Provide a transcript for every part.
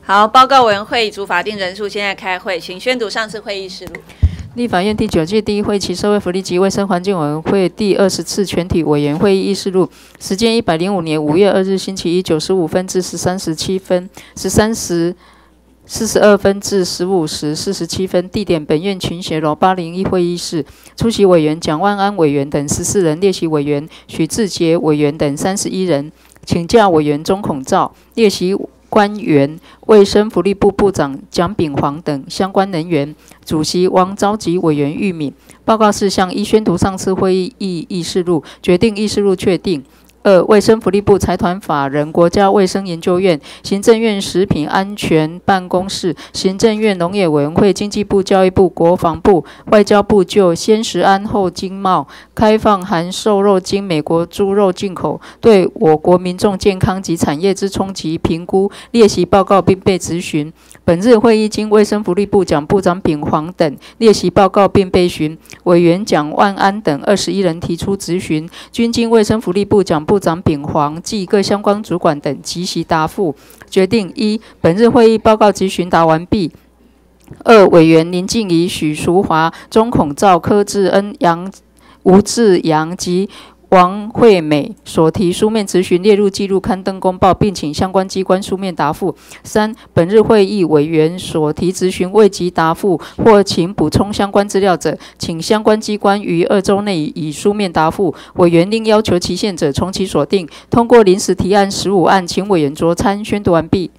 好，报告委员会已足法定人数，现在开会，请宣读上次会议事录。 立法院第9届第1会期社会福利及卫生环境委员会第20次全体委员会议事录，时间105年5月2日星期一9时5分至13时7分，13时42分至15时47分，地点本院群协楼801会议室。出席委员蒋万安委员等14人，列席委员许志杰委员等31人，请假委员钟孔照，列席官员卫生福利部部长蒋炳煌等相关人员，主席王召集委员玉敏。报告事项：一、宣读上次会议议事录，决定议事录确定。2、卫生福利部财团法人国家卫生研究院、行政院食品安全办公室、行政院农业委员会、经济部、教育部、国防部、外交部就先食安后经贸开放含瘦肉精美国猪肉进口对我国民众健康及产业之冲击评估列席报告并被质询。本日会议经卫生福利部蒋部长炳煌等列席报告并被询，委员蒋万安等21人提出质询，均经卫生福利部蒋部长炳煌及各相关主管等即席答复，决定：一、本日会议报告及询答完毕。2、委员林静怡、许淑华、钟孔照、柯志恩、吴志阳及王惠美所提书面质询列入记录刊登公报，并请相关机关书面答复。3、本日会议委员所提质询未及答复或请补充相关资料者，请相关机关于2周内以书面答复。委员另要求期限者，从其所定。通过临时提案15案，请委员酌参。宣读完毕。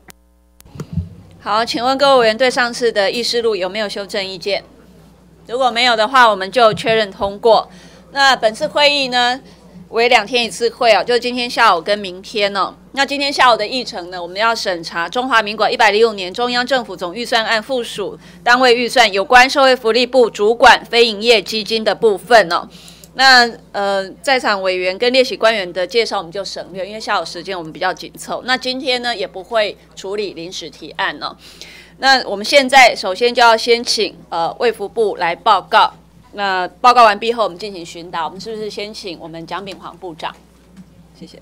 好，请问各位委员对上次的议事录有没有修正意见？如果没有的话，我们就确认通过。那本次会议呢，为2天1次会哦，就是今天下午跟明天哦。那今天下午的议程呢，我们要审查中华民国105年中央政府总预算案附属单位预算有关社会福利部主管非营业基金的部分哦。那在场委员跟列席官员的介绍我们就省略，因为下午时间我们比较紧凑。那今天呢也不会处理临时提案哦。那我们现在首先就要先请卫福部来报告。那报告完毕后，我们进行询答。我们是不是先请我们蒋炳煌部长？谢谢。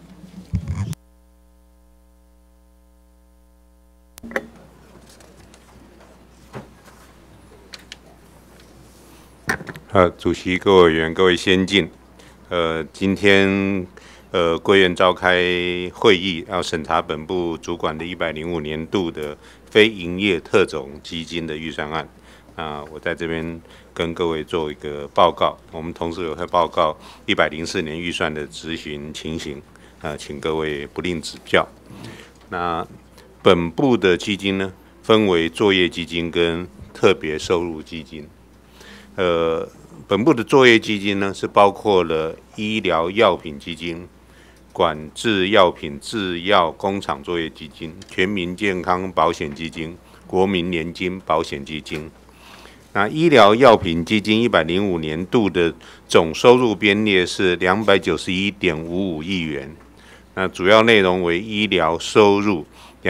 主席、各位委员、各位先进，今天贵院召开会议，要审查本部主管的105年度的非营业特种基金的预算案。我在这边跟各位做一个报告，我们同时也会报告104年预算的执行情形，请各位不吝指教。那本部的基金呢，分为作业基金跟特别收入基金。本部的作业基金呢，是包括了医疗药品基金、管制药品制药工厂作业基金、全民健康保险基金、国民年金保险基金。那医疗药品基金105年度的总收入编列是291.55亿元，那主要内容为医疗收入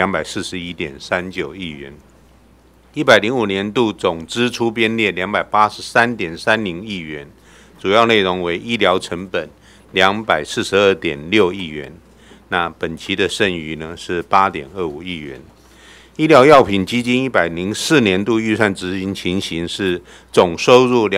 241.39亿元。105年度总支出编列283.30亿元，主要内容为医疗成本242.6亿元。那本期的剩余呢是8.25亿元。医疗药品基金104年度预算执行情形是总收入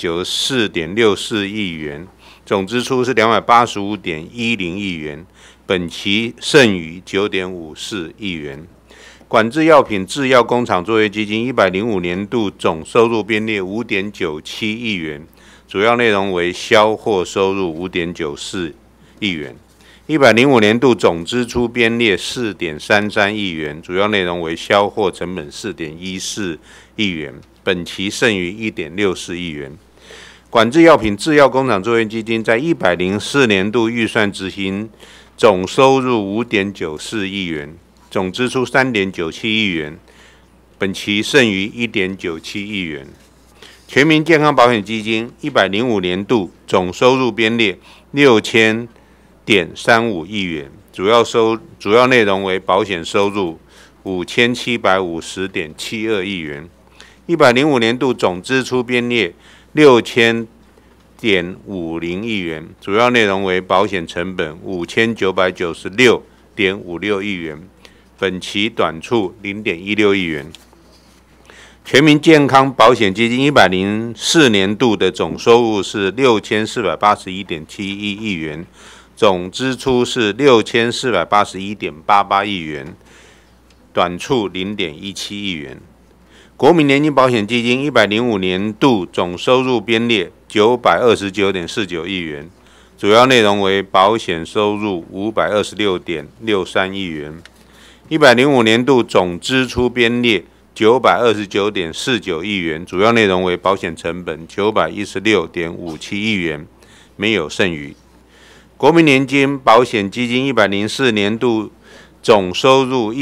294.64亿元，总支出是285.10亿元，本期剩余9.54亿元。管制药品制药工厂作业基金105年度总收入编列5.97亿元，主要内容为销货收入5.94亿元。105年度总支出编列4.33亿元，主要内容为销货成本4.14亿元，本期剩余1.64亿元。管制药品制药工厂作业基金在104年度预算执行总收入5.94亿元，总支出3.97亿元，本期剩余1.97亿元。全民健康保险基金105年度总收入编列6000.35亿元，主要内容为保险收入5750.72亿元。105年度总支出编列6000.50亿元，主要内容为保险成本5996.56亿元， 本期短处0.16亿元。全民健康保险基金104年度的总收入是6481.71亿元，总支出是6481.88亿元，短处0.17亿元。国民年金保险基金105年度总收入编列929.49亿元，主要内容为保险收入526.63亿元。105年度总支出编列929.49亿元，主要内容为保险成本916.57亿元，没有剩余。国民年金保险基金104年度总收入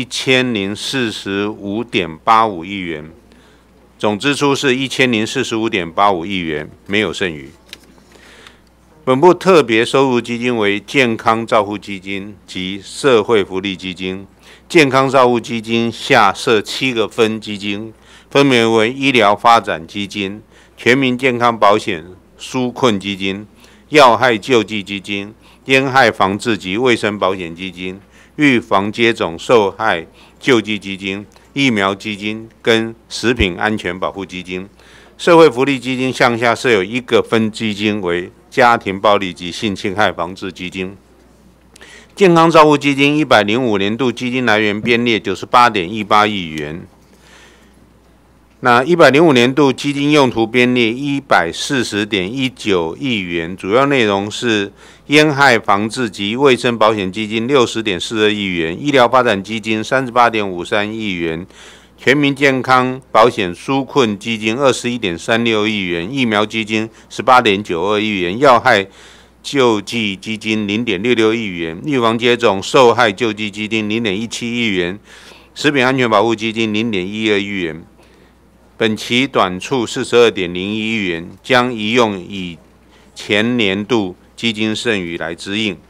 1045.85亿元，总支出是1045.85亿元，没有剩余。本部特别收入基金为健康照护基金及社会福利基金。健康照护基金下设7个分基金，分别为医疗发展基金、全民健康保险纾困基金、要害救济基金、烟害防治及卫生保险基金、预防接种受害救济基金、疫苗基金跟食品安全保护基金。社会福利基金向下设有1个分基金为家庭暴力及性侵害防治基金。健康照护基金105年度基金来源编列98.18亿元，那105年度基金用途编列140.19亿元，主要内容是烟害防治及卫生保险基金60.42亿元，医疗发展基金38.53亿元，全民健康保险纾困基金21.36亿元，疫苗基金18.92亿元，要害救济基金0.66亿元，预防接种受害救济基金0.17亿元，食品安全保护基金0.12亿元。本期短处42.01亿元，将移用以前年度基金剩余来支应。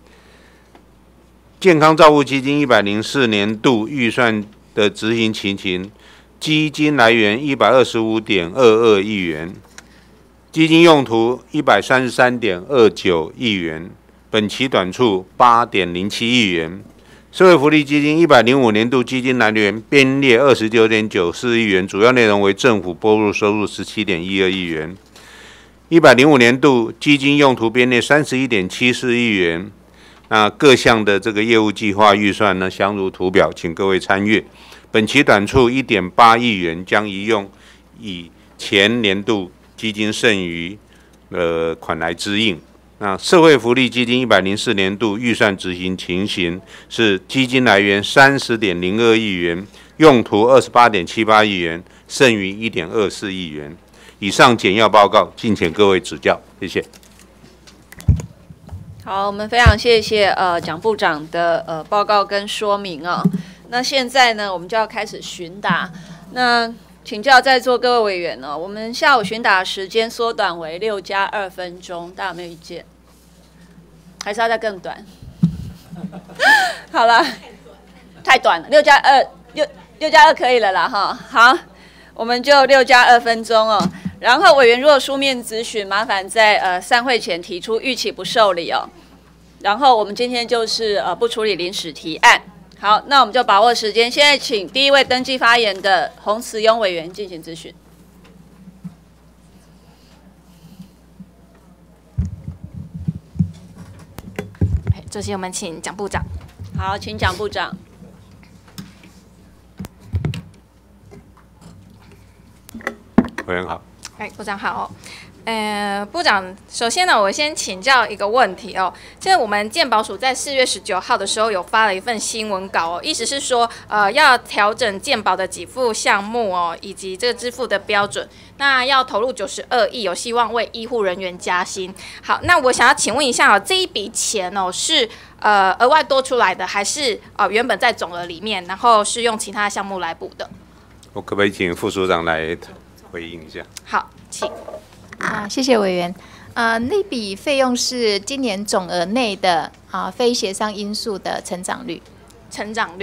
健康照护基金104年度预算的执行情形，基金来源125.22亿元。基金用途133.29亿元，本期短处8.07亿元。社会福利基金105年度基金来源编列29.94亿元，主要内容为政府拨入收入17.12亿元。105年度基金用途编列31.74亿元。那各项的这个业务计划预算呢，详如图表，请各位参阅。本期短处1.8亿元，将移用以前年度基金剩余款来支应。那社会福利基金104年度预算执行情形是基金来源30.02亿元，用途28.78亿元，剩余1.24亿元。以上简要报告，敬请各位指教，谢谢。 好，我们非常谢谢蒋部长的报告跟说明啊。那现在呢，我们就要开始询答。那请教在座各位委员哦，我们下午询答时间缩短为6+2分钟，大家有没有意见？还是要再更短？好了，太短了，6+2可以了啦哈。好，我们就6+2分钟哦。然后委员如果书面质询，麻烦在散会前提出逾期不受理哦。然后我们今天就是不处理临时提案。好，那我们就把握时间，现在请第一位登记发言的洪慈庸委员进行质询。 这些我们请蒋部长。 好，请蒋部长。 委员好。 部长好。部长，首先呢，我先请教一个问题哦。现在我们健保署在4月19号的时候有发了一份新闻稿哦，意思是说，要调整健保的给付项目哦，以及这个支付的标准。那要投入92亿，有希望为医护人员加薪。好，那我想要请问一下哦，这一笔钱哦是额外多出来的，还是原本在总额里面，然后是用其他项目来补的？ 我可不可以请副署长来回应一下？ 好，请。 谢谢委员。那笔费用是今年总额内的非协商因素的成长率。 成长率。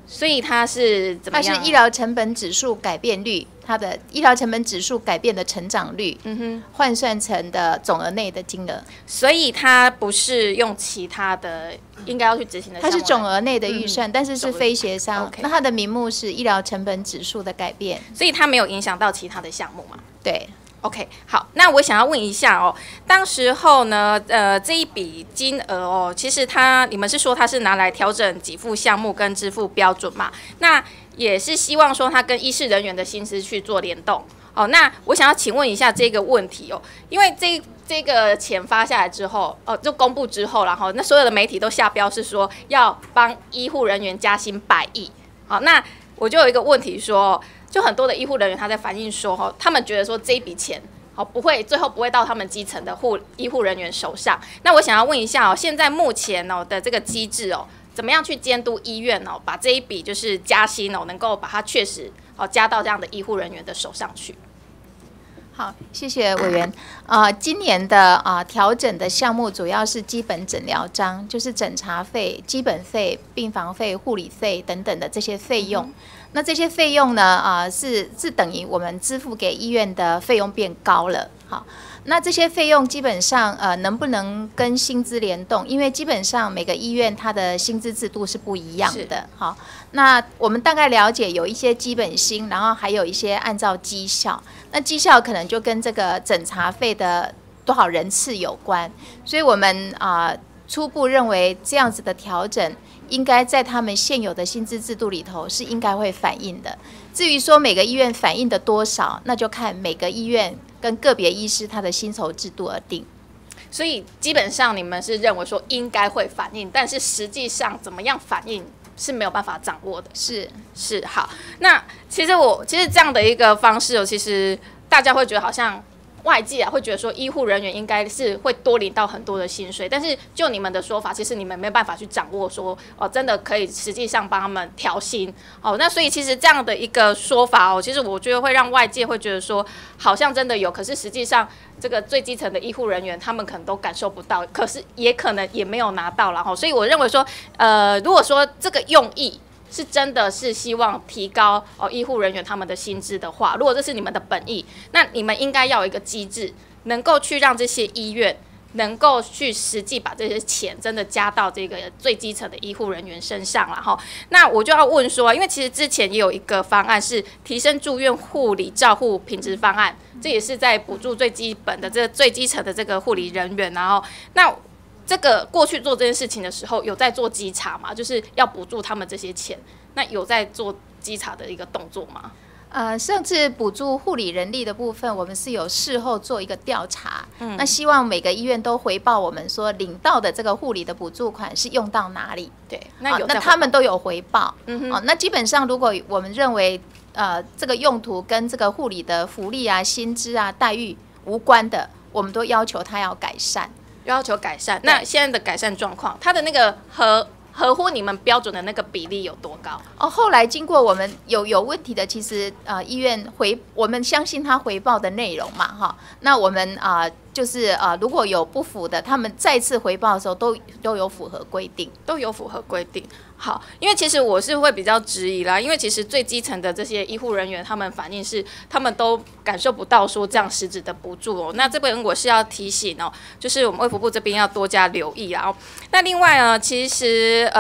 所以它是怎么样？ 它是医疗成本指数改变率，它的医疗成本指数改变的成长率，换算成的总额内的金额。 所以它不是用其他的应该要去执行的项目， 它是总额内的预算，但是是非协商。 OK 那它的名目是医疗成本指数的改变， 所以它没有影响到其他的项目嘛？ 对。 OK， 好，那我想要问一下哦，当时候呢，这一笔金额哦，其实你们是说它是拿来调整给付项目跟支付标准嘛？那也是希望说它跟医事人员的薪资去做联动。哦，那我想要请问一下这个问题哦，因为这个钱发下来之后，就公布之后，然后那所有的媒体都下标是说要帮医护人员加薪100亿。好，那我就有一个问题说。就很多的医护人员他在反映说，他们觉得说这一笔钱最后不会到他们基层的医护人员手上。那我想要问一下现在目前的这个机制怎么样去监督医院把这一笔就是加薪能够把它确实加到这样的医护人员的手上去？ 好，谢谢委员。今年的调整的项目主要是基本诊疗章，就是诊查费、基本费、病房费、护理费等等的这些费用。那这些费用呢，是等于我们支付给医院的费用变高了。好，那这些费用基本上能不能跟薪资联动？因为基本上每个医院它的薪资制度是不一样的。好，那我们大概了解有一些基本薪，然后还有一些按照绩效。那绩效可能就跟这个诊查费的多少人次有关，所以我们初步认为这样子的调整应该在他们现有的薪资制度里头是应该会反映的。至于说每个医院反映的多少，那就看每个医院跟个别医师他的薪酬制度而定。 所以基本上你们是认为说应该会反映，但是实际上怎么样反映是没有办法掌握的。是好，那其实这样的一个方式其实大家会觉得好像外界会觉得说医护人员应该是会多领到很多的薪水，但是就你们的说法，其实你们没办法去掌握说真的可以实际上帮他们调薪那所以其实这样的一个说法其实我觉得会让外界会觉得说好像真的有，可是实际上这个最基层的医护人员他们可能都感受不到，可是也可能也没有拿到了所以我认为说如果说这个用意是真的是希望提高医护人员他们的薪资的话，如果这是你们的本意，那你们应该要有一个机制，能够去让这些医院能够去实际把这些钱真的加到这个最基层的医护人员身上了那我就要问说，因为其实之前也有一个方案是提升住院护理照护品质方案，这也是在补助最基本的这个最基层的这个护理人员，然后那这个过去做这件事情的时候，有在做稽查吗？就是要补助他们这些钱，那有在做稽查的一个动作吗？ 上次补助护理人力的部分，我们是有事后做一个调查，那希望每个医院都回报我们说领到的这个护理的补助款是用到哪里。 对，那他们都有回报。那基本上如果我们认为这个用途跟这个护理的福利啊、薪资啊、待遇无关的，我们都要求他要改善。那现在的改善状况，它的那个合乎你们标准的那个比例有多高？后来经过我们有问题的，其实医院我们相信他回报的内容嘛那我们就是如果有不符的，他们再次回报的时候都有符合规定，好，因为其实我是会比较质疑啦，因为其实最基层的这些医护人员，他们反映是他们都感受不到说这样实质的补助那这边我是要提醒就是我们卫福部这边要多加留意啦那另外呢，其实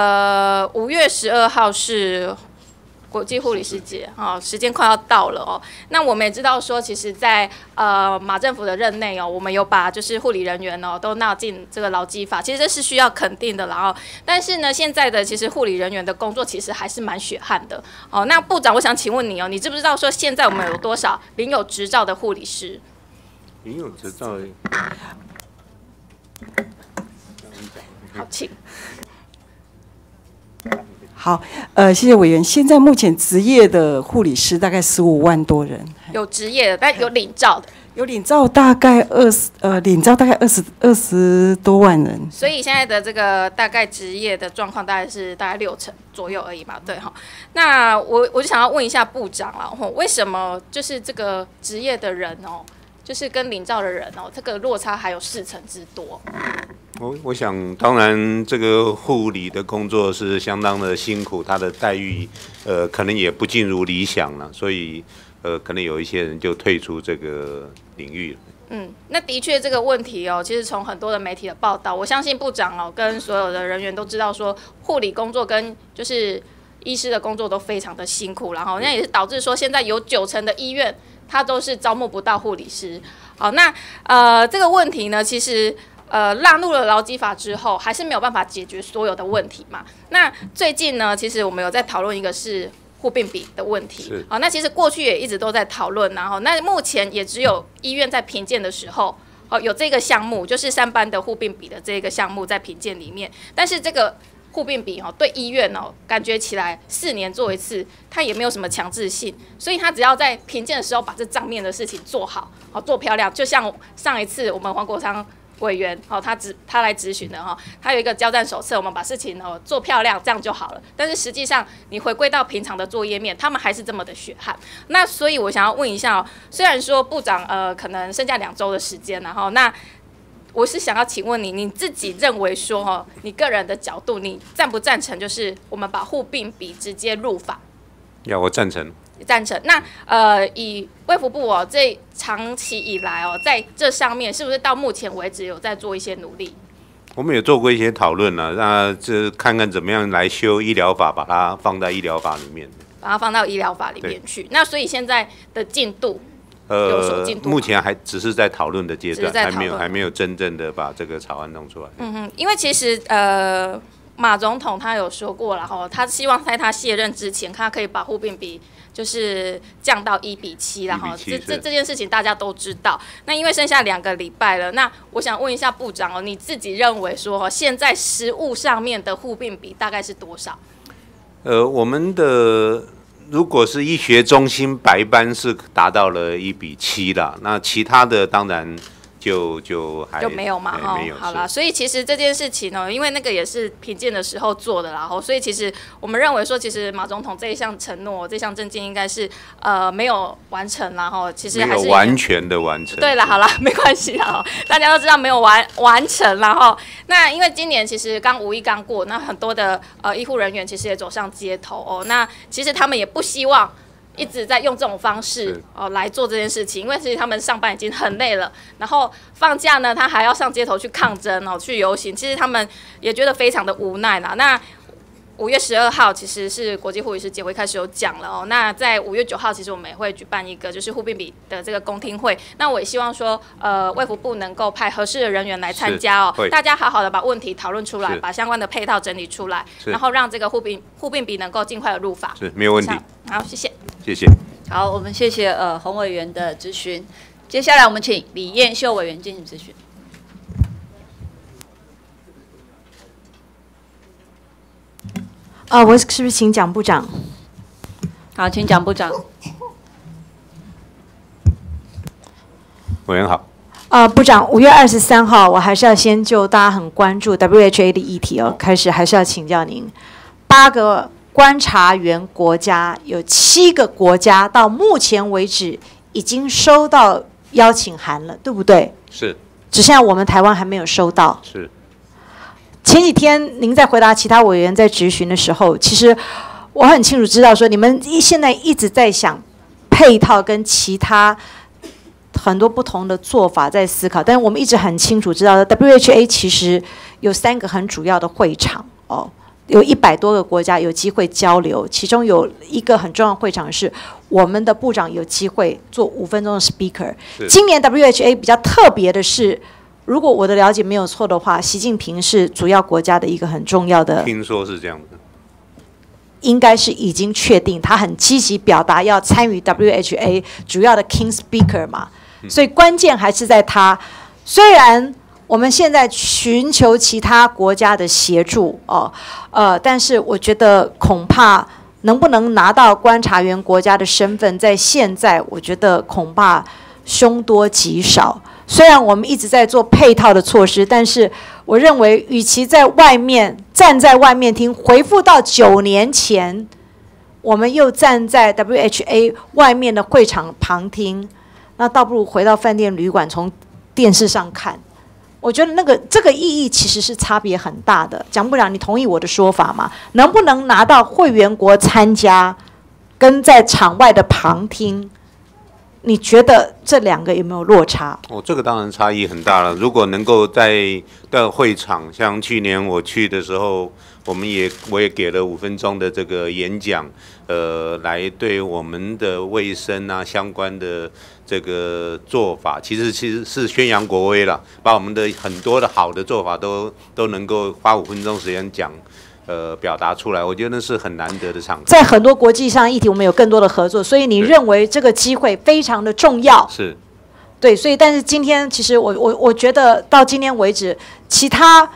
5月12号是国际护理师节时间快要到了那我们也知道说，其实在马政府的任内我们有把就是护理人员都纳进这个劳基法，其实这是需要肯定的啦但是呢，现在的其实护理人员的工作其实还是蛮血汗的那部长，我想请问你你知不知道说现在我们有多少领有执照的护理师？ 领有执照好，请。 好，谢谢委员。现在目前职业的护理师大概15万多人， 有职业的，但有领照的， 有领照大概20多万人。 所以现在的这个大概职业的状况大概60%左右而已嘛，对哈。那我就想要问一下部长啦，为什么就是这个职业的人就是跟领照的人这个落差还有4成之多？ 我想，当然这个护理的工作是相当的辛苦，他的待遇可能也不尽如理想了，所以可能有一些人就退出这个领域了。 那的确这个问题其实从很多的媒体的报道，我相信部长跟所有的人员都知道说，护理工作跟就是医师的工作都非常的辛苦，然后那也是导致说现在有90%的医院它都是招募不到护理师。好，那这个问题呢，其实纳入了劳基法之后，还是没有办法解决所有的问题嘛。那最近呢，其实我们有在讨论一个是护病比的问题。好，那其实过去也一直都在讨论，然后那目前也只有医院在评鉴的时候，有这个项目，就是3班的护病比的这个项目在评鉴里面。但是这个护病比对医院感觉起来4年做一次，它也没有什么强制性，所以他只要在评鉴的时候把这账面的事情做好，做漂亮。就像上一次我们黄国昌委员他来质询的他有一个交战手册，我们把事情做漂亮，这样就好了。但是实际上你回归到平常的作业面，他们还是这么的血汗。那所以我想要问一下虽然说部长可能剩下2周的时间，然后那我是想要请问你自己认为说你个人的角度，你赞不赞成就是我们把护病比直接入法？ 我赞成。 赞成。那以卫福部这长期以来在这上面是不是到目前为止有在做一些努力？ 我们有做过一些讨论了，那这看看怎么样来修医疗法，把它放在医疗法里面， 把它放到医疗法里面去。那所以现在的进度有所进度吗？ 目前还只是在讨论的阶段，还没有真正的把这个草案弄出来。 因为其实马总统他有说过了他希望在他卸任之前，他可以把护病比就是降到1:7，然后这件事情大家都知道。那因为剩下2个礼拜了，那我想问一下部长你自己认为说现在实务上面的护病比大概是多少？ 我们的如果是医学中心白班是达到了1:7啦，那其他的当然就没有嘛没有。 好啦，所以其实这件事情因为那个也是评鉴的时候做的啦，所以其实我们认为说，其实马总统这一项承诺、这项政见应该是没有完成啦，其实还是没有完全的完成。 对了，好啦，没关系啦，大家都知道没有完成啦那因为今年其实5一刚过，那很多的医护人员其实也走上街头那其实他们也不希望一直在用这种方式来做这件事情，因为其实他们上班已经很累了，然后放假呢，他还要上街头去抗争去游行，其实他们也觉得非常的无奈啦。那5月12号其实是国际护理师节会开始有讲了那在5月9号，其实我们也会举办一个就是护病比的这个公听会。那我也希望说，卫福部能够派合适的人员来参加大家好好的把问题讨论出来，把相关的配套整理出来，然后让这个护病比能够尽快的入法。 是没有问题。 好，谢谢。 谢谢。 好，我们谢谢洪委员的质询。接下来我们请李燕秀委员进行质询。 我是不是请蒋部长？ 好，请蒋部长。 委员好。 部长，5月23号，我还是要先就大家很关注 WHA 的议题开始，还是要请教您，8个观察员国家有7个国家到目前为止已经收到邀请函了，对不对？ 是。 只剩下我们台湾还没有收到。 是。 前几天您在回答其他委员在质询的时候，其实我很清楚知道说，你们现在一直在想配套跟其他很多不同的做法在思考，但是我们一直很清楚知道 WHA 其实有3个很主要的会场有100多个国家有机会交流，其中有一个很重要的会场是我们的部长有机会做5分钟的 speaker。今年 WHA 比较特别的是，如果我的了解没有错的话，习近平是主要国家的一个很重要的， 听说是这样的， 应该是已经确定，他很积极表达要参与 WHA 主要的 King Speaker 嘛，所以关键还是在他。虽然我们现在寻求其他国家的协助但是我觉得恐怕能不能拿到观察员国家的身份，在现在我觉得恐怕凶多吉少。虽然我们一直在做配套的措施，但是我认为，与其在外面站在外面听，回复到9年前，我们又站在 WHA 外面的会场旁听，那倒不如回到饭店旅馆，从电视上看， 我觉得这个意义其实是差别很大的。蒋部长，你同意我的说法吗？能不能拿到会员国参加，跟在场外的旁听，你觉得这两个有没有落差？ 这个当然差异很大了。如果能够在会场，像去年我去的时候，我也给了5分钟的这个演讲，来对我们的卫生啊相关的这个做法，其实是宣扬国威了，把我们的很多的好的做法都能够花5分钟时间讲。表达出来，我觉得那是很难得的场合。 在很多国际上议题，我们有更多的合作，所以你认为这个机会非常的重要。 是， 对，所以但是今天其实我觉得到今天为止，其他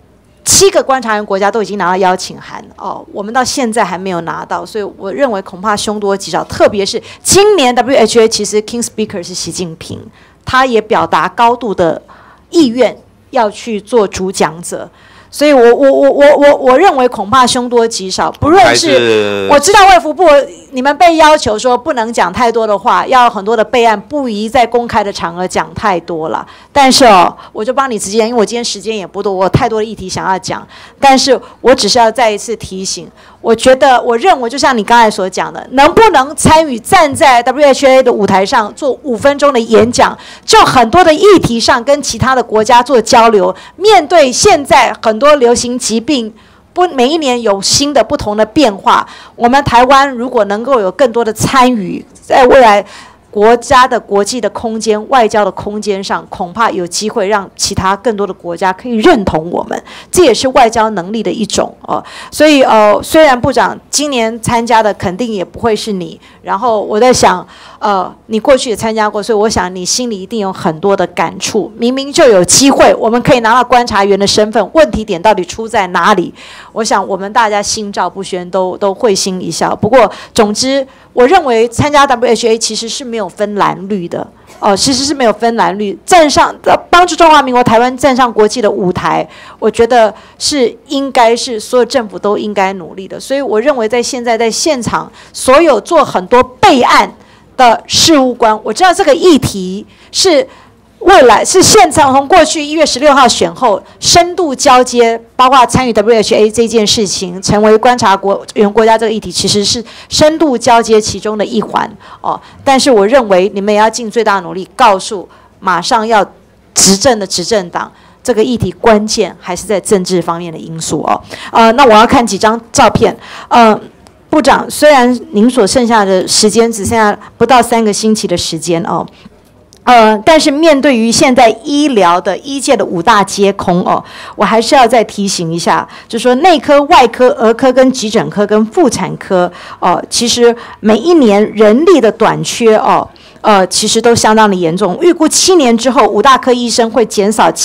7个观察员国家都已经拿到邀请函我们到现在还没有拿到，所以我认为恐怕凶多吉少。特别是今年 WHO 其实 King Speaker 是习近平，他也表达高度的意愿要去做主讲者。所以我认为恐怕凶多吉少，不论是我知道卫福部你们被要求说不能讲太多的话，要有很多的备案，不宜在公开的场合讲太多了。但是我就帮你直接，因为我今天时间也不多，我有太多的议题想要讲，但是我只是要再一次提醒，我认为就像你刚才所讲的，能不能参与站在 WHO 的舞台上做5分钟的演讲，就很多的议题上跟其他的国家做交流，面对现在很多流行疾病，每一年有新的不同的变化，我们台湾如果能够有更多的参与，在未来国家的国际的空间、外交的空间上，恐怕有机会让其他更多的国家可以认同我们，这也是外交能力的一种所以虽然部长今年参加的肯定也不会是你，然后我在想你过去也参加过，所以我想你心里一定有很多的感触。明明就有机会，我们可以拿到观察员的身份，问题点到底出在哪里？我想我们大家心照不宣，都会心一笑。不过总之，我认为参加 WHO 其实是没有分蓝绿的其实是没有分蓝绿，帮助中华民国台湾站上国际的舞台，我觉得应该是所有政府都应该努力的。所以我认为现在在现场所有做很多备案的事务官，我知道这个议题是未来是现场从过去1月16号选后深度交接，包括参与 WHO 这件事情，成为观察员国家这个议题，其实是深度交接其中的一环但是我认为你们也要尽最大努力，告诉马上要执政的执政党，这个议题关键还是在政治方面的因素那我要看几张照片部长，虽然您所剩下的时间只剩下不到3个星期的时间但是面对于现在医界的5大皆空我还是要再提醒一下，就是说内科、外科、儿科跟急诊科跟妇产科其实每一年人力的短缺其实都相当的严重，预估7年之后5大科医生会减少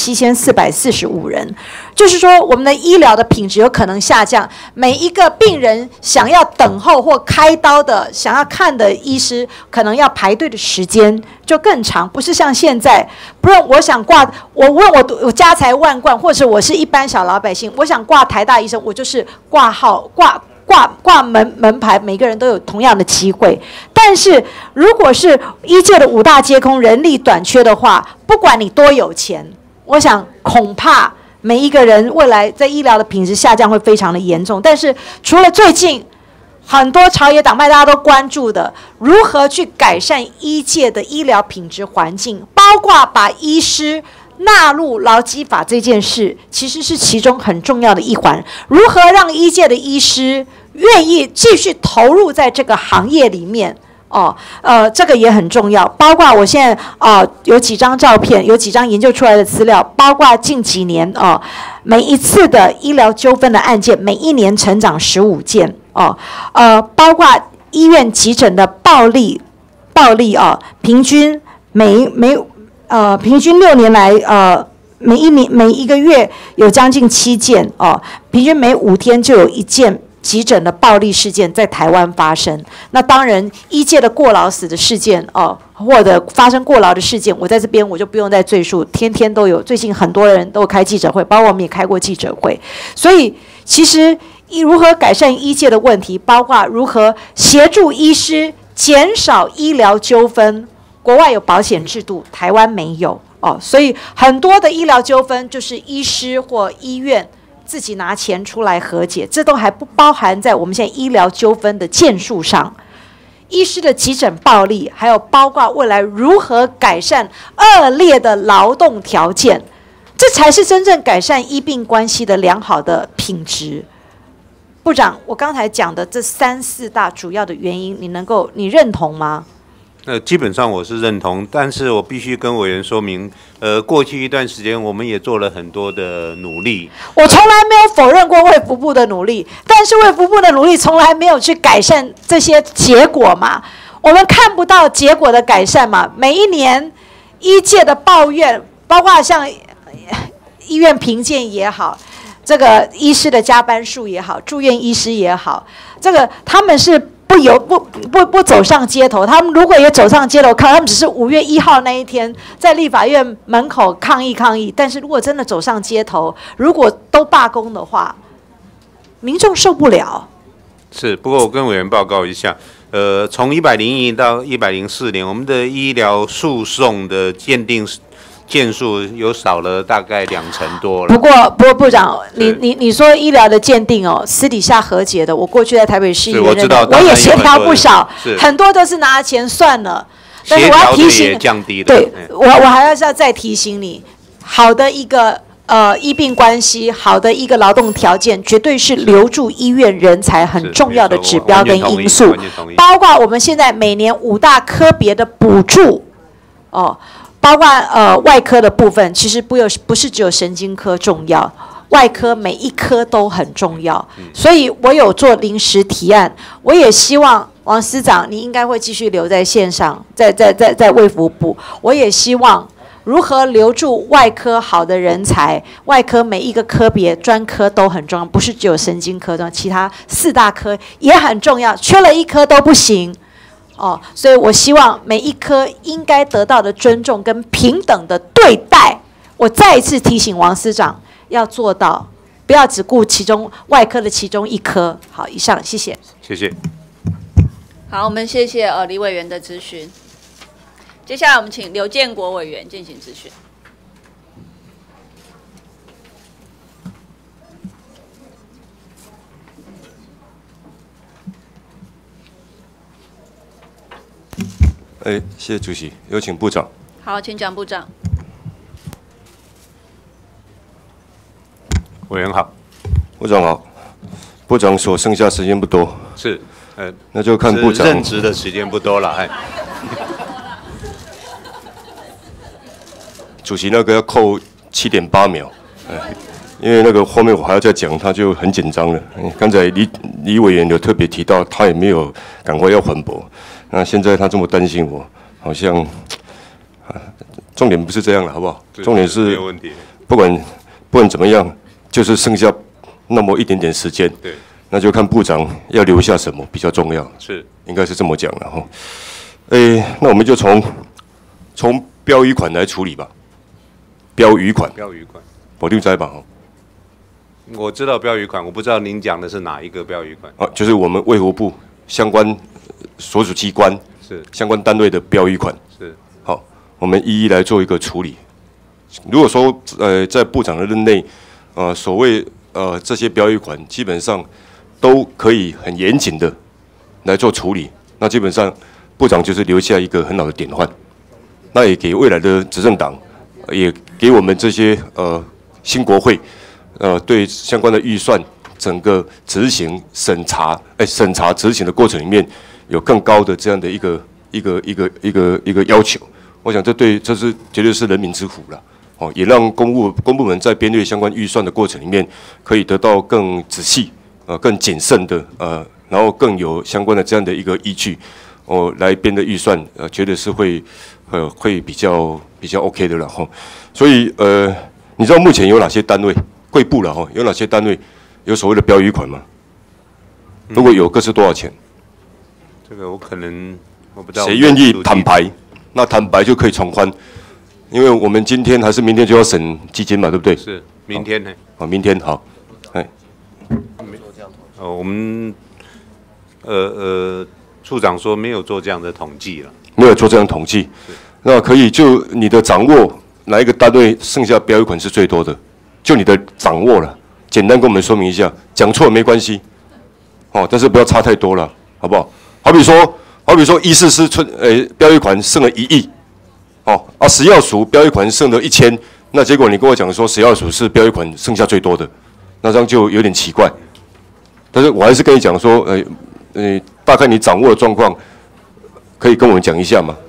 7445人，就是说我们的医疗的品质有可能下降，每一个病人想要等候或开刀的想要看的医师可能要排队的时间就更长，不是像现在，不然我想我家财万贯，或者我是一般小老百姓，我想挂台大医生，我就是挂号挂门牌，每个人都有同样的机会。但是如果是医界的5大皆空，人力短缺的话，不管你多有钱，我想恐怕每一个人未来在医疗的品质下降会非常的严重。但是除了最近很多朝野党派大家都关注的，如何去改善医界的医疗品质环境，包括把医师纳入劳基法这件事，其实是其中很重要的一环。如何让医界的医师愿意继续投入在这个行业里面这个也很重要。包括我现在有几张照片，有几张研究出来的资料，包括近几年每一次的医疗纠纷的案件，每一年成长15件包括医院急诊的暴力平均平均6年来每一个月有将近7件平均每5天就有1件急诊的暴力事件在台湾发生。那当然医界的过劳死的事件或者发生过劳的事件，我在这边我就不用再赘述，天天都有，最近很多人都开记者会，包括我们也开过记者会。所以其实如何改善医界的问题，包括如何协助医师减少医疗纠纷，国外有保险制度，台湾没有所以很多的医疗纠纷就是医师或医院自己拿钱出来和解，这都还不包含在我们现在医疗纠纷的件数上。医师的急诊暴力，还有包括未来如何改善恶劣的劳动条件，这才是真正改善医病关系的良好的品质。部长，我刚才讲的这3、4大主要的原因，你认同吗？ 基本上我是认同，但是我必须跟委员说明，过去一段时间我们也做了很多的努力。 我从来没有否认过卫福部的努力，但是卫福部的努力从来没有去改善这些结果嘛，我们看不到结果的改善嘛。每一年医界的抱怨，包括像医院评鉴也好，这个医师的加班数也好，住院医师也好，这个他们是不走上街头，他们如果也走上街头，他们只是5月1号那一天在立法院门口抗议。但是如果真的走上街头，如果都罢工的话，民众受不了。 是，不过我跟委员报告一下，从101到104年，我们的医疗诉讼的鉴定件数有少了大概20%多了。不过部长，你说医疗的鉴定私底下和解的，我过去在台北市议员我也协调不少，很多都是拿钱算了。但是我要提醒，对，我还要再提醒你，好的一个医病关系，好的一个劳动条件，绝对是留住医院人才很重要的指标跟因素。包括我们现在每年5大科别的补助，包括外科的部分，其实不是只有神经科重要，外科每一科都很重要。所以我有做临时提案，我也希望王司长你应该会继续留在线上，在卫福部。我也希望如何留住外科好的人才，外科每一个科别专科都很重要，不是只有神经科，其他4大科也很重要，缺了一科都不行。所以我希望每一科应该得到的尊重跟平等的对待，我再一次提醒王司长要做到，不要只顾外科的其中一科。好，以上，谢谢。 谢谢。 好，我们谢谢李委员的咨询。接下来我们请刘建国委员进行咨询。 谢谢主席，有请部长。 好，请讲部长。 委员好。 部长好。部长所剩下时间不多。 是， 那就看部长任职的时间不多了， 主席那个要扣7.8秒，因为那个后面我还要再讲，他就很紧张了。刚才李委员有特别提到，他也没有赶快要反驳。那现在他这么担心我，好像重点不是这样了，好不好？重点是不管怎么样，就是剩下那么一点点时间， 对， 那就看部长要留下什么比较重要， 是， 应该是这么讲了哈。那我们就从标语款来处理吧。标语款，我定在吧？ 我知道标语款，我不知道您讲的是哪一个标语款。 就是我们卫福部相关所属机关是相关单位的标语款是。 好，我们一一来做一个处理。如果说在部长的任内，所谓这些标语款基本上都可以很严谨的来做处理，那基本上部长就是留下一个很好的典范，那也给未来的执政党，也给我们这些新国会，对相关的预算整个执行审查执行的过程里面，有更高的这样的一个要求。我想这是绝对是人民之福了。也让公部门在编列相关预算的过程里面，可以得到更仔细、更谨慎的然后更有相关的这样的一个依据，来编的预算，绝对是会比较 OK 的了哈。所以你知道目前有哪些单位？贵部了哈，有哪些单位有所谓的标语款吗？如果有，各是多少钱？ 这个我可能我不知道。 谁愿意坦白？那坦白就可以从宽。因为我们今天还是明天就要审基金嘛，对不对？ 是，明天呢？ 明天好。 我们处长说没有做这样的统计了。 没有做这样的统计，那可以就你的掌握哪一个单位剩下标语款是最多的？就你的掌握了，简单跟我们说明一下，讲错没关系，哦，但是不要差太多了，好不好？好比说14标语款剩了1亿，哦啊，食药署标语款剩了1000，那结果你跟我讲说食药署是标语款剩下最多的，那这样就有点奇怪。但是我还是跟你讲说，大概你掌握的状况，可以跟我们讲一下吗？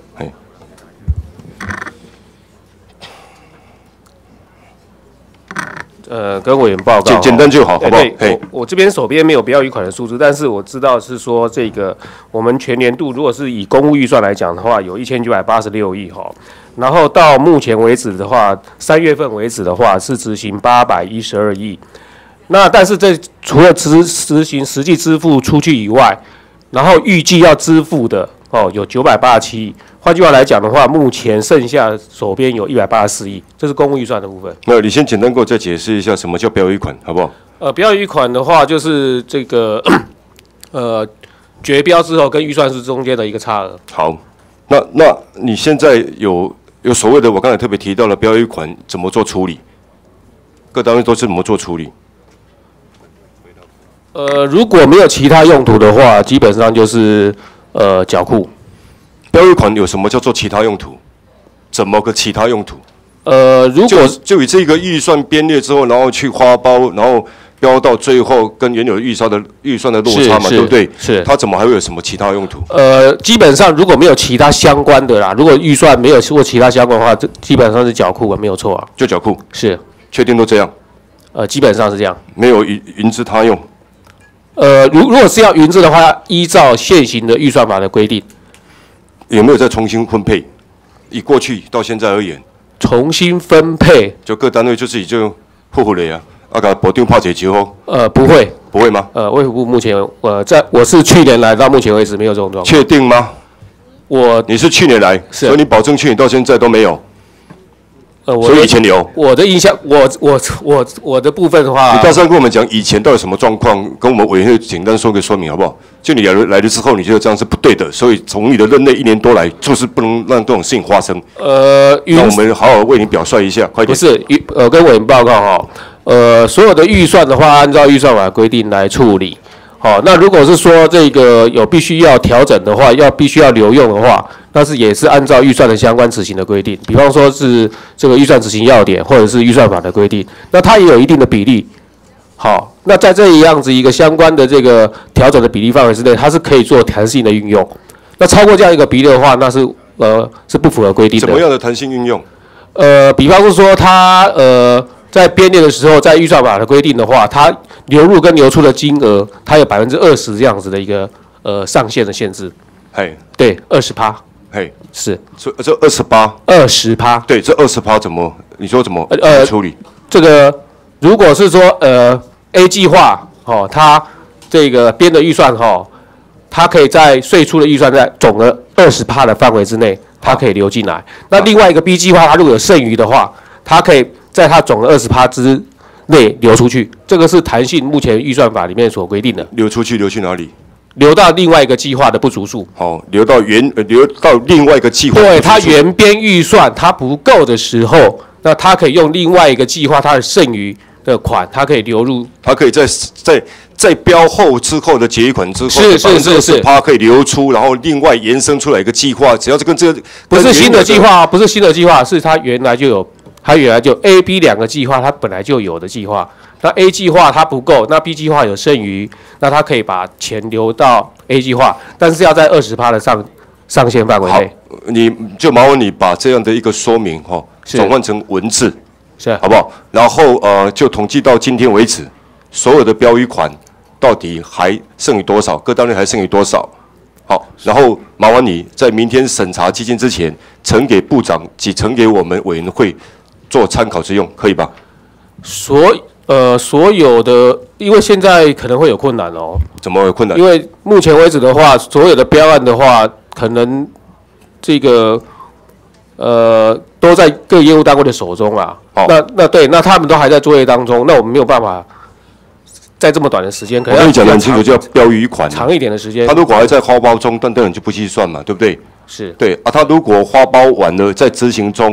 跟委员报告， 简单就好，好不好？ 我这边手边没有标语款的数字，但是我知道是说这个我们全年度如果是以公务预算来讲的话，有1986亿哈，然后到目前为止的话，3月份为止的话是执行812亿，那但是这除了执行实际支付出去以外，然后预计要支付的有987亿。换句话来讲的话，目前剩下手边有184亿，这是公务预算的部分。 那你先简单给我再解释一下什么叫标语款，好不好？ 标语款的话，就是这个决标之后跟预算是中间的一个差额。 好，那你现在有所谓的我刚才特别提到了标语款怎么做处理？各单位都是怎么做处理？ 如果没有其他用途的话，基本上就是缴库。 标语款有什么叫做其他用途？怎么个其他用途？ 如果就以这个预算编列之后，然后去花包，然后标到最后跟原有的预算的落差嘛，对不对？ 是。 它怎么还会有什么其他用途？ 基本上如果没有其他相关的啦，如果预算没有或其他相关的话，这基本上是缴库啊，没有错啊。 就缴库。 是。 确定都这样？ 基本上是这样。 没有云之他用。 如果是要云之的话，依照现行的预算法的规定。 有没有再重新分配？以过去到现在而言， 重新分配就各单位就自己就互雷啊，把保定怕解决哦。 不会， 不会吗？ 卫福部目前我是去年来到目前为止没有这种状况。 确定吗？你是去年来，所以你保证去年到现在都没有。所以以前有。 我的印象，我的部分的话， 你大致跟我们讲以前到底什么状况，跟我们委员会简单说个说明好不好？就你来了之后，你觉得这样是不对的，所以从你的任内1年多来，就是不能让这种事情发生。让我们好好为你表率一下，快点。 不是，跟委员报告哈，所有的预算的话，按照预算法规定来处理。好，那如果是说这个有必须要调整的话，必须要留用的话，那是也是按照预算的相关执行的规定，比方说是这个预算执行要点，或者是预算法的规定，那它也有一定的比例。好，那在这样子一个相关的这个调整的比例范围之内，它是可以做弹性的运用。那超过这样一个比例的话，那是不符合规定的。 怎么样的弹性运用？ 比方说它在编列的时候，在预算法的规定的话，它流入跟流出的金额，它有20%这样子的一个上限的限制。 嘿， 对，20%。嘿，是。 这28。 20%。 对，这20%怎么？你说怎么处理？ 这个如果是说A 计划它这个编的预算它可以在税出的预算在总额20%的范围之内，它可以流进来。那另外一个 B 计划，它如果有剩余的话，它可以在它总额20%之内流出去，这个是弹性目前预算法里面所规定的。 流出去流去哪里？ 流到另外一个计划的不足数。 好，流到另外一个计划。 对，它原编预算它不够的时候，那它可以用另外一个计划它的剩余的款，它可以流入。 它可以在标后之后的结余款之后，20%可以流出，然后另外延伸出来一个计划，只要是跟这个不是新的计划，不是新的计划，是它原来就有。它原来就 A、B 两个计划，它本来就有的计划。那 A 计划它不够，那 B 计划有剩余，那它可以把钱流到 A 计划，但是要在20%的上限范围内。 好，你就麻烦你把这样的一个说明转换成文字， 是好不好？然后就统计到今天为止，所有的标语款到底还剩余多少？各单位还剩余多少？好，然后麻烦你在明天审查基金之前，呈给部长及呈给我们委员会。做参考之用，可以吧？所有的，因为现在可能会有困难哦。 怎么有困难？ 因为目前为止的话，所有的标案的话，可能这个都在各业务单位的手中啊。哦、那他们都还在作业当中，那我们没有办法在这么短的时间，可能我跟你讲得很清楚，叫标语款长一点的时间。 他如果还在花包中，但当然就不计算嘛，对不对？ 是对啊，他如果花包完了在执行中。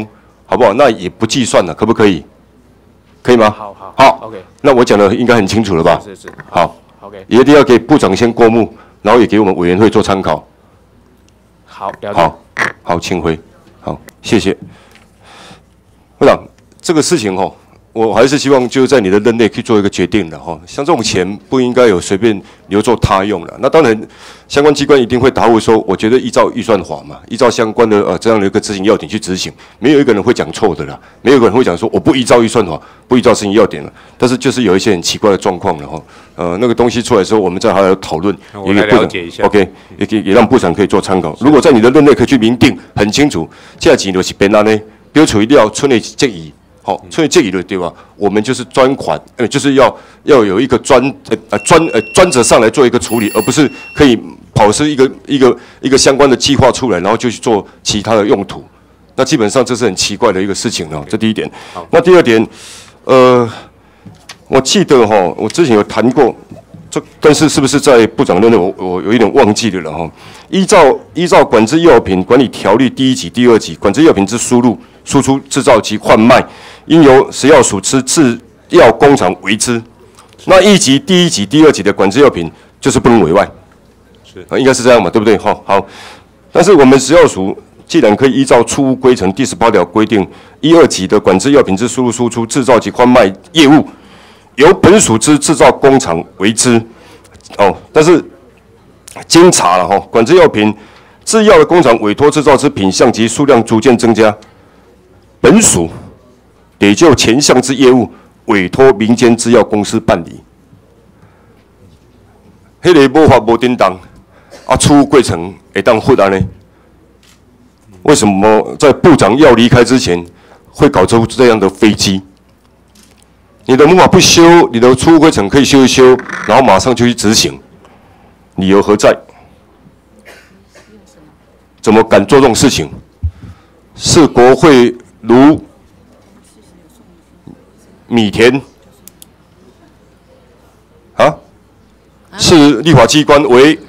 好不好？那也不计算了，可不可以？可以吗？ 好 ，OK。 那我讲的应该很清楚了吧？ 是。 好 ，OK。 也一定要给部长先过目，然后也给我们委员会做参考。 好，了解。 好，请回。好，谢谢。部长，这个事情我还是希望就是在你的任内去做一个决定的像这种钱不应该有随便留作他用了。那当然，相关机关一定会答复说，我觉得依照预算法嘛，依照相关的这样的一个执行要点去执行，没有一个人会讲错的啦，没有一个人会讲说我不依照预算法，不依照执行要点了。但是就是有一些很奇怪的状况了那个东西出来之后，我们再好好讨论， 也给部长了解一下 ，OK， 也让部长可以做参考。如果在你的任内可以去明定很清楚，这钱就是变哪呢？标处了村内建议。所以这一类对吧？我们就是专款，就是要有一个专责上来做一个处理，而不是可以跑出一个相关的计划出来，然后就去做其他的用途。那基本上这是很奇怪的一个事情这第一点。那第二点，我记得我之前有谈过，但是是不是在部长任内我有一点忘记了依照管制药品管理条例第1级、第2级，管制药品之输入、输出、制造及贩卖，应由食药署之制药工厂为之。那1级、第1级、第2级的管制药品就是不能委外，是应该是这样嘛，对不对？好。但是我们食药署既然可以依照出污规程第18条规定，1、2级的管制药品之输入、输出、制造及贩卖业务，由本署之制造工厂为之。但是经查了管制药品制药的工厂委托制造之品项及数量逐渐增加，本署得就前项之业务委托民间制药公司办理。迄个无法无叮当出过程会当混呢？为什么在部长要离开之前会搞出这样的飞机？你的木马不修，你的出规程可以修一修，然后马上就去执行，理由何在？怎么敢做这种事情？是国会如米田是立法机关为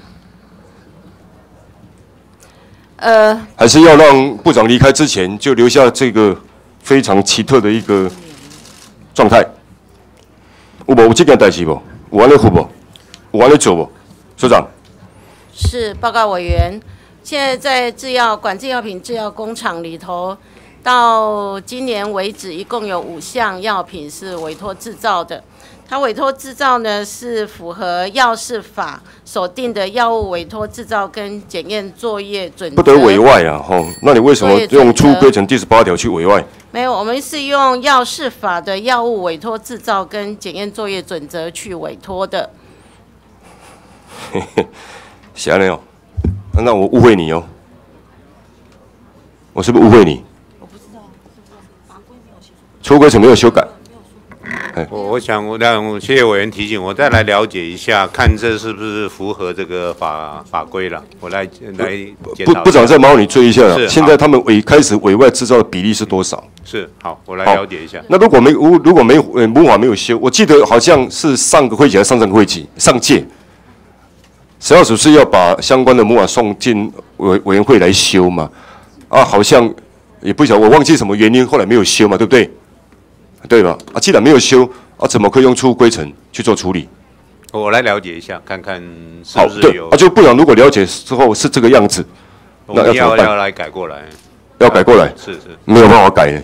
还是要让部长离开之前就留下这个非常奇特的一个状态？有这件代志无？有安尼付无？有安尼做无？所长。 是报告委员，现在在管制药品制药工厂里头，到今年为止，一共有5项药品是委托制造的。它委托制造呢是符合药事法所定的药物委托制造跟检验作业准则。 不得委外啊！那你为什么用出规程第18条去委外？ 没有，我们是用药事法的药物委托制造跟检验作业准则去委托的。 是安尼那我误会你我是不是误会你？我不知道，法规没有修改，出规程没有修改。 我想让谢谢委员提醒，我再来了解一下，看这是不是符合这个法规了。我来检讨。 部长再麻烦你追一下了。现在他们开始委外制造的比例是多少？ 是好，我来了解一下。 那如果母法没有修，我记得好像是上个会期还是上届，食药署是要把相关的母法送进委员会来修嘛？好像也不晓得，我忘记什么原因，后来没有修嘛，对不对？对吧？既然没有修怎么可以用出规程去做处理？ 我来了解一下，看看是不是有。 就部长如果了解之后是这个样子， 那要怎么办？要来改过来。 要改过来？ 是。 没有办法改呢。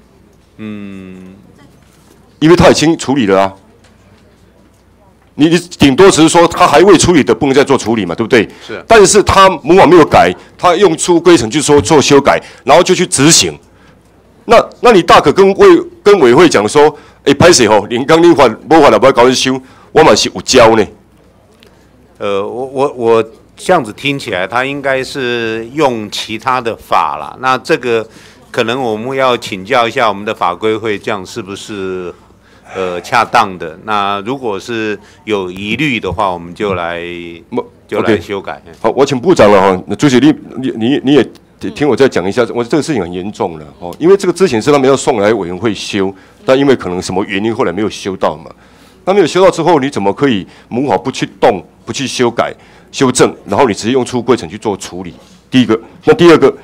因为他已经处理了你顶多只是说他还未处理的，不能再做处理嘛，对不对？ 是。 但是他母法没有改，他用出规程就说做修改，然后就去执行。那你大可跟委会讲说，拍摄您刚你无法了，不要搞去修，我嘛是有交呢。 我这样子听起来，他应该是用其他的法啦。那这个可能我们要请教一下我们的法规会，这样是不是恰当的？那如果是有疑虑的话，我们就来修改。 好，我请部长了主席你也。听我再讲一下，我这个事情很严重了因为这个之前是他们要送来委员会修，但因为可能什么原因后来没有修到嘛。那没有修到之后，你怎么可以母法不去动、不去修改、修正，然后你直接用出规程去做处理？第一个，那第二个，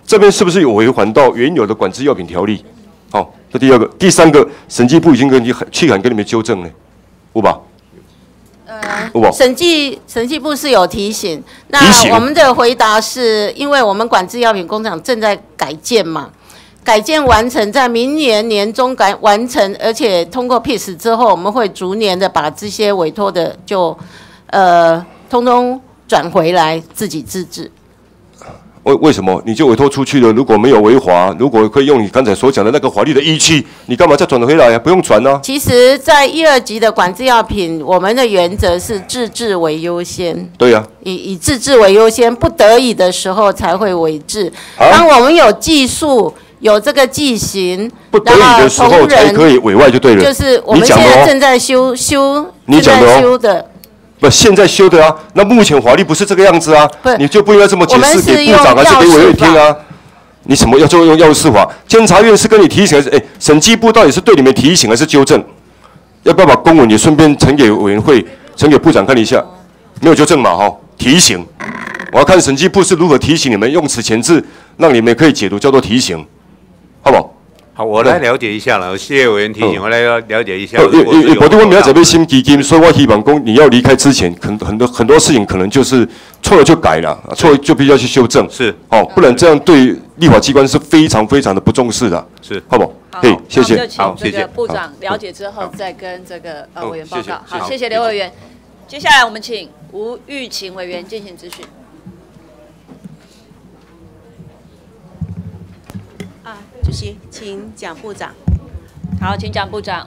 这边是不是有违反到原有的管制药品条例？好，这第二个，第三个，审计部已经去跟你们纠正了，有吧？ 审计部是有提醒，那我们的回答是因为我们管制药品工厂正在改建嘛，改建完成在明年年中完成，而且通过 PIS 之后，我们会逐年的把这些委托的就通通转回来自己自治。 为什么你就委托出去了？如果没有违法，如果可以用你刚才所讲的那个法律的依据，你干嘛再转回来啊？不用转啊。 其实，在1、2级的管制药品，我们的原则是自治为优先。 对呀、 以自治为优先，不得已的时候才会委制。当我们有技术、有这个技型， 不得已的时候才可以委外就对了。 就是我们现在正在修的。 不，现在修的啊，那目前法律不是这个样子啊，你就不应该这么解释给部长还是给委员听啊？你什么要用药事法？监察院是跟你提醒还是？审计部到底是对你们提醒还是纠正？要不要把公文也顺便呈给委员会、呈给部长看一下？没有纠正嘛，哈，提醒。我要看审计部是如何提醒你们，用词前置，让你们可以解读叫做提醒，好不好？ 好，我来了解一下了。谢谢委员提醒，我来了解一下。 我明仔要新基金，所以我希望讲你要离开之前，很多事情可能就是错了就改了，错就必须要去修正。 是， 哦，不然这样对立法机关是非常的不重视的。 是， 好不好？嘿，谢谢。 好，这个部长了解之后再跟这个委员报告。好，谢谢刘委员。接下来我们请吴玉琴委员进行质询。 主席，请蒋部长。 好，请蒋部长。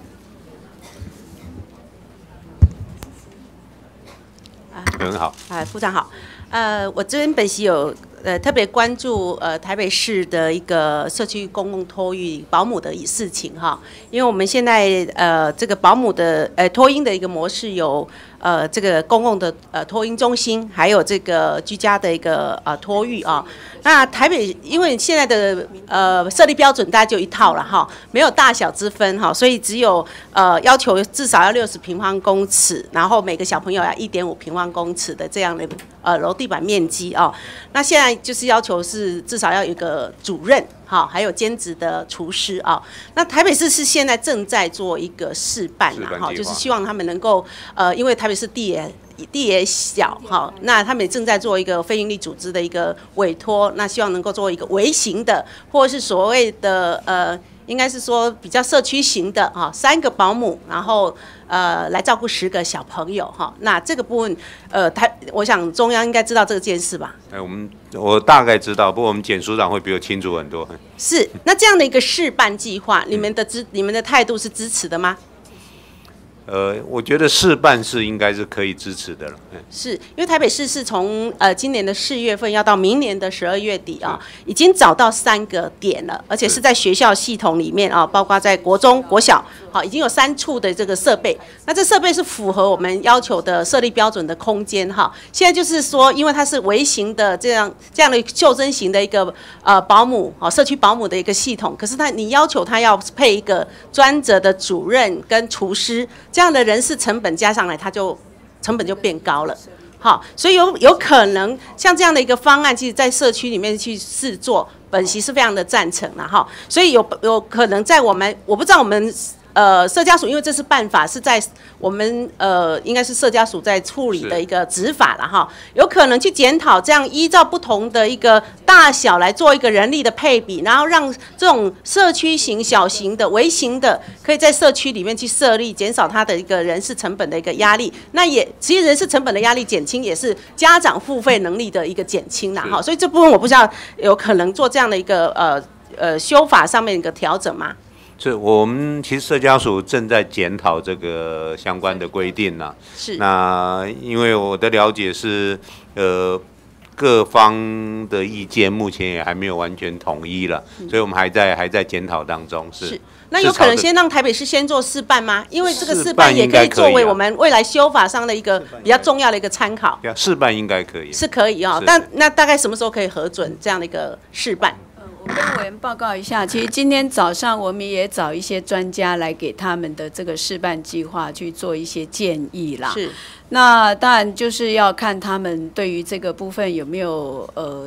很好。 部长好。我这边本席有特别关注台北市的一个社区公共托育保姆的事情哈，因为我们现在这个保姆的托婴的一个模式有这个公共的托婴中心，还有这个居家的一个托育啊。那台北因为现在的设立标准大概就一套了哈，没有大小之分哈，所以只有要求至少要60平方公尺，然后每个小朋友要1.5平方公尺的这样的楼地板面积哦。那现在就是要求是至少要有一个主任哈，还有兼职的厨师啊。那台北市是现在正在做一个示范啦哈，就是希望他们能够因为台北市地也小哈，那他们也正在做一个非营利组织的一个委托，那希望能够做一个微型的，或者是所谓的应该是说比较社区型的哈，3个保姆，然后来照顾10个小朋友哈。那这个部分我想中央应该知道这件事吧？ 我大概知道，不过我们简署长会比我清楚很多。 是，那这样的一个示范计划，你们的态度是支持的吗？ 我觉得示范是应该是可以支持的了。 是因为台北市是从今年的4月份要到明年的12月底啊，已经找到3个点了，而且是在学校系统里面啊，包括在国中、国小，好，已经有3处的这个设备。那这设备是符合我们要求的设立标准的空间哈。现在就是说，因为它是微型的这样的袖珍型的一个保姆社区保姆的一个系统，可是你要求他要配一个专责的主任跟厨师。这样的人事成本加上来，成本就变高了，好，所以有可能像这样的一个方案，其实在社区里面去试做，本席是非常的赞成了哈，所以有可能在我不知道我们社家署，因为这是办法是在我们应该是社家署在处理的一个执法了哈，有可能去检讨这样依照不同的一个大小来做一个人力的配比，然后让这种社区型、小型的、微型的，可以在社区里面去设立，减少它的一个人事成本的一个压力。那其实人事成本的压力减轻，也是家长付费能力的一个减轻啦哈。所以这部分我不知道有可能做这样的一个修法上面一个调整吗？ 我们其实社家署正在检讨这个相关的规定啦。是。那因为我的了解是，各方的意见目前也还没有完全统一了，所以我们还在检讨当中。是。 那有可能先让台北市先做示范吗？因为这个示范也可以作为我们未来修法上的一个比较重要的一个参考。 示范应该可以。 是可以哦，但那大概什么时候可以核准这样的一个示范？ 我跟委员报告一下，其实今天早上我们也找一些专家来给他们的这个示范计划去做一些建议啦。是。那当然就是要看他们对于这个部分有没有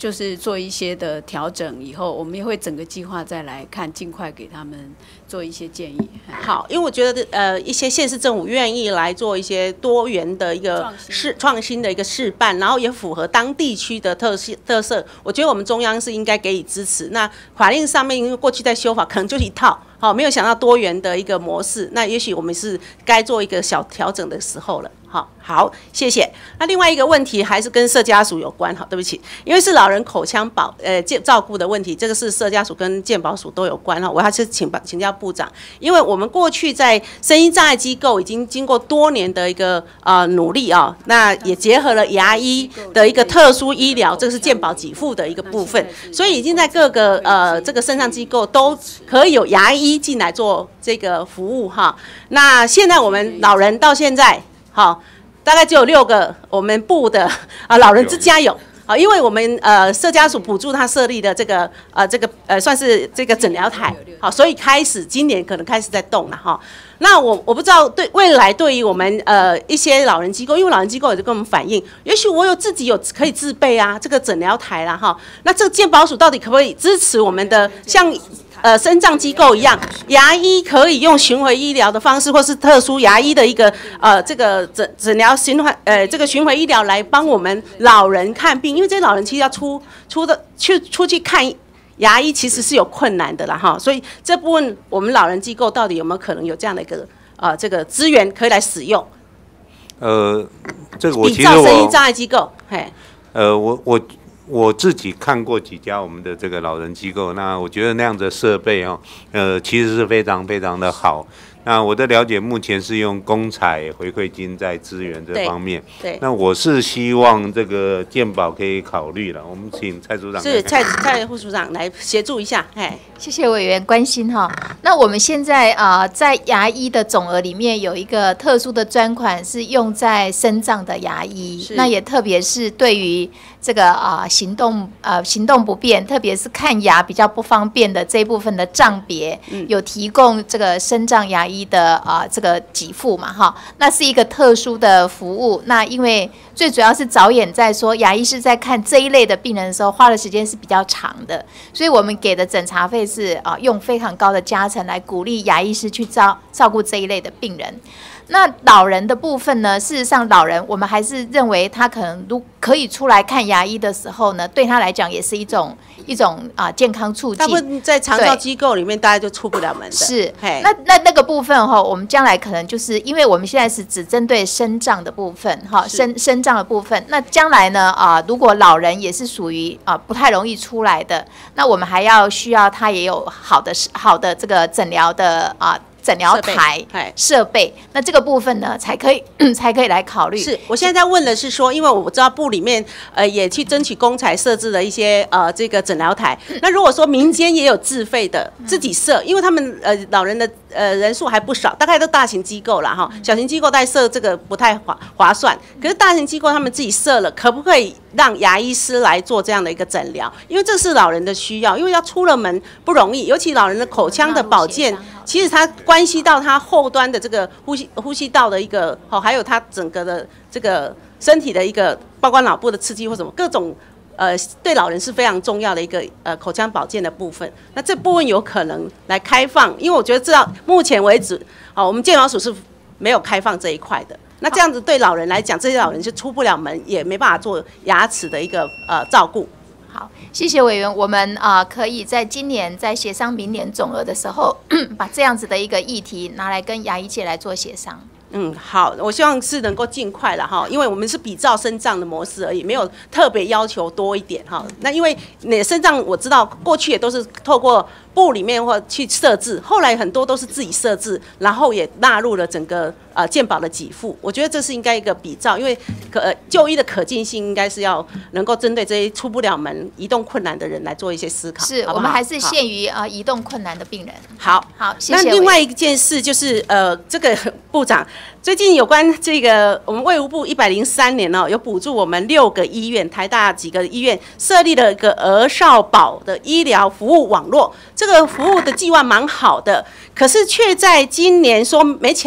就是做一些的调整以后，我们也会整个计划再来看，尽快给他们做一些建议。 好，因为我觉得一些县市政府愿意来做一些多元的一个创新的一个示范，然后也符合当地区的特色，我觉得我们中央是应该给予支持。那法令上面因为过去在修法可能就是一套，好，没有想到多元的一个模式，那也许我们是该做一个小调整的时候了。好，谢谢。那另外一个问题还是跟社家属有关，好，对不起，因为是老人口腔照顾的问题，这个是社家属跟健保署都有关哈。我还是请教部长，因为我们过去在身心障碍机构已经经过多年的一个努力啊，那也结合了牙医的一个特殊医疗，这个是健保给付的一个部分，所以已经在各个这个身障机构都可以有牙医进来做这个服务哈。那现在我们老人到现在好，大概只有6个我们部的老人之家有。好，因为我们社家属补助他设立的这个算是这个诊疗台，好，所以今年可能开始在动了哈。那我不知道对未来对于我们一些老人机构，因为老人机构也就跟我们反映，也许我自己有可以自备啊这个诊疗台啦哈。那这个健保署到底可不可以支持我们的像？身障机构一样，牙医可以用巡回医疗的方式，或是特殊牙医的一个这个诊疗这个巡回医疗来帮我们老人看病，因为这些老人其实要出去看牙医，其实是有困难的啦哈。所以这部分我们老人机构到底有没有可能有这样的一个这个资源可以来使用？ 这个比照身心障碍机构，嘿， 我自己看过几家我们的这个老人机构，那我觉得那样的设备其实是非常非常的好。那我的了解，目前是用公采回馈金在支援这方面。 对。 那我是希望这个健保可以考虑了。我们请蔡组长。 是蔡副署长来协助一下。哎， 谢谢委员关心哈。那我们现在在牙医的总额里面有一个特殊的专款是用在身障的牙医，那也特别是对于这个行动不便，特别是看牙比较不方便的这一部分的障别，有提供这个身障牙医的这个给付嘛哈，那是一个特殊的服务。那因为最主要是着眼在说牙医是在看这一类的病人的时候花的时间是比较长的，所以我们给的诊查费是用非常高的加成来鼓励牙医师去照顾这一类的病人。那老人的部分呢，事实上老人我们还是认为他可能可以出来看牙医的时候呢，对他来讲也是一种健康促进。 大部分在长照机构里面大家就出不了门的。 是，那个部分哈，我们将来可能就是因为我们现在是只针对身障的部分哈，身障的部分。那将来呢如果老人也是属于不太容易出来的，那我们还需要他也有好的这个诊疗的诊疗台设备，那这个部分呢才可以来考虑。 是我现在在问的是说，因为我知道部里面也去争取公财设置了一些这个诊疗台。那如果说民间也有自费的自己设，因为他们老人的人数还不少，大概都大型机构啦哈，小型机构在设这个不太划算。可是大型机构他们自己设了，可不可以让牙医师来做这样的一个诊疗？因为这是老人的需要，因为要出了门不容易，尤其老人的口腔的保健，其实它关系到他后端的这个呼吸道的一个还有他整个的这个身体的一个，包括脑部的刺激或什么各种对老人是非常重要的一个口腔保健的部分。那这部分有可能来开放，因为我觉得到目前为止，我们健保署是没有开放这一块的。那这样子对老人来讲，这些老人就出不了门，也没办法做牙齿的一个照顾。 好，谢谢委员。我们可以在今年在协商明年总额的时候，把这样子的一个议题拿来跟牙医界来做协商。 好，我希望是能够尽快了哈，因为我们是比照身障的模式而已，没有特别要求多一点哈。那因为你身障我知道过去也都是透过部里面或去设置，后来很多都是自己设置，然后也纳入了整个健保的给付。我觉得这是应该一个比照，因为就医的可进性应该是要能够针对这些出不了门、移动困难的人来做一些思考。 是， 好不好？ 我们还是限于移动困难的病人。 好， 谢谢。 那另外一件事就是这个部长最近有关这个我们卫福部103年有补助我们6个医院，台大几个医院设立了一个儿少保的医疗服务网络。这个服务的计划蛮好的，可是却在今年说没钱了，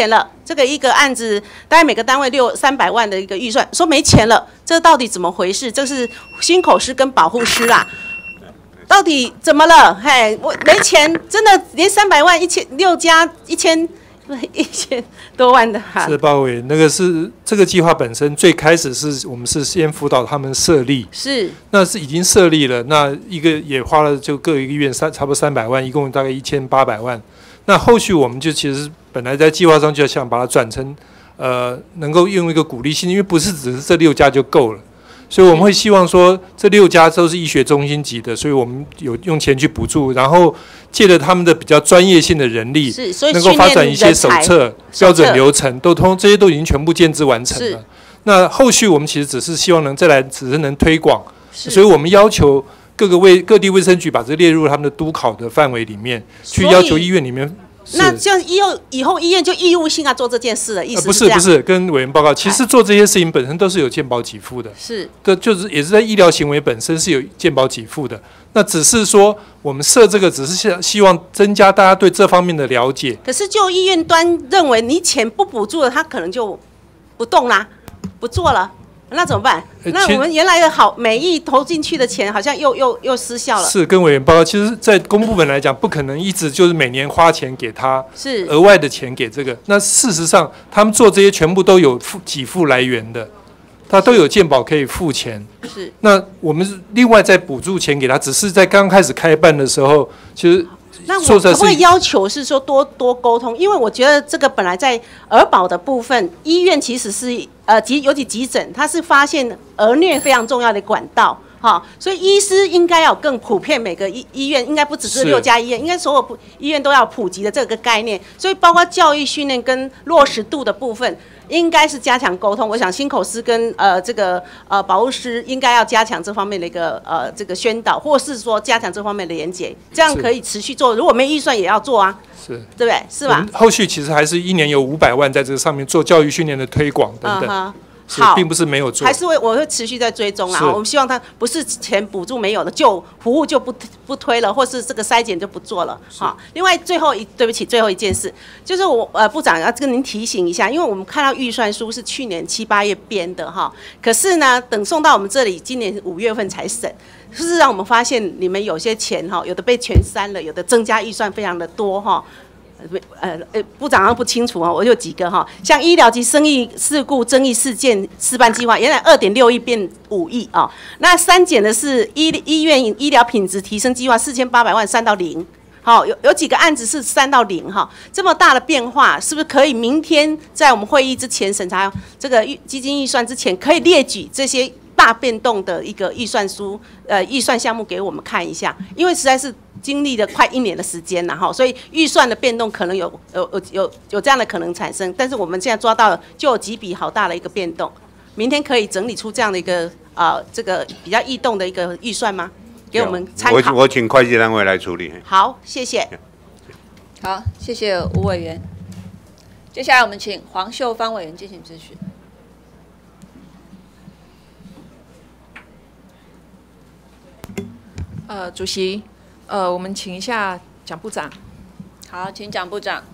这个一个案子大概每个单位300万的一个预算，说没钱了，这到底怎么回事？这是新口师跟保护师啊，到底怎么了？嘿，我没钱，真的连300万6加1000多万的哈。 是鲍委员，那个是这个计划本身最开始是我们是先辅导他们设立， 是， 那是已经设立了，那一个也花了就各一个院差不多300万，一共大概1800万。那后续我们就其实本来在计划上就想把它转成能够用一个鼓励性，因为不是只是这6家就够了。所以我们会希望说，这6家都是医学中心级的，所以我们有用钱去补助，然后借着他们的比较专业性的人力，能够发展一些手册、标准流程，这些都已经全部建制完成了。那后续我们其实只是希望只是能推广，所以我们要求各地卫生局把这列入他们的督考的范围里面，去要求医院里面。 那这样以后医院就义务性要做这件事的意思不是，跟委员报告，其实做这些事情本身都是有健保给付的， 是， 就是也是在医疗行为本身是有健保给付的。那只是说我们设这个，只是希望增加大家对这方面的了解。 可是就医院端认为你钱不补助了，他可能就不动啦，不做了。那怎么办？那我们原来的好每亿投进去的钱，好像又失效了。 是跟委员报告，其实，在公部门来讲，不可能一直就是每年花钱给他， 是额外的钱给这个。那事实上，他们做这些全部都有给付来源的，他都有健保可以付钱。 是。 那我们另外再补助钱给他，只是在刚开始开办的时候，其实。 那我可不可以要求是说多沟通？因为我觉得这个本来在儿保的部分，医院其实是尤其急诊，它是发现儿虐非常重要的管道，所以医师应该要更普遍，每个医院应该不只是6家医院，应该所有医院都要普及的这个概念。所以包括教育训练跟落实度的部分，应该是加强沟通。我想新口师跟这个保护师应该要加强这方面的一个这个宣导，或是说加强这方面的连结，这样可以持续做。如果没预算也要做啊， 是， 对不对？是吧？ 后续其实还是1年有500万在这个上面做教育训练的推广等等。 好， 并不是没有做， 还是我会持续在追踪啦。我们希望他不是钱补助没有了，就服务就不推了，或是这个筛检就不做了。好，另外最后一件事，就是我部长要跟您提醒一下，因为我们看到预算书是去年7、8月编的哈，可是呢，等送到我们这里，今年5月份才审，是让我们发现你们有些钱哈，有的被全删了，有的增加预算非常的多哈。部长不清楚我有几个哈，像医疗及生意事故争议事件示范计划，原来2.6亿变5亿啊。那删减的是医院医疗品质提升计划4800万删到0，好，有几个案子是3到0哈，这么大的变化，是不是可以明天在我们会议之前审查这个基金预算之前，可以列举这些大变动的一个预算书预算项目给我们看一下？因为实在是经历了快1年的时间了哈，所以预算的变动可能有这样的可能产生，但是我们现在抓到了，就有几笔好大的一个变动。明天可以整理出这样的一个这个比较异动的一个预算吗？给我们参考。 我请会计单位来处理。 好，谢谢。 好，谢谢吴委员。接下来我们请黄秀芳委员进行质询。 主席，我们请一下蒋部长。 好，请蒋部长。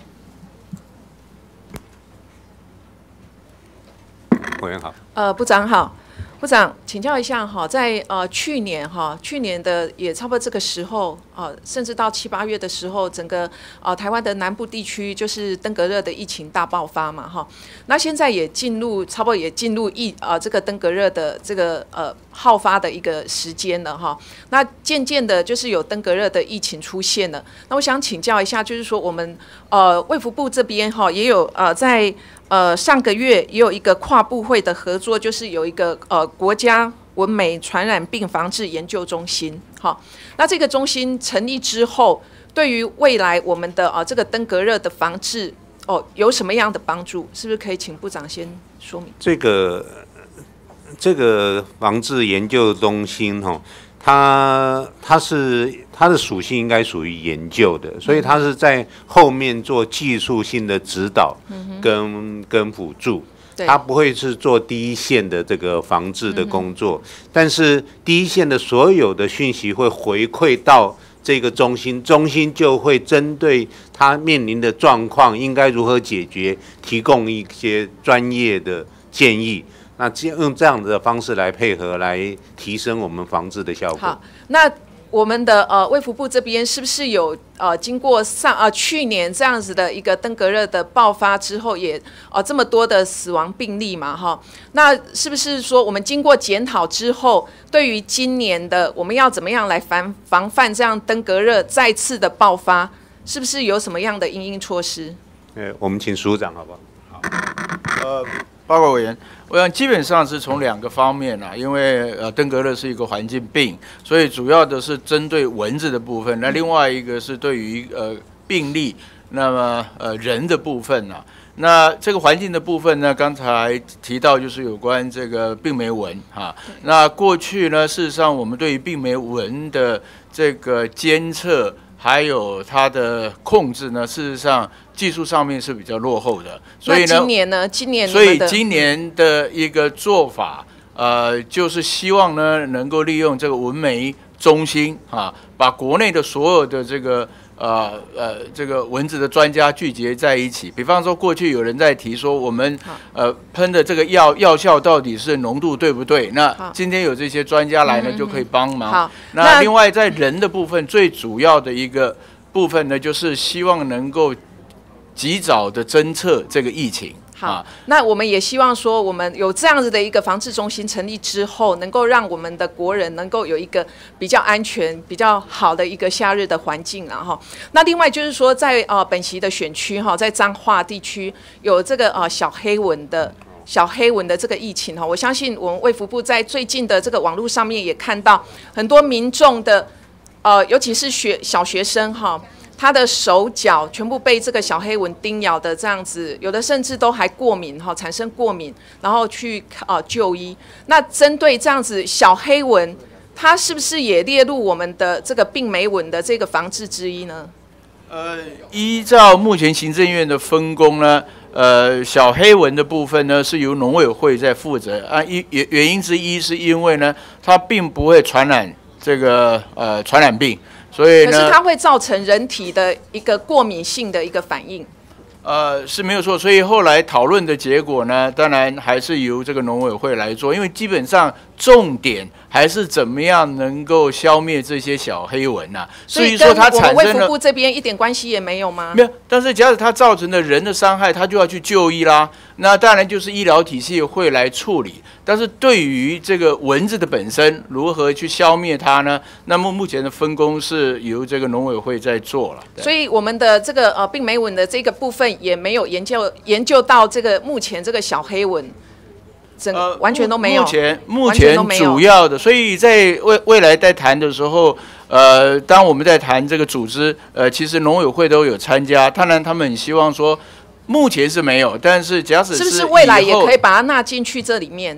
委员好。 部长好。部长，请教一下哈，在去年的也差不多这个时候甚至到7、8月的时候，整个台湾的南部地区就是登革热的疫情大爆发嘛哈。那现在也差不多也进入这个登革热的这个好发的一个时间了哈。那渐渐的，就是有登革热的疫情出现了。那我想请教一下，就是说我们卫福部这边哈也有在上个月也有一个跨部会的合作，就是有一个国家文美传染病防治研究中心。好，那这个中心成立之后，对于未来我们的这个登革热的防治有什么样的帮助？是不是可以请部长先说明？ 这个防治研究中心它的属性应该属于研究的，所以它是在后面做技术性的指导跟辅助，它不会是做第一线的这个防治的工作，但是第一线的所有的讯息会回馈到这个中心就会针对他面临的状况应该如何解决，提供一些专业的建议。那用这样的方式来配合，来提升我们防治的效果。 好，那我们的卫福部这边是不是有经过去年这样子的一个登革热的爆发之后也这么多的死亡病例嘛哈？那是不是说我们经过检讨之后，对于今年的我们要怎么样来防范这样登革热再次的爆发，是不是有什么样的因应措施？ 我们请署长好不好？ 好，报告委员，我想基本上是从2个方面啦，因为登革热是一个环境病，所以主要的是针对蚊子的部分，那另外一个是对于病例，那么人的部分啦。那这个环境的部分呢，刚才提到就是有关这个病媒蚊哈。那过去呢，事实上我们对于病媒蚊的这个监测还有它的控制呢，事实上技术上面是比较落后的，所以呢， 今年呢， 所以今年的一个做法，就是希望呢能够利用这个蚊媒中心啊，把国内的所有的这个这个蚊子的专家聚集在一起。比方说，过去有人在提说，我们喷的这个药效到底是浓度对不对？那今天有这些专家来呢，就可以帮忙。那另外在人的部分，最主要的一个部分呢，就是希望能够及早的侦测这个疫情。 好，那我们也希望说，我们有这样子的一个防治中心成立之后，能够让我们的国人能够有一个比较安全、比较好的一个夏日的环境啦哈。那另外就是说，在本席的选区哈，在彰化地区有这个小黑蚊的这个疫情哈，我相信我们卫福部在最近的这个网络上面也看到很多民众的尤其是小学生哈。他的手脚全部被这个小黑蚊叮咬的这样子，有的甚至都还过敏哈，产生过敏，然后去就医。那针对这样子小黑蚊，它是不是也列入我们的这个病媒蚊的这个防治之一呢？ 依照目前行政院的分工呢，小黑蚊的部分呢是由农委会在负责啊。原因之一是因为呢，它并不会传染这个传染病。所以呢， 可是它会造成人体的一个过敏性的一个反应。 是没有错。所以后来讨论的结果呢，当然还是由这个农委会来做，因为基本上重点还是怎么样能够消灭这些小黑蚊呐。 所以说它产生了，卫福部这边一点关系也没有吗？ 没有，但是假如它造成的人的伤害，它就要去就医啦。那当然就是医疗体系会来处理。但是对于这个蚊子的本身如何去消灭它呢？那么目前的分工是由这个农委会在做了。 所以我们的这个病媒蚊的这个部分也没有研究到这个目前这个小黑蚊，完全都没有。 目前主要的，所以在未来在谈的时候，当我们在谈这个组织，其实农委会都有参加。当然，他们很希望说，目前是没有，但是假使是不是未来也可以把它纳进去这里面？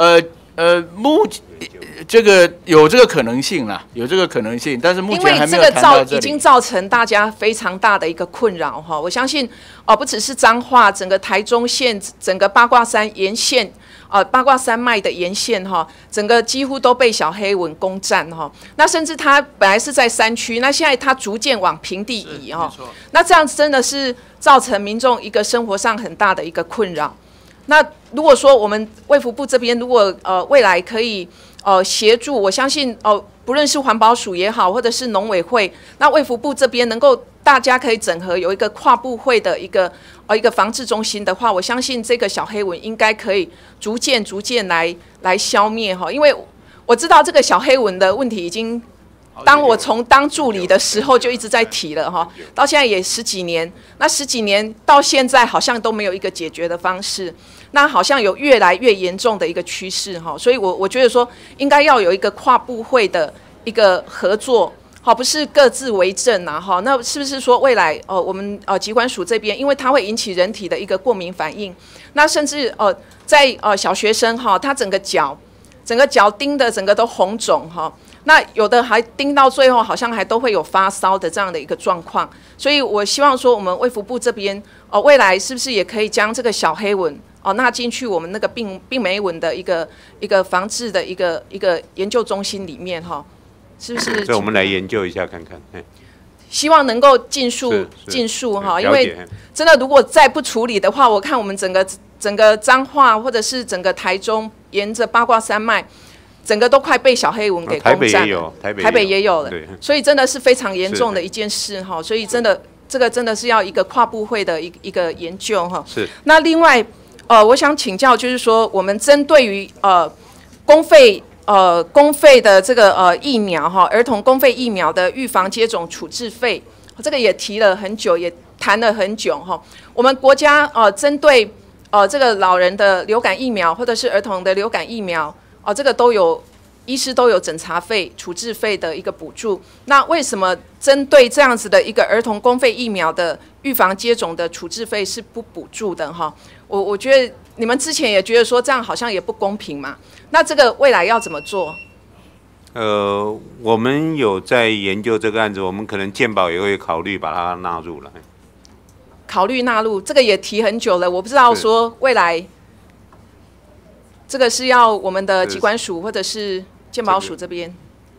这个有这个可能性啦，有这个可能性，但是目前还没有谈到这里。因为这个已经造成大家非常大的一个困扰哈。我相信不只是彰化，整个台中县、整个八卦山沿线。八卦山脉的沿线哈，整个几乎都被小黑蚊攻占哈。那甚至它本来是在山区，那现在它逐渐往平地移哈。那这样子真的是造成民众一个生活上很大的一个困扰。那如果说我们卫福部这边如果未来可以协助，我相信不论是环保署也好，或者是农委会，那卫福部这边能够大家可以整合有一个跨部会的一个防治中心的话，我相信这个小黑蚊应该可以逐渐来消灭哈。因为我知道这个小黑蚊的问题已经，当我当助理的时候就一直在提了哈，到现在也10几年，那10几年到现在好像都没有一个解决的方式，那好像有越来越严重的一个趋势哈，所以我觉得说应该要有一个跨部会的一个合作。好，不是各自为政啊，哈，那是不是说未来我们疾管署这边，因为它会引起人体的一个过敏反应，那甚至在小学生哈，他整个脚叮的整个都红肿哈，那有的还叮到最后好像还都会有发烧的这样的一个状况，所以我希望说我们卫福部这边未来是不是也可以将这个小黑蚊纳进去我们那个病媒蚊的一个防治的一个研究中心里面哈。 是不是？ 所以我们来研究一下看看。 希望能够尽速哈，因为真的如果再不处理的话，我看我们整个彰化或者是整个台中，沿着八卦山脉，整个都快被小黑蚊给攻占了。台北也有了，所以真的是非常严重的一件事哈。所以真的这个真的是要一个跨部会的一个研究哈。 是。 那另外我想请教，就是说我们针对于公费的这个疫苗哈，儿童公费疫苗的预防接种处置费，这个也提了很久，也谈了很久哈。我们国家针对这个老人的流感疫苗或者是儿童的流感疫苗这个都有医师都有诊查费、处置费的一个补助。那为什么针对这样子的一个儿童公费疫苗的预防接种的处置费是不补助的哈？我觉得你们之前也觉得说这样好像也不公平嘛。那这个未来要怎么做？ 我们有在研究这个案子，我们可能健保也会考虑把它纳入来。 考虑纳入，这个也提很久了，我不知道说未来这个是要我们的疾管署或者是健保署这边。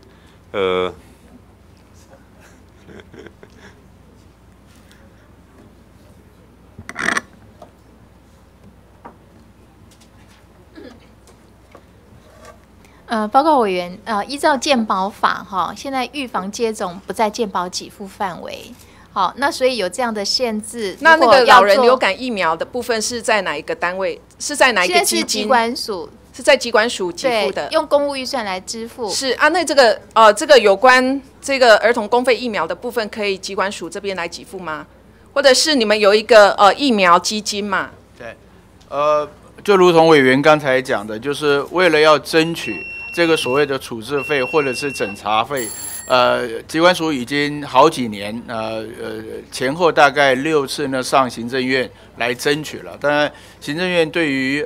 报告委员，依照健保法哈，现在预防接种不在健保给付范围，好，那所以有这样的限制。 那个老人流感疫苗的部分是在哪一个单位？是在哪一个基金？ 现在是疾管署， 是在疾管署给付的， 用公务预算来支付。 是啊，那这个有关这个儿童公费疫苗的部分，可以疾管署这边来给付吗？或者是你们有一个疫苗基金嘛？ 对，就如同委员刚才讲的，就是为了要争取这个所谓的处置费或者是诊查费，疾管署已经好几年，前后大概6次呢上行政院来争取了。当然，行政院对于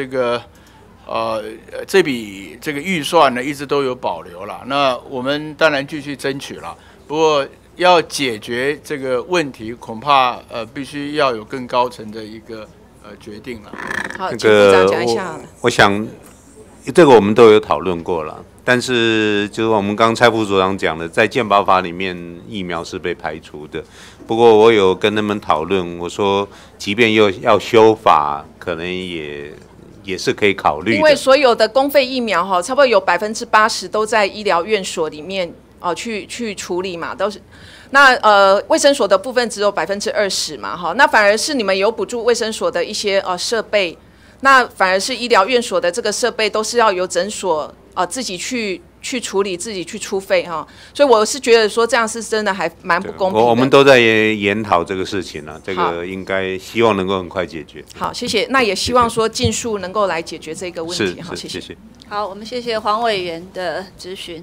这笔这个预算呢，一直都有保留了。那我们当然继续争取了。不过要解决这个问题，恐怕必须要有更高层的一个决定了。 好，请部长讲一下。 我想。这个我们都有讨论过了，但是就是我们刚蔡副所长讲的，在健保法里面疫苗是被排除的。不过我有跟他们讨论，我说即便又要修法，可能也是可以考虑的。 因为所有的公费疫苗哈，差不多有80%都在医疗院所里面去处理嘛，都是。那卫生所的部分只有20%嘛哈，那反而是你们有补助卫生所的一些设备。那反而是医疗院所的这个设备都是要由诊所自己去处理，自己去出费哈，所以我是觉得说这样是真的还蛮不公平的。 我们都在研讨这个事情了，这个应该希望能够很快解决。 好，谢谢。那也希望说尽速能够来解决这个问题。好， 谢谢。 好，我们谢谢黄委员的质询。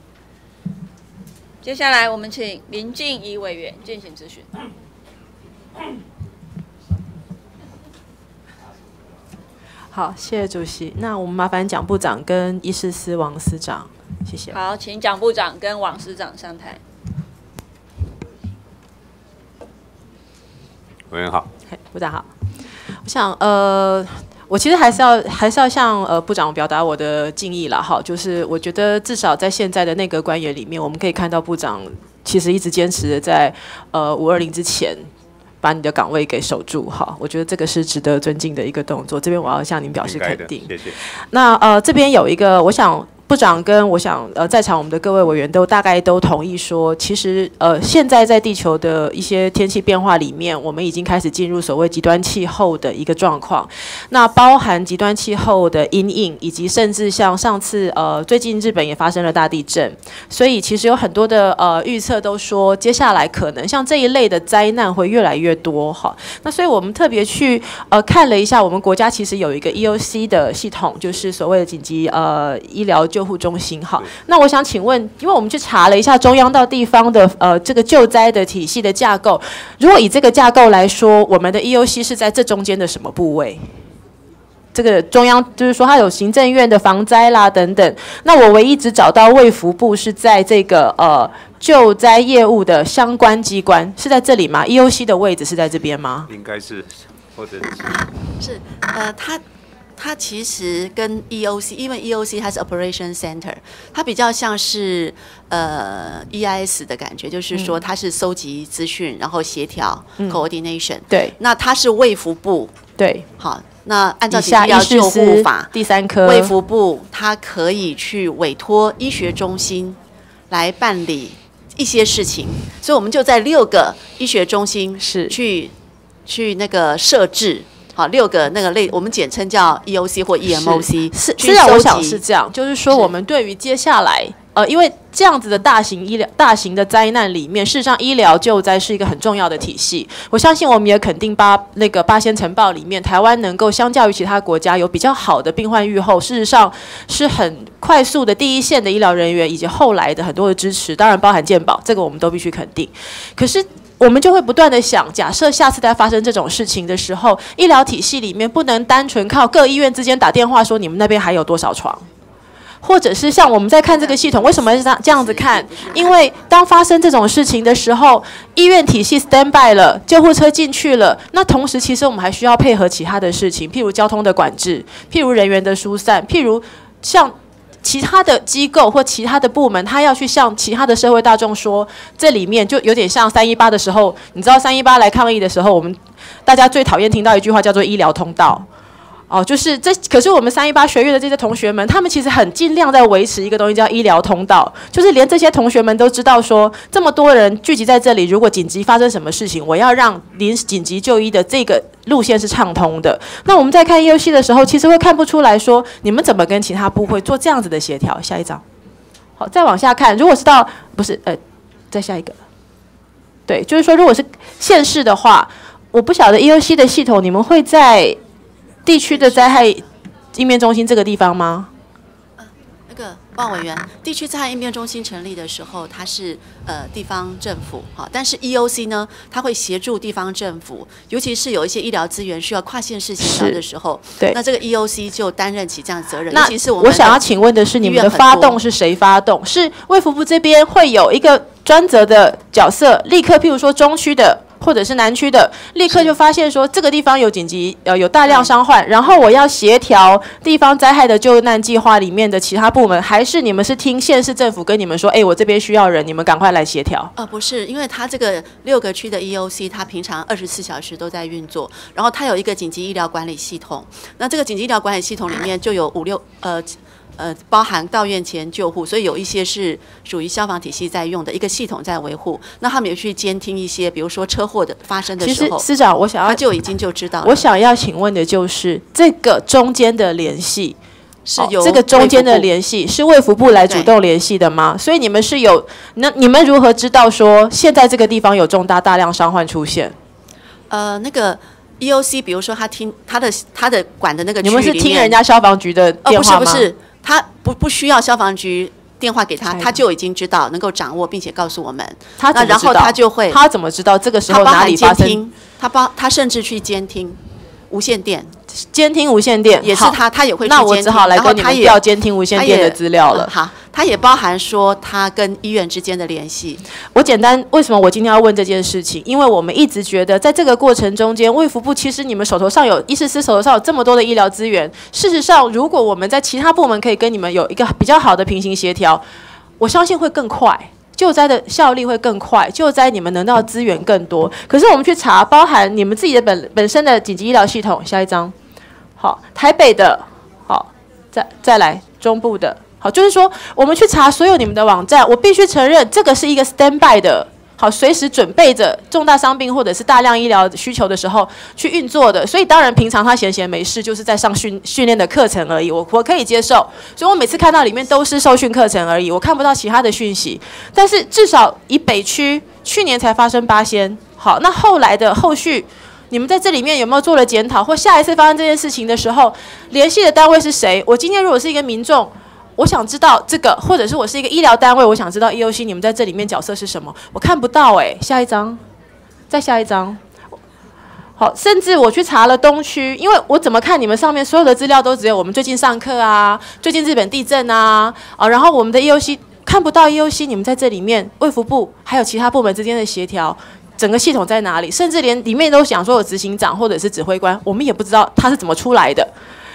接下来我们请林静怡委员进行质询。 好，谢谢主席。那我们麻烦蒋部长跟医事司王司长，谢谢。 好，请蒋部长跟王司长上台。 委员好， 部长好。我想，我其实还是要向部长表达我的敬意啦。哈，就是我觉得至少在现在的内阁官员里面，我们可以看到部长其实一直坚持的在520之前。把你的岗位给守住哈，我觉得这个是值得尊敬的一个动作。这边我要向您表示肯定。 谢谢。 那这边有一个，我想部长跟我想在场我们的各位委员都大概都同意说，其实现在在地球的一些天气变化里面，我们已经开始进入所谓极端气候的一个状况。那包含极端气候的因应，以及甚至像上次最近日本也发生了大地震，所以其实有很多的预测都说，接下来可能像这一类的灾难会越来越多哈。那所以我们特别去看了一下，我们国家其实有一个 EOC 的系统，就是所谓的紧急医疗救护中心。好，那我想请问，因为我们去查了一下中央到地方的这个救灾的体系的架构，如果以这个架构来说，我们的 EOC 是在这中间的什么部位？这个中央就是说它有行政院的防灾啦等等，那我唯一只找到卫福部是在这个救灾业务的相关机关，是在这里吗 ？EOC 的位置是在这边吗？ 应该是，或者是它其实跟 EOC， 因为 EOC 它是 Operation Center， 它比较像是EIS 的感觉，就是说它是收集资讯，然后协调 coordination。 对， 那它是卫福部。对，好，那按照紧急医疗救护法第3科， 卫福部它可以去委托医学中心来办理一些事情，所以我们就在6个医学中心去那个设置。好，6个那个类，我们简称叫 EOC 或 EMOC。 是这样，我想是这样，就是说我们对于接下来，因为这样子的大型的灾难里面，事实上医疗救灾是一个很重要的体系。我相信我们也肯定八仙晨报里面，台湾能够相较于其他国家有比较好的病患预后，事实上是很快速的第一线的医疗人员以及后来的很多的支持，当然包含健保，这个我们都必须肯定。可是我们就会不断的想，假设下次再发生这种事情的时候，医疗体系里面不能单纯靠各医院之间打电话说你们那边还有多少床，或者是像我们在看这个系统，为什么这样子看？因为当发生这种事情的时候，医院体系 stand by 了，救护车进去了，那同时其实我们还需要配合其他的事情，譬如交通的管制，譬如人员的疏散，譬如像其他的机构或其他的部门，他要去向其他的社会大众说，这里面就有点像318的时候，你知道318来抗议的时候，我们大家最讨厌听到一句话叫做医疗通道。就是这，可是我们318学院的这些同学们，他们其实很尽量在维持一个东西叫医疗通道，就是连这些同学们都知道说，这么多人聚集在这里，如果紧急发生什么事情，我要让紧急就医的这个路线是畅通的。那我们在看 EOC 的时候，其实会看不出来说，你们怎么跟其他部会做这样子的协调。下一张，好，再往下看，如果是到不是再下一个，对，就是说如果是县市的话，我不晓得 EOC 的系统你们会在地区的灾害应变中心这个地方吗？ 那个鲍委员，地区灾害应变中心成立的时候，它是地方政府好，但是 EOC 呢，它会协助地方政府，尤其是有一些医疗资源需要跨县市协调的时候，对，那这个 EOC 就担任起这样的责任。 那尤其是我想要请问的是，你们的发动是谁发动？是卫福部这边会有一个专责的角色，立刻譬如说中区的。或者是南区的，立刻就发现说这个地方有紧急，有大量伤患，然后我要协调地方灾害的救难计划里面的其他部门，还是你们是听县市政府跟你们说，我这边需要人，你们赶快来协调？ 不是，因为它这个6个区的 EOC， 它平常24小时都在运作，然后它有一个紧急医疗管理系统，那这个紧急医疗管理系统里面就有包含到院前救护，所以有一些是属于消防体系在用的一个系统在维护。那他们也去监听一些，比如说车祸的发生的时候， 其实司长，我想要他就已经就知道了。 我想要请问的就是这个中间的联系。 是由这个中间的联系是卫福部来主动联系的吗？所以你们是有你们如何知道说现在这个地方有大量伤患出现？ 那个 EOC， 比如说他听他的管的那个区域里面， 你们是听人家消防局的电话吗？ 不是。他不需要消防局电话给他，他就已经知道，能够掌握，并且告诉我们。然后他就会， 他怎么知道这个时候哪里发生？ 他甚至去监听无线电， 监听无线电也是他也会去监听。 那我只好来跟你们调监听无线电的资料了。 好，它也包含说他跟医院之间的联系。 我简单，为什么我今天要问这件事情？因为我们一直觉得在这个过程中间，卫福部其实你们手头上有医师司手头上有这么多的医疗资源。事实上，如果我们在其他部门可以跟你们有一个比较好的平行协调，我相信会更快。救灾的效率会更快，救灾你们能到的资源更多。可是我们去查，包含你们自己的本身的紧急医疗系统，下一张，好，台北的，好，再来中部的，好，就是说我们去查所有你们的网站，我必须承认这个是一个 stand by 的。好，随时准备着重大伤病或者是大量医疗需求的时候去运作的，所以当然平常他闲没事，就是在上训练的课程而已，我可以接受。所以我每次看到里面都是受训课程而已，我看不到其他的讯息。但是至少以北区去年才发生8仙，好，那后来的后续，你们在这里面有没有做了检讨，或下一次发生这件事情的时候，联系的单位是谁？我今天如果是一个民众。我想知道这个，或者是我是一个医疗单位，我想知道 EOC 你们在这里面角色是什么？我看不到下一张，再下一张。好，甚至我去查了东区，因为我怎么看你们上面所有的资料都只有我们最近上课啊，最近日本地震啊，然后我们的 EOC 看不到 EOC 你们在这里面卫福部还有其他部门之间的协调，整个系统在哪里？甚至连里面都想说有执行长或者是指挥官，我们也不知道他是怎么出来的。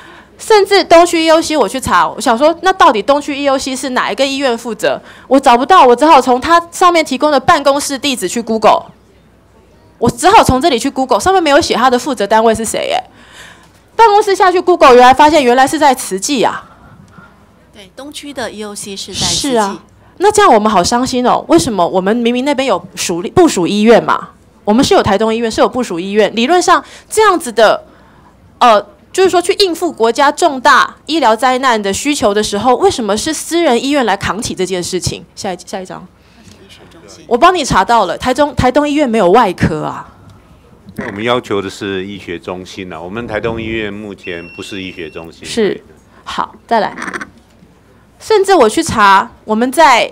甚至东区 EOC 我去查，我想说那到底东区 EOC 是哪一个医院负责？我找不到，我只好从它上面提供的办公室地址去 Google， 我只好从这里去 Google， 上面没有写它的负责单位是谁耶。办公室下去 Google， 原来发现原来是在慈济啊。 对，东区的 EOC 是在慈济。 是啊，那这样我们好伤心哦。为什么我们明明那边有部属医院嘛？我们是有台东医院，是有部属医院，理论上这样子的，就是说去应付国家重大医疗灾难的需求的时候，为什么是私人医院来扛起这件事情？下一张，我帮你查到了，台东医院没有外科啊。 我们要求的是医学中心啊，我们台东医院目前不是医学中心。 是，好，再来。甚至我去查，我们在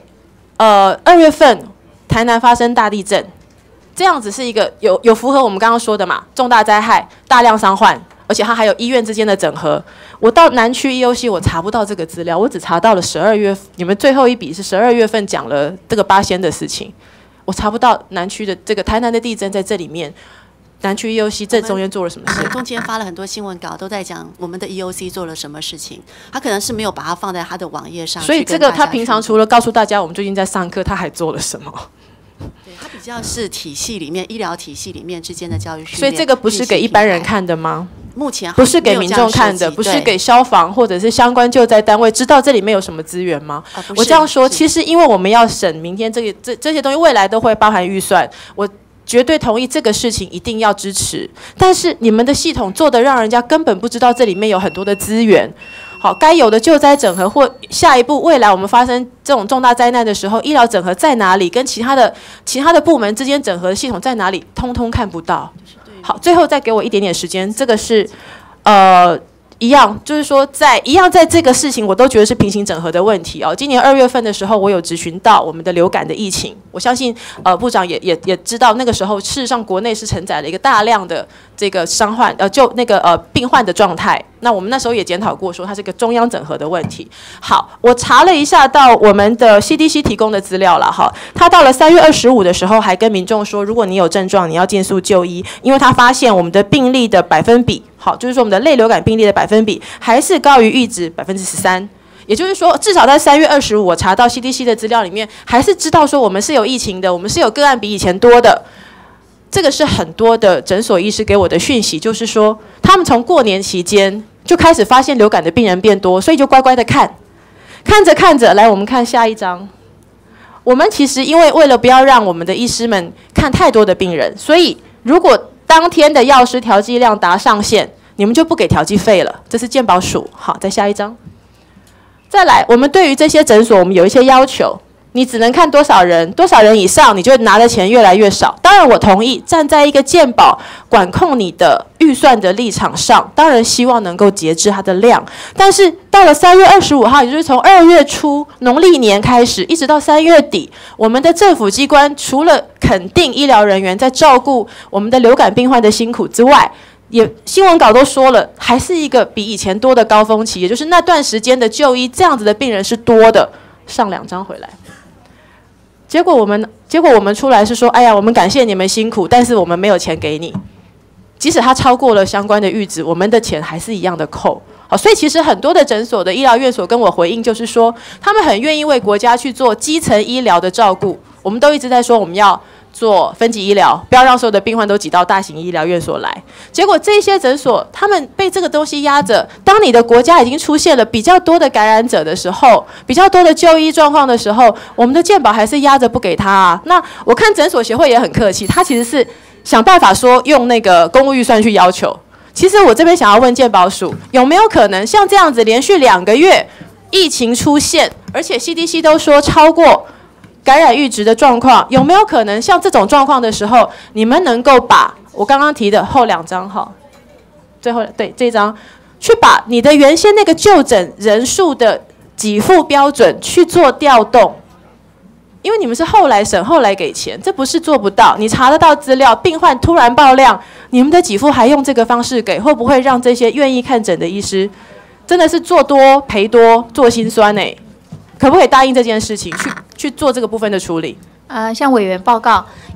2月份台南发生大地震，这样子是一个有符合我们刚刚说的嘛，重大灾害、大量伤患。而且它还有医院之间的整合。我到南区 EOC 我查不到这个资料，我只查到了12月，你们最后一笔是12月份讲了这个8仙的事情，我查不到南区的这个台南的地震在这里面，南区 EOC 这中间做了什么事？ 中间发了很多新闻稿，都在讲我们的 EOC 做了什么事情，他可能是没有把它放在他的网页上。 所以这个他平常除了告诉大家我们最近在上课，他还做了什么？ 对，它比较是体系里面医疗体系里面之间的教育训练。 所以这个不是给一般人看的吗？ 目前不是给民众看的，不是给消防或者是相关救灾单位知道这里面有什么资源吗？我这样说，其实因为我们要审明天这些东西未来都会包含预算，我绝对同意这个事情一定要支持。但是你们的系统做得让人家根本不知道这里面有很多的资源。好，该有的救灾整合或下一步未来我们发生这种重大灾难的时候，医疗整合在哪里，跟其他的部门之间整合的系统在哪里，通通看不到。好，最后再给我一点点时间，这个是一样，就是说在这个事情，我都觉得是平行整合的问题哦。今年2月份的时候，我有质询到我们的流感的疫情，我相信部长也知道，那个时候事实上国内是承载了一个大量的这个伤患病患的状态。那我们那时候也检讨过，说它是一个中央整合的问题。好，我查了一下到我们的 CDC 提供的资料了哈，他到了3月25的时候，还跟民众说，如果你有症状，你要尽速就医，因为他发现我们的病例的百分比，好，就是说我们的类流感病例的百分比还是高于阈值13%。也就是说，至少在3月25，我查到 CDC 的资料里面，还是知道说我们是有疫情的，我们是有个案比以前多的。这个是很多的诊所医师给我的讯息，就是说他们从过年期间就开始发现流感的病人变多，所以就乖乖的看着，来我们看下一张。我们其实因为了不要让我们的医师们看太多的病人，所以如果当天的药师调剂量达上限，你们就不给调剂费了，这是健保署。好，再下一张。再来，我们对于这些诊所，我们有一些要求。你只能看多少人以上，你就拿的钱越来越少。当然，我同意站在一个健保管控你的预算的立场上，当然希望能够节制它的量。但是到了3月25号，也就是从2月初农历年开始，一直到3月底，我们的政府机关除了肯定医疗人员在照顾我们的流感病患的辛苦之外，也新闻稿都说了，还是一个比以前多的高峰期，也就是那段时间的就医这样子的病人是多的。上2张回来。结果我们出来是说，哎呀，我们感谢你们辛苦，但是我们没有钱给你。即使它超过了相关的阈值，我们的钱还是一样的扣。好，所以其实很多的诊所的医疗院所跟我回应，就是说他们很愿意为国家去做基层医疗的照顾。我们都一直在说我们要做分级医疗，不要让所有的病患都挤到大型医疗院所来。结果这些诊所他们被这个东西压着，当你的国家已经出现了比较多的感染者的时候，比较多的就医状况的时候，我们的健保还是压着不给他啊。那我看诊所协会也很客气，他其实是想办法说用那个公务预算去要求。其实我这边想要问健保署，有没有可能像这样子连续2个月疫情出现，而且 CDC 都说超过感染阈值的状况，有没有可能像这种状况的时候，你们能够把我刚刚提的后2张哈，最后对这张，去把你的原先那个就诊人数的给付标准去做调动？因为你们是后来审后来给钱，这不是做不到。你查得到资料，病患突然爆量，你们的给付还用这个方式给，会不会让这些愿意看诊的医师真的是做多赔多，做心酸呢？可不可以答应这件事情，去做这个部分的处理？ 向委员报告，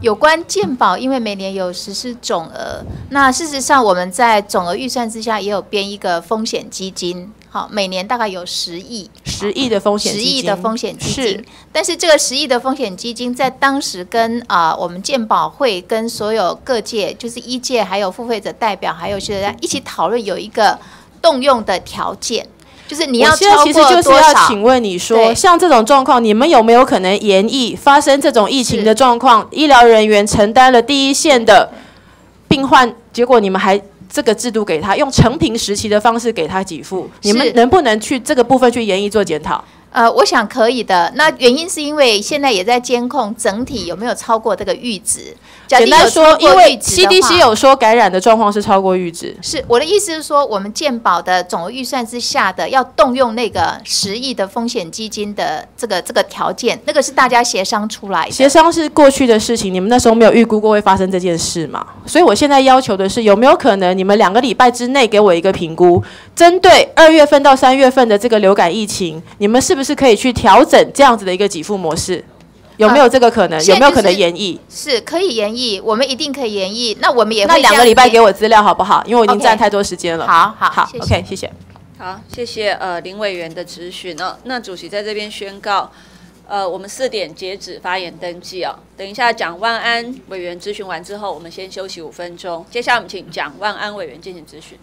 有关健保，因为每年有实施总额，那事实上我们在总额预算之下也有编一个风险基金，好，每年大概有10亿 ，10亿的风险基金 ，10亿的风险基金。 是， 但是这个10亿的风险基金在当时跟我们健保会跟所有各界，就是医界还有付费者代表还有学者一起讨论，有一个动用的条件。就是你要超过多少？ 我现在其实就是要请问你说，像这种状况，你们有没有可能研议发生这种疫情的状况，医疗人员承担了第一线的病患，结果你们还这个制度给他用承平时期的方式给他给付，你们能不能去这个部分去研议做检讨？ 我想可以的。那原因是因为现在也在监控整体有没有超过这个阈值。 简单说，因为 CDC 有说感染的状况是超过阈值。 是我的意思是说，我们健保的总额预算之下的要动用那个10亿的风险基金的这个条件，那个是大家协商出来的。 协商是过去的事情，你们那时候没有预估过会发生这件事嘛？所以我现在要求的是，有没有可能你们2个礼拜之内给我一个评估，针对2月份到3月份的这个流感疫情，你们是不是可以去调整这样子的一个给付模式？有没有这个可能？有没有可能研议？ 是可以研议，我们一定可以研议。那我们也会那2个礼拜给我资料好不好？因为我已经占太多时间了。 好 ，OK， 谢谢。 好，谢谢林委员的质询哦。那主席在这边宣告，我们4点截止发言登记哦。等一下蒋万安委员质询完之后，我们先休息5分钟。接下来我们请蒋万安委员进行质询。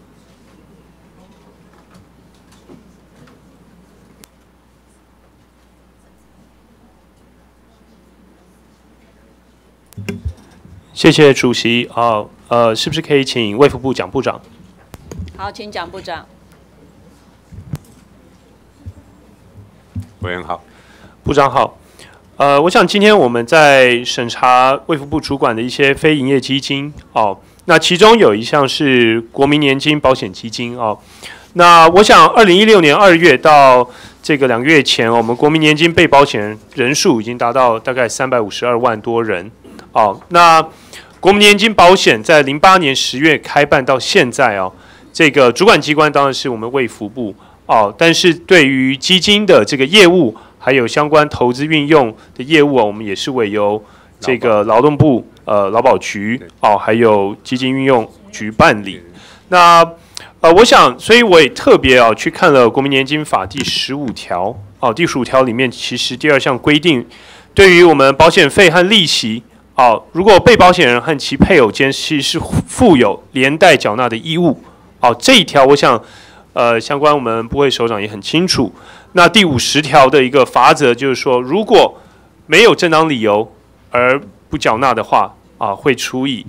谢谢主席是不是可以请卫福部蒋部长？ 好，请蒋部长。 委员好， 部长好。我想今天我们在审查卫福部主管的一些非营业基金那其中有一项是国民年金保险基金那我想2016年2月到这个2个月前，我们国民年金被保险人数已经达到大概352万多人那国民年金保险在08年10月开办到现在这个主管机关当然是我们卫福部但是对于基金的这个业务还有相关投资运用的业务我们也是委由这个劳动部劳保局还有基金运用局办理。那我想，所以我也特别去看了国民年金法第15条第15条里面其实第2项规定，对于我们保险费和利息如果被保险人和其配偶间其实是负有连带缴纳的义务这一条我想相关我们部会首长也很清楚。那第50条的一个罚则就是说，如果没有正当理由而不缴纳的话会处以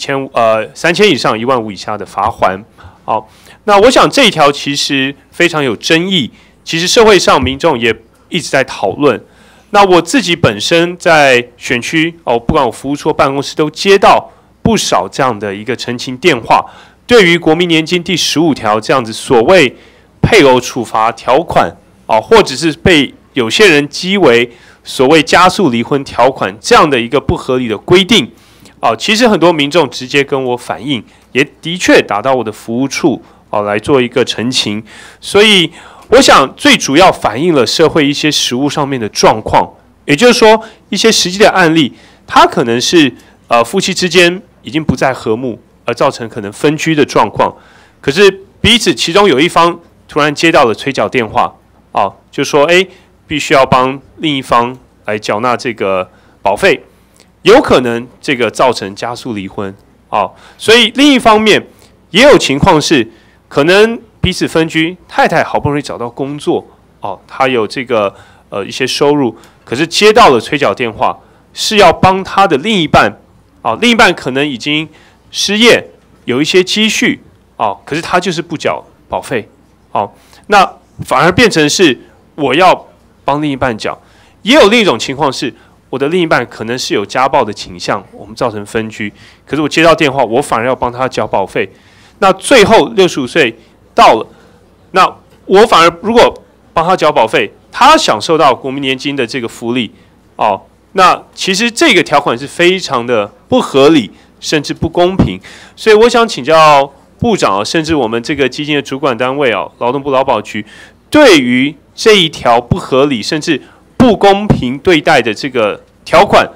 3000以上15000以下的罚锾。那我想这一条其实非常有争议，其实社会上民众也一直在讨论。那我自己本身在选区不管我服务处办公室都接到不少这样的一个陈情电话，对于国民年金第15条这样子所谓配偶处罚条款或者是被有些人讥为所谓加速离婚条款这样的一个不合理的规定其实很多民众直接跟我反映，也的确打到我的服务处来做一个陈情。所以我想最主要反映了社会一些实务上面的状况，也就是说一些实际的案例，它可能是夫妻之间已经不再和睦，而造成可能分居的状况。可是彼此其中有一方突然接到了催缴电话就说必须要帮另一方来缴纳这个保费，有可能这个造成加速离婚所以另一方面也有情况是可能彼此分居，太太好不容易找到工作她有这个一些收入，可是接到了催缴电话是要帮她的另一半另一半可能已经失业，有一些积蓄可是他就是不缴保费那反而变成是我要帮另一半缴。也有另一种情况是我的另一半可能是有家暴的倾向，我们造成分居，可是我接到电话我反而要帮他缴保费。那最后65岁到了，那我反而如果帮他缴保费，他享受到国民年金的这个福利那其实这个条款是非常的不合理，甚至不公平。所以我想请教部长甚至我们这个基金的主管单位劳动部劳保局，对于这一条不合理甚至不公平对待的这个条款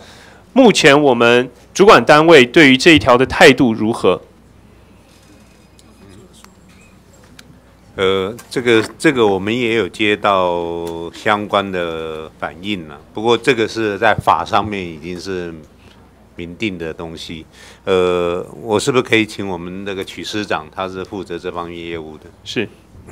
目前我们主管单位对于这一条的态度如何？ 这个我们也有接到相关的反应了，不过这个是在法上面已经是明定的东西。我是不是可以请我们那个曲师长，他是负责这方面业务的？ 是。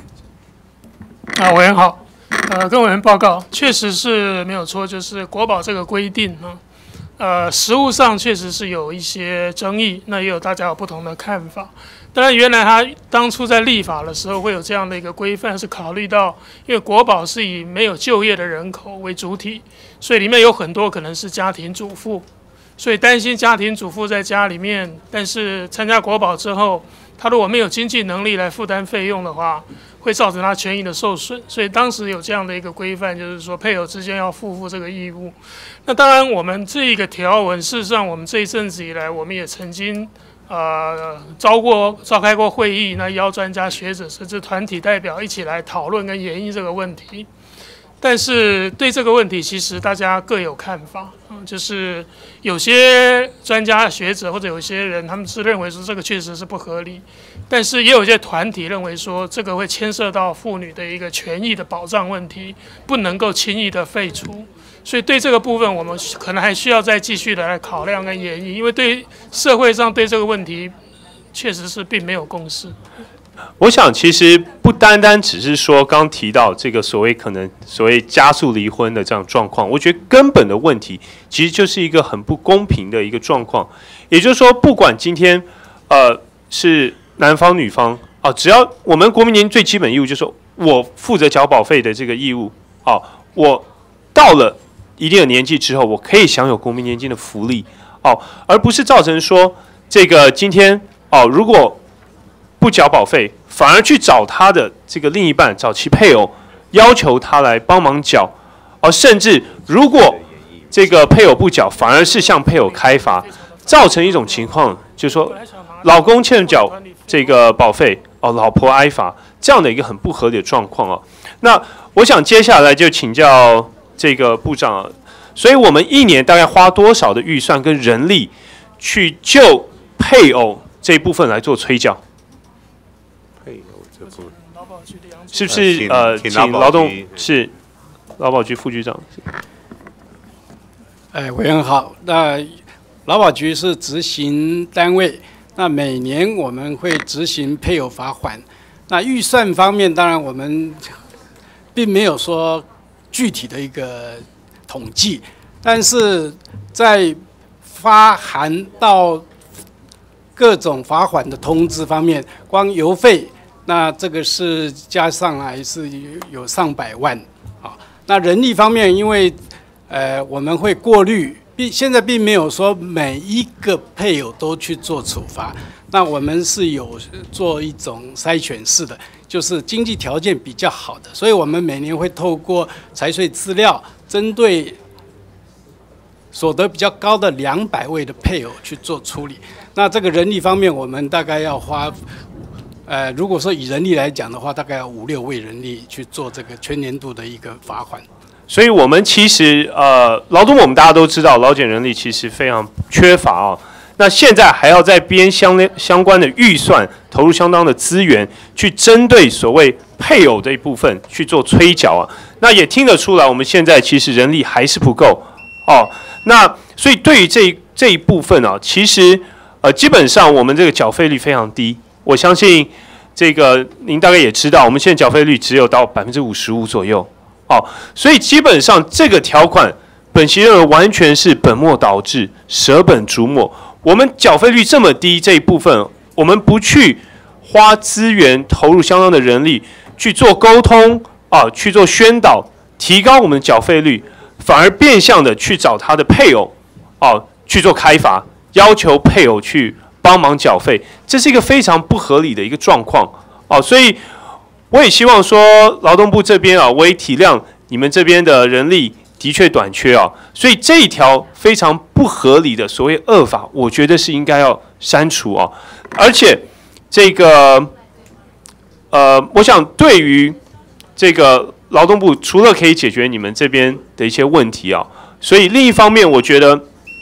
委员好，跟委员报告，确实是没有错，就是国保这个规定呢，实务上确实是有一些争议，那也有大家有不同的看法。当然，原来他当初在立法的时候会有这样的一个规范，是考虑到，因为国保是以没有就业的人口为主体，所以里面有很多可能是家庭主妇，所以担心家庭主妇在家里面，但是参加国保之后，他如果没有经济能力来负担费用的话，会造成他权益的受损，所以当时有这样的一个规范，就是说配偶之间要负这个义务。那当然，我们这一个条文，事实上我们这一阵子以来，我们也曾经召开过会议，那邀专家学者甚至团体代表一起来讨论跟研议这个问题。但是对这个问题，其实大家各有看法，就是有些专家学者或者有些人，他们是认为说这个确实是不合理，但是也有一些团体认为说这个会牵涉到妇女的一个权益的保障问题，不能够轻易的废除。所以对这个部分，我们可能还需要再继续的来考量跟研议，因为对社会上对这个问题确实是并没有共识。 我想，其实不单单只是说刚提到这个所谓加速离婚的这样状况，我觉得根本的问题其实就是一个很不公平的一个状况。也就是说，不管今天是男方女方只要我们国民年金最基本义务就是我负责缴保费的这个义务我到了一定的年纪之后，我可以享有国民年金的福利而不是造成说这个今天如果不缴保费，反而去找他的这个另一半，找其配偶，要求他来帮忙缴，甚至如果这个配偶不缴，反而是向配偶开罚，造成一种情况，就是说老公欠缴这个保费，老婆挨罚，这样的一个很不合理的状况那我想接下来就请教这个部长所以我们一年大概花多少的预算跟人力去就配偶这一部分来做催缴？是不是请劳动是劳保局副局长？ 委员好，那劳保局是执行单位，那每年我们会执行配偶罚款。那预算方面，当然我们并没有说具体的一个统计，但是在发函到各种罚款的通知方面，光邮费。那这个是加上来是有上百万那人力方面，因为我们会过滤，现在并没有说每一个配偶都去做处罚，那我们是有做一种筛选式的，就是经济条件比较好的，所以我们每年会透过财税资料，针对所得比较高的200位的配偶去做处理。那这个人力方面，我们大概要花。如果说以人力来讲的话，大概要5、6位人力去做这个全年度的一个罚款。 所以我们其实劳动部我们大家都知道，劳检人力其实非常缺乏那现在还要再编相关的预算，投入相当的资源，去针对所谓配偶这一部分去做催缴那也听得出来，我们现在其实人力还是不够那所以对于这一部分其实基本上我们这个缴费率非常低。我相信这个您大概也知道，我们现在缴费率只有到55%左右所以基本上这个条款本席认为完全是本末倒置，舍本逐末。我们缴费率这么低这一部分，我们不去花资源投入相当的人力去做沟通去做宣导，提高我们的缴费率，反而变相的去找他的配偶去做开罚，要求配偶去帮忙缴费，这是一个非常不合理的一个状况所以我也希望说劳动部这边我也体谅你们这边的人力的确短缺所以这一条非常不合理的所谓恶法，我觉得是应该要删除而且这个我想对于这个劳动部除了可以解决你们这边的一些问题所以另一方面我觉得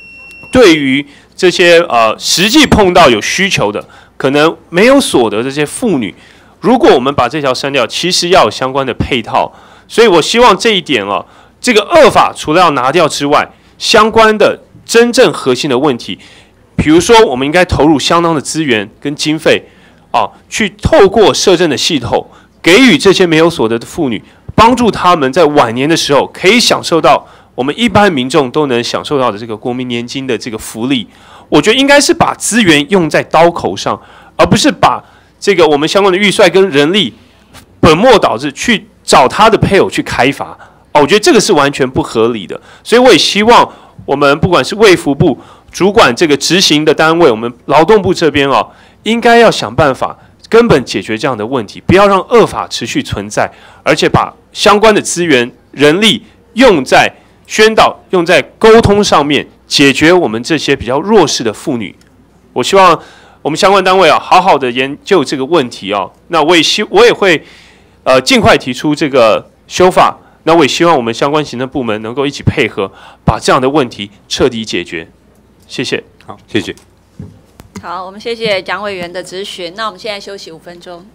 对于这些实际碰到有需求的，可能没有所得这些妇女，如果我们把这条删掉，其实要有相关的配套。所以我希望这一点这个恶法除了要拿掉之外，相关的真正核心的问题，比如说我们应该投入相当的资源跟经费去透过社政的系统，给予这些没有所得的妇女，帮助他们在晚年的时候可以享受到我们一般民众都能享受到的这个国民年金的这个福利。我觉得应该是把资源用在刀口上，而不是把这个我们相关的预算跟人力本末倒置去找他的配偶去开罚。我觉得这个是完全不合理的。所以我也希望我们不管是卫福部主管这个执行的单位，我们劳动部这边应该要想办法根本解决这样的问题，不要让恶法持续存在，而且把相关的资源、人力用在宣导、用在沟通上面，解决我们这些比较弱势的妇女。我希望我们相关单位好好的研究这个问题那我也会尽快提出这个修法。那我也希望我们相关行政部门能够一起配合，把这样的问题彻底解决。谢谢。 好，谢谢。 好，我们谢谢蒋委员的质询。那我们现在休息5分钟。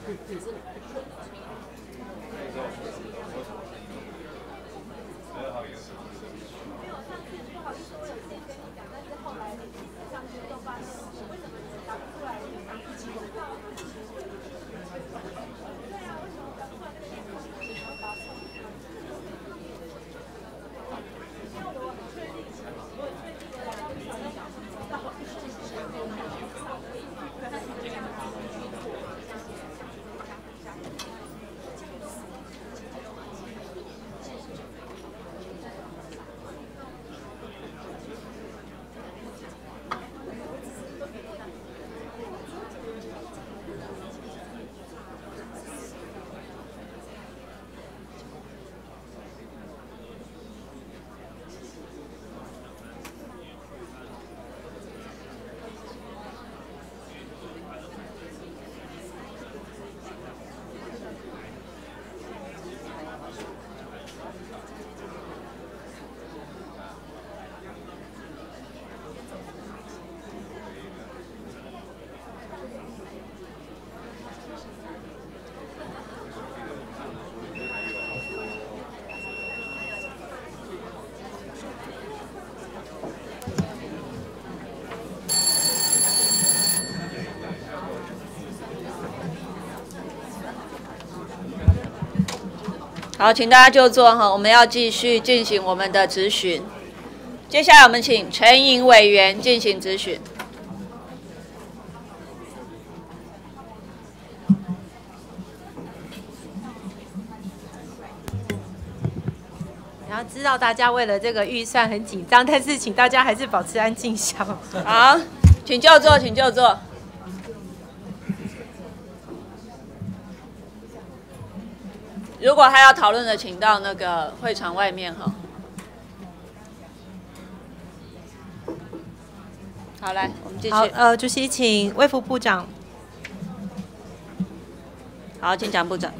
好，请大家就坐哈，我们要继续进行我们的质询。接下来我们请陈颖委员进行质询。 然后知道大家为了这个预算很紧张，但是请大家还是保持安静笑。 好，请就坐，请就坐。如果还要讨论的，请到那个会场外面哈。好，来，我们继续。 好，主席，请卫福部长。 好，请蒋部长。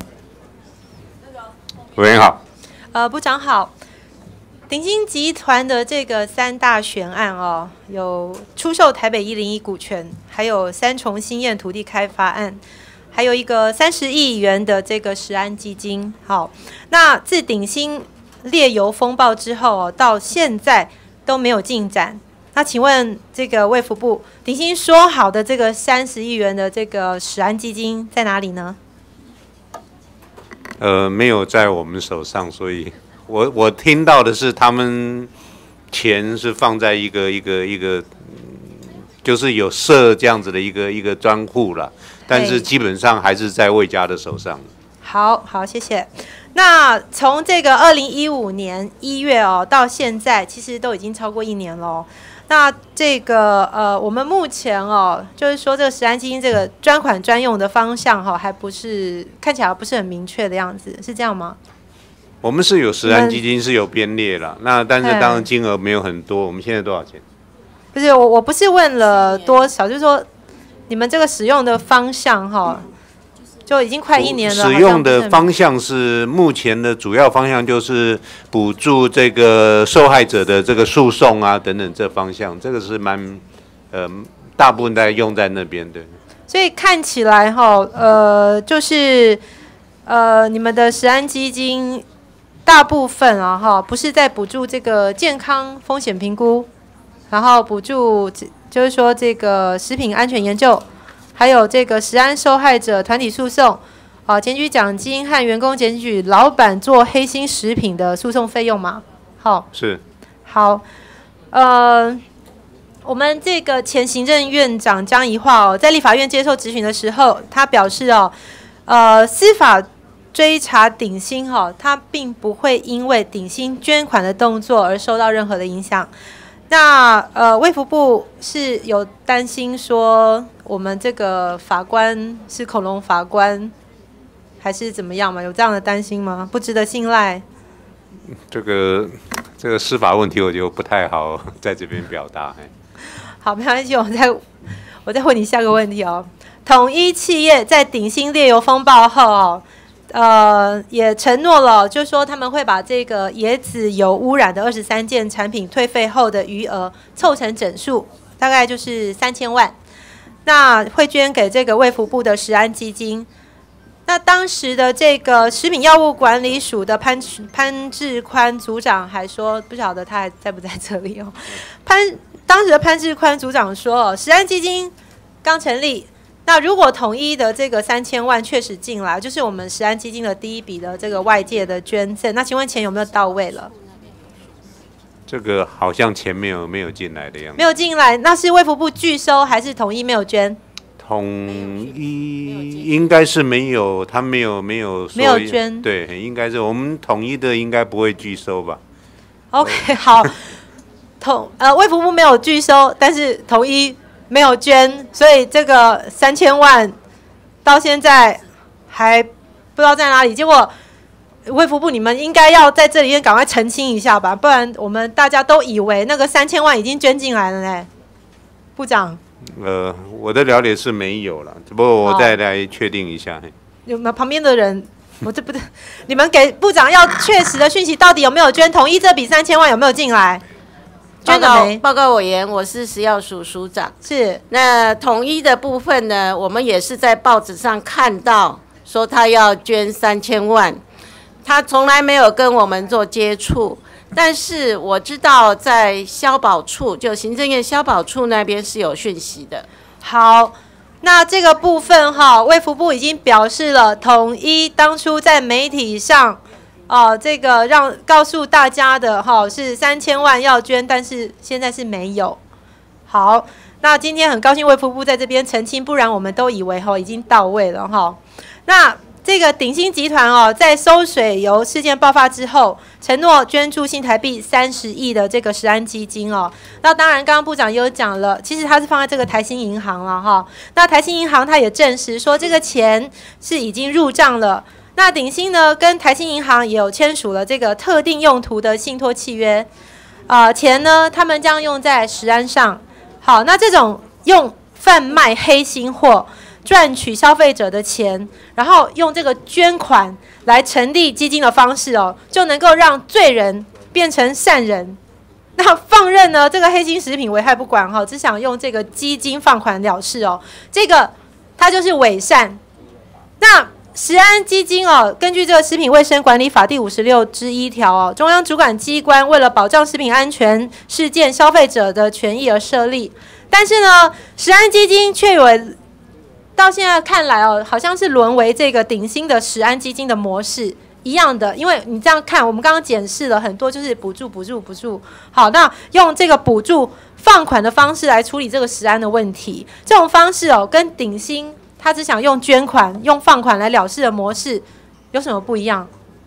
委员好。 部长好。鼎新集团的这个3大悬案哦，有出售台北101股权，还有3重新验土地开发案。还有一个30亿元的这个食安基金，好，那自鼎新炼油风暴之后，到现在都没有进展。那请问这个卫福部，鼎新说好的这个30亿元的这个食安基金在哪里呢？ 没有在我们手上，所以我听到的是他们钱是放在一个，就是有设这样子的一个专户了。但是基本上还是在魏家的手上。 好，谢谢。那从这个2015年1月哦到现在，其实都已经超过1年了。那这个我们目前哦，就是说这个食安基金这个专款专用的方向哈，还不是看起来不是很明确的样子，是这样吗？ 我们是有食安基金是有编列了，那但是当然金额没有很多。我们现在多少钱？ 不是我不是问了多少，就是说。你们这个使用的方向哈，就已经快1年了。 使用的方向是目前的主要方向就是补助这个受害者的这个诉讼啊等等这方向，这个是蛮大部分在用在那边的。 所以看起来哈，就是你们的食安基金大部分啊哈，不是在补助这个健康风险评估，然后补助。就是说，这个食品安全研究，还有这个食安受害者团体诉讼，检举奖金和员工检举老板做黑心食品的诉讼费用嘛？好， 是好，我们这个前行政院长江宜樺在立法院接受质询的时候，他表示司法追查鼎新他并不会因为鼎新捐款的动作而受到任何的影响。那卫福部是有担心说我们这个法官是恐龙法官，还是怎么样吗？有这样的担心吗？不值得信赖？ 这个司法问题我就不太好在这边表达。 好，没关系，我再问你下个问题哦。统一企业在鼎新炼油风暴后也承诺了，就是说他们会把这个椰子油污染的23件产品退费后的余额凑成整数，大概就是3000万。 那会捐给这个卫福部的食安基金。那当时的这个食品药物管理署的潘志宽组长还说，不晓得他还在不在这里哦。当时的潘志宽组长说，食安基金刚成立，那如果统一的这个3000万确实进来，就是我们食安基金的第一笔的这个外界的捐赠，那请问钱有没有到位了？ 这个好像钱没有进来的样子。 没有进来，那是卫福部拒收还是统一没有捐？ 统一应该是没有，他没有捐， 对，应该是我们统一的应该不会拒收吧 ？OK， 好，卫福部没有拒收，但是统一没有捐，所以这个3000万到现在还不知道在哪里。结果卫福部你们应该要在这里面赶快澄清一下吧，不然我们大家都以为那个3000万已经捐进来了呢，部长。 我的了解是没有了，只不过我再来确定一下。 有没有旁边的人？我这不对，你们给部长要确实的讯息，到底有没有捐？统一这笔3000万有没有进来？捐了没？ 报告委员，我是食药署署长。 是。 那统一的部分呢，我们也是在报纸上看到说他要捐3000万，他从来没有跟我们做接触。但是我知道在消保处，就行政院消保处那边是有讯息的。 好，那这个部分哈，卫福部已经表示了，统一当初在媒体上，这个告诉大家的哈是3000万要捐，但是现在是没有。好，那今天很高兴卫福部在这边澄清，不然我们都以为已经到位了哈。那这个鼎新集团在收水油事件爆发之后，承诺捐助新台币30亿的这个食安基金那当然，刚刚部长也有讲了，其实它是放在这个台新银行了哈。那台新银行它也证实说，这个钱是已经入账了。那鼎新呢，跟台新银行也有签署了这个特定用途的信托契约，钱呢，他们将用在食安上。好，那这种用贩卖黑心货赚取消费者的钱，然后用这个捐款来成立基金的方式就能够让罪人变成善人。那放任呢这个黑心食品危害不管只想用这个基金放款了事这个它就是伪善。那食安基金根据这个食品卫生管理法第56之1条中央主管机关为了保障食品安全事件消费者的权益而设立，但是呢，食安基金却有到现在看来好像是沦为这个鼎新的食安基金的模式一样的，因为你这样看，我们刚刚检视了很多，就是补助。好，那用这个补助放款的方式来处理这个食安的问题，这种方式跟鼎新他只想用捐款、用放款来了事的模式有什么不一样？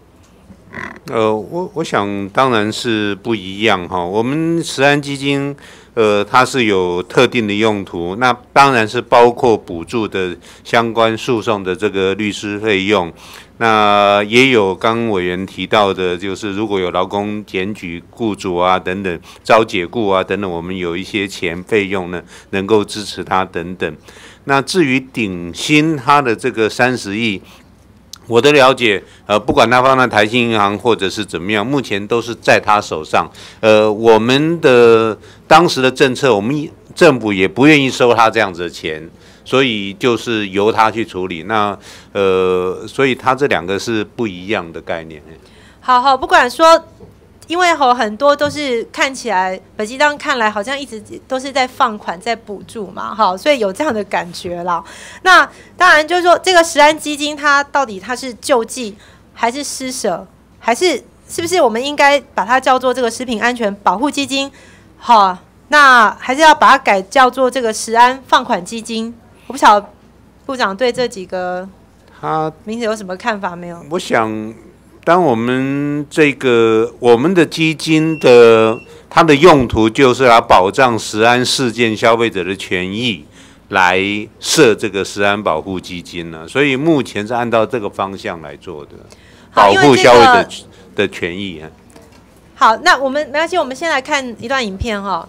我想当然是不一样哈。我们食安基金它是有特定的用途，那当然是包括补助的相关诉讼的这个律师费用，那也有刚委员提到的，就是如果有劳工检举雇主啊等等，遭解雇啊等等，我们有一些钱费用呢能够支持他等等。那至于鼎新它的这个30亿。我的了解，不管他放在台新银行或者是怎么样，目前都是在他手上。我们的当时的政策，我们政府也不愿意收他这样子的钱，所以就是由他去处理。那所以他这两个是不一样的概念。 好，不管说。因为很多都是看起来本息当看来好像一直都是在放款在补助嘛，所以有这样的感觉啦。那当然就是说这个食安基金它到底它是救济还是施舍，还是不是我们应该把它叫做这个食品安全保护基金？好，那还是要把它改叫做这个食安放款基金？我不晓得部长对这几个名字有什么看法没有？ 我想。当我们我们的基金它的用途就是要保障食安事件消费者的权益，来设这个食安保护基金呢，所以目前是按照这个方向来做的，保护消费者的权益。 好，那我们没关系，我们先来看一段影片哈。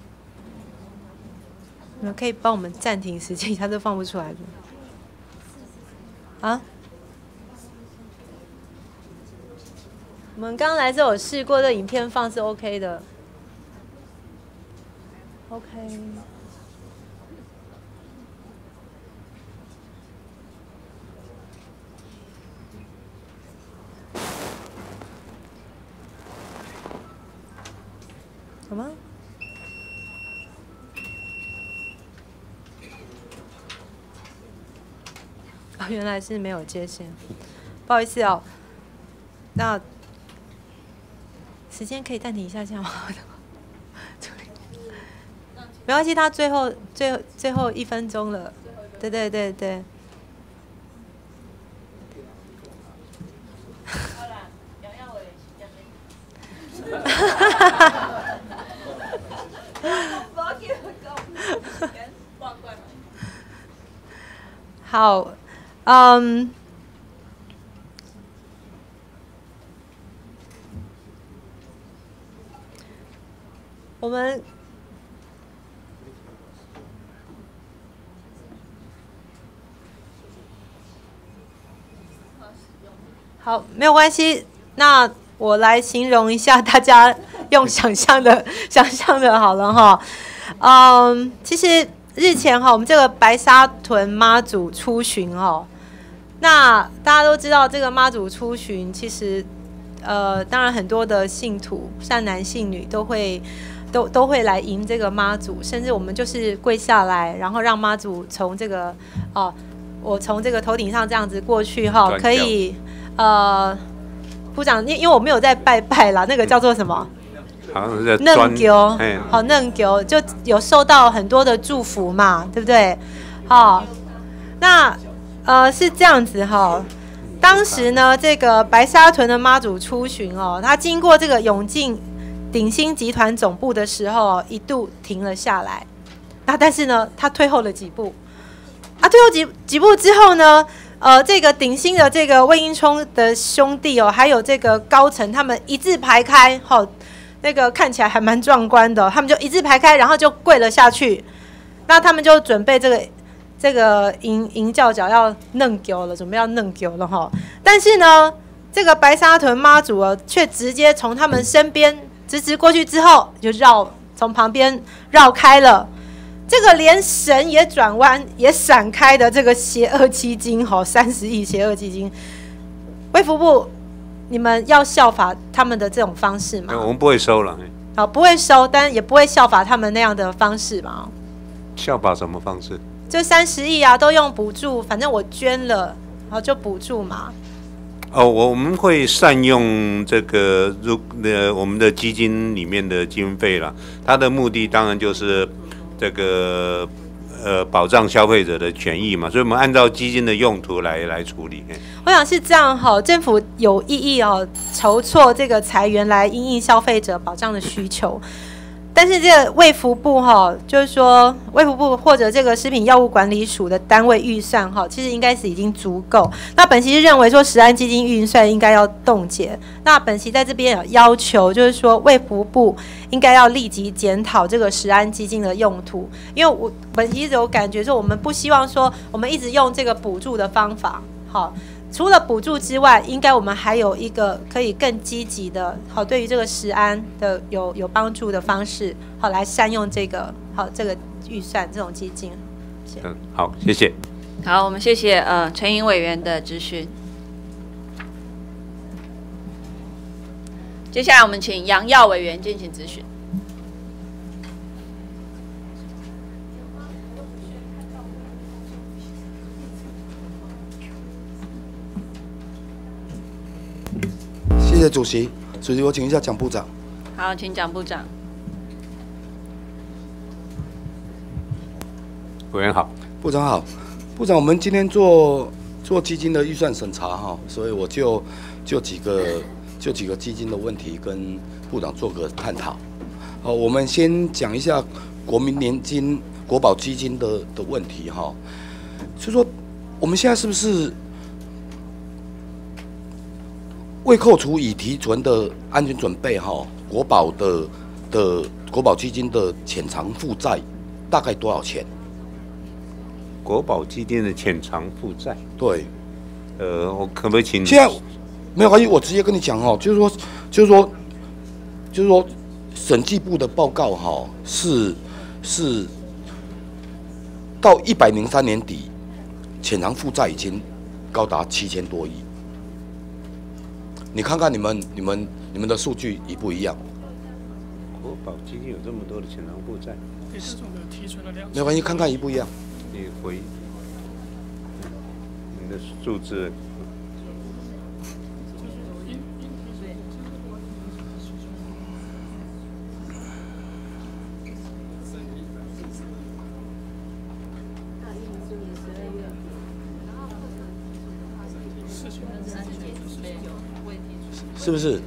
你们可以帮我们暂停时间，它都放不出来的。 啊？我们刚来是有试过的，影片放是 OK 的。OK。什么？哦，原来是没有接线，不好意思哦。那时间可以暂停一下吗？没关系，他最后1分钟了。对对对对。好，我们好，没有关系。那我来形容一下，大家用想象的好了哈。其实日前哈，我们这个白沙屯妈祖出巡哦，那大家都知道这个妈祖出巡，其实当然很多的信徒善男信女都会来迎这个妈祖，甚至我们就是跪下来，然后让妈祖从这个我从这个头顶上这样子过去哈，可以部长，因为我没有在拜拜啦，那个叫做什么？ 好像是在嫩球，好嫩球就有受到很多的祝福嘛，对不对？好，那是这样子哈。当时呢，这个白沙屯的妈祖出巡哦，他经过这个永靖鼎新集团总部的时候，一度停了下来。那但是呢，他退后了几步，退后几步之后呢，这个鼎新的这个魏应充的兄弟哦，还有这个高层，他们一字排开，那个看起来还蛮壮观的，他们就一字排开，然后就跪了下去。那他们就准备这个迎教脚要嫩球了，准备要嫩球了哈。但是呢，这个白沙屯妈祖却直接从他们身边直过去之后，就从旁边绕开了。这个连神也转弯也闪开的这个邪恶基金，30亿邪恶基金，卫福部，你们要效法他们的这种方式吗？ 我们不会收了。 好，不会收，但也不会效法他们那样的方式嘛。 效法什么方式？ 就30亿啊，都用补助，反正我捐了，然后就补助嘛。 我们会善用这个我们的基金里面的经费啦，它的目的当然就是这个保障消费者的权益嘛，所以我们按照基金的用途来处理。 我想是这样哈，政府有意义筹措这个财源来因应消费者保障的需求。但是这个卫福部就是说卫福部或者这个食品药物管理署的单位预算其实应该是已经足够。那本席认为说食安基金预算应该要冻结。那本席在这边有要求，就是说卫福部应该要立即检讨这个食安基金的用途，因为我本席一直有感觉说，我们不希望说我们一直用这个补助的方法，除了补助之外，应该我们还有一个可以更积极的，对于这个食安的有帮助的方式，来善用这个这个预算这种基金。 好，谢谢。 好，我们谢谢陈颖委员的质询。接下来我们请杨耀委员进行质询。 谢谢主席。主席，我请一下蒋部长。 好，请蒋部长。 委员好。 部长好。部长，我们今天做基金的预算审查所以我就几个基金的问题跟部长做个探讨。我们先讲一下国民年金国保基金的问题就是说我们现在是不是未扣除已提存的安全准备国保的国保基金的潜藏负债大概多少钱？ 国保基金的潜藏负债， 对， 我可不可以请？ 现在没有关系，我直接跟你讲哦，就是说，审计部的报告哈是到103年底，潜藏负债已经高达7000多亿。你看看你们的数据一不一样？ 国保基金有这么多的潜藏负债， 没有关系，看看一不一样。 你的数字。 是不是？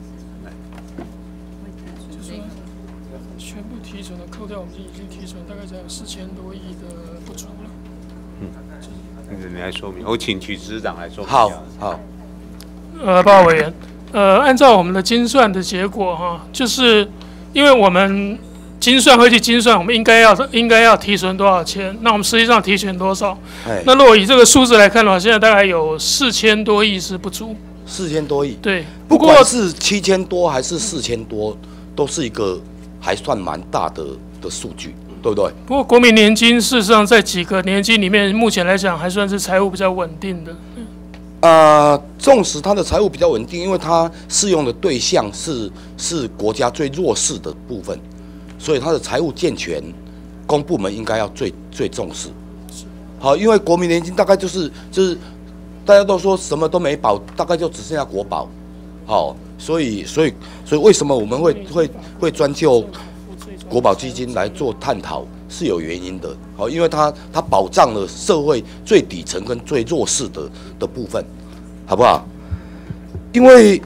全部提存的扣掉，我们已经提存大概才有4000多亿的不足了。 你来说明，我请曲执长来说明。 好。 报告委员，按照我们的精算的结果哈，就是因为我们精算会去精算，我们应该要提存多少钱，那我们实际上提存多少？那如果以这个数字来看的话，现在大概有4000多亿是不足。 4000多亿， 对， 不管是7000多还是4000多，都是一个还算蛮大的数据，对不对？ 不过国民年金事实上在几个年金里面，目前来讲还算是财务比较稳定的。 纵使它的财务比较稳定，因为它适用的对象是国家最弱势的部分，所以它的财务健全，公部门应该要最重视。好，因为国民年金大概就是大家都说什么都没保，大概就只剩下国保。好，所以为什么我们会专就国保基金来做探讨，是有原因的。好，因为它保障了社会最底层跟最弱势的部分，好不好？因为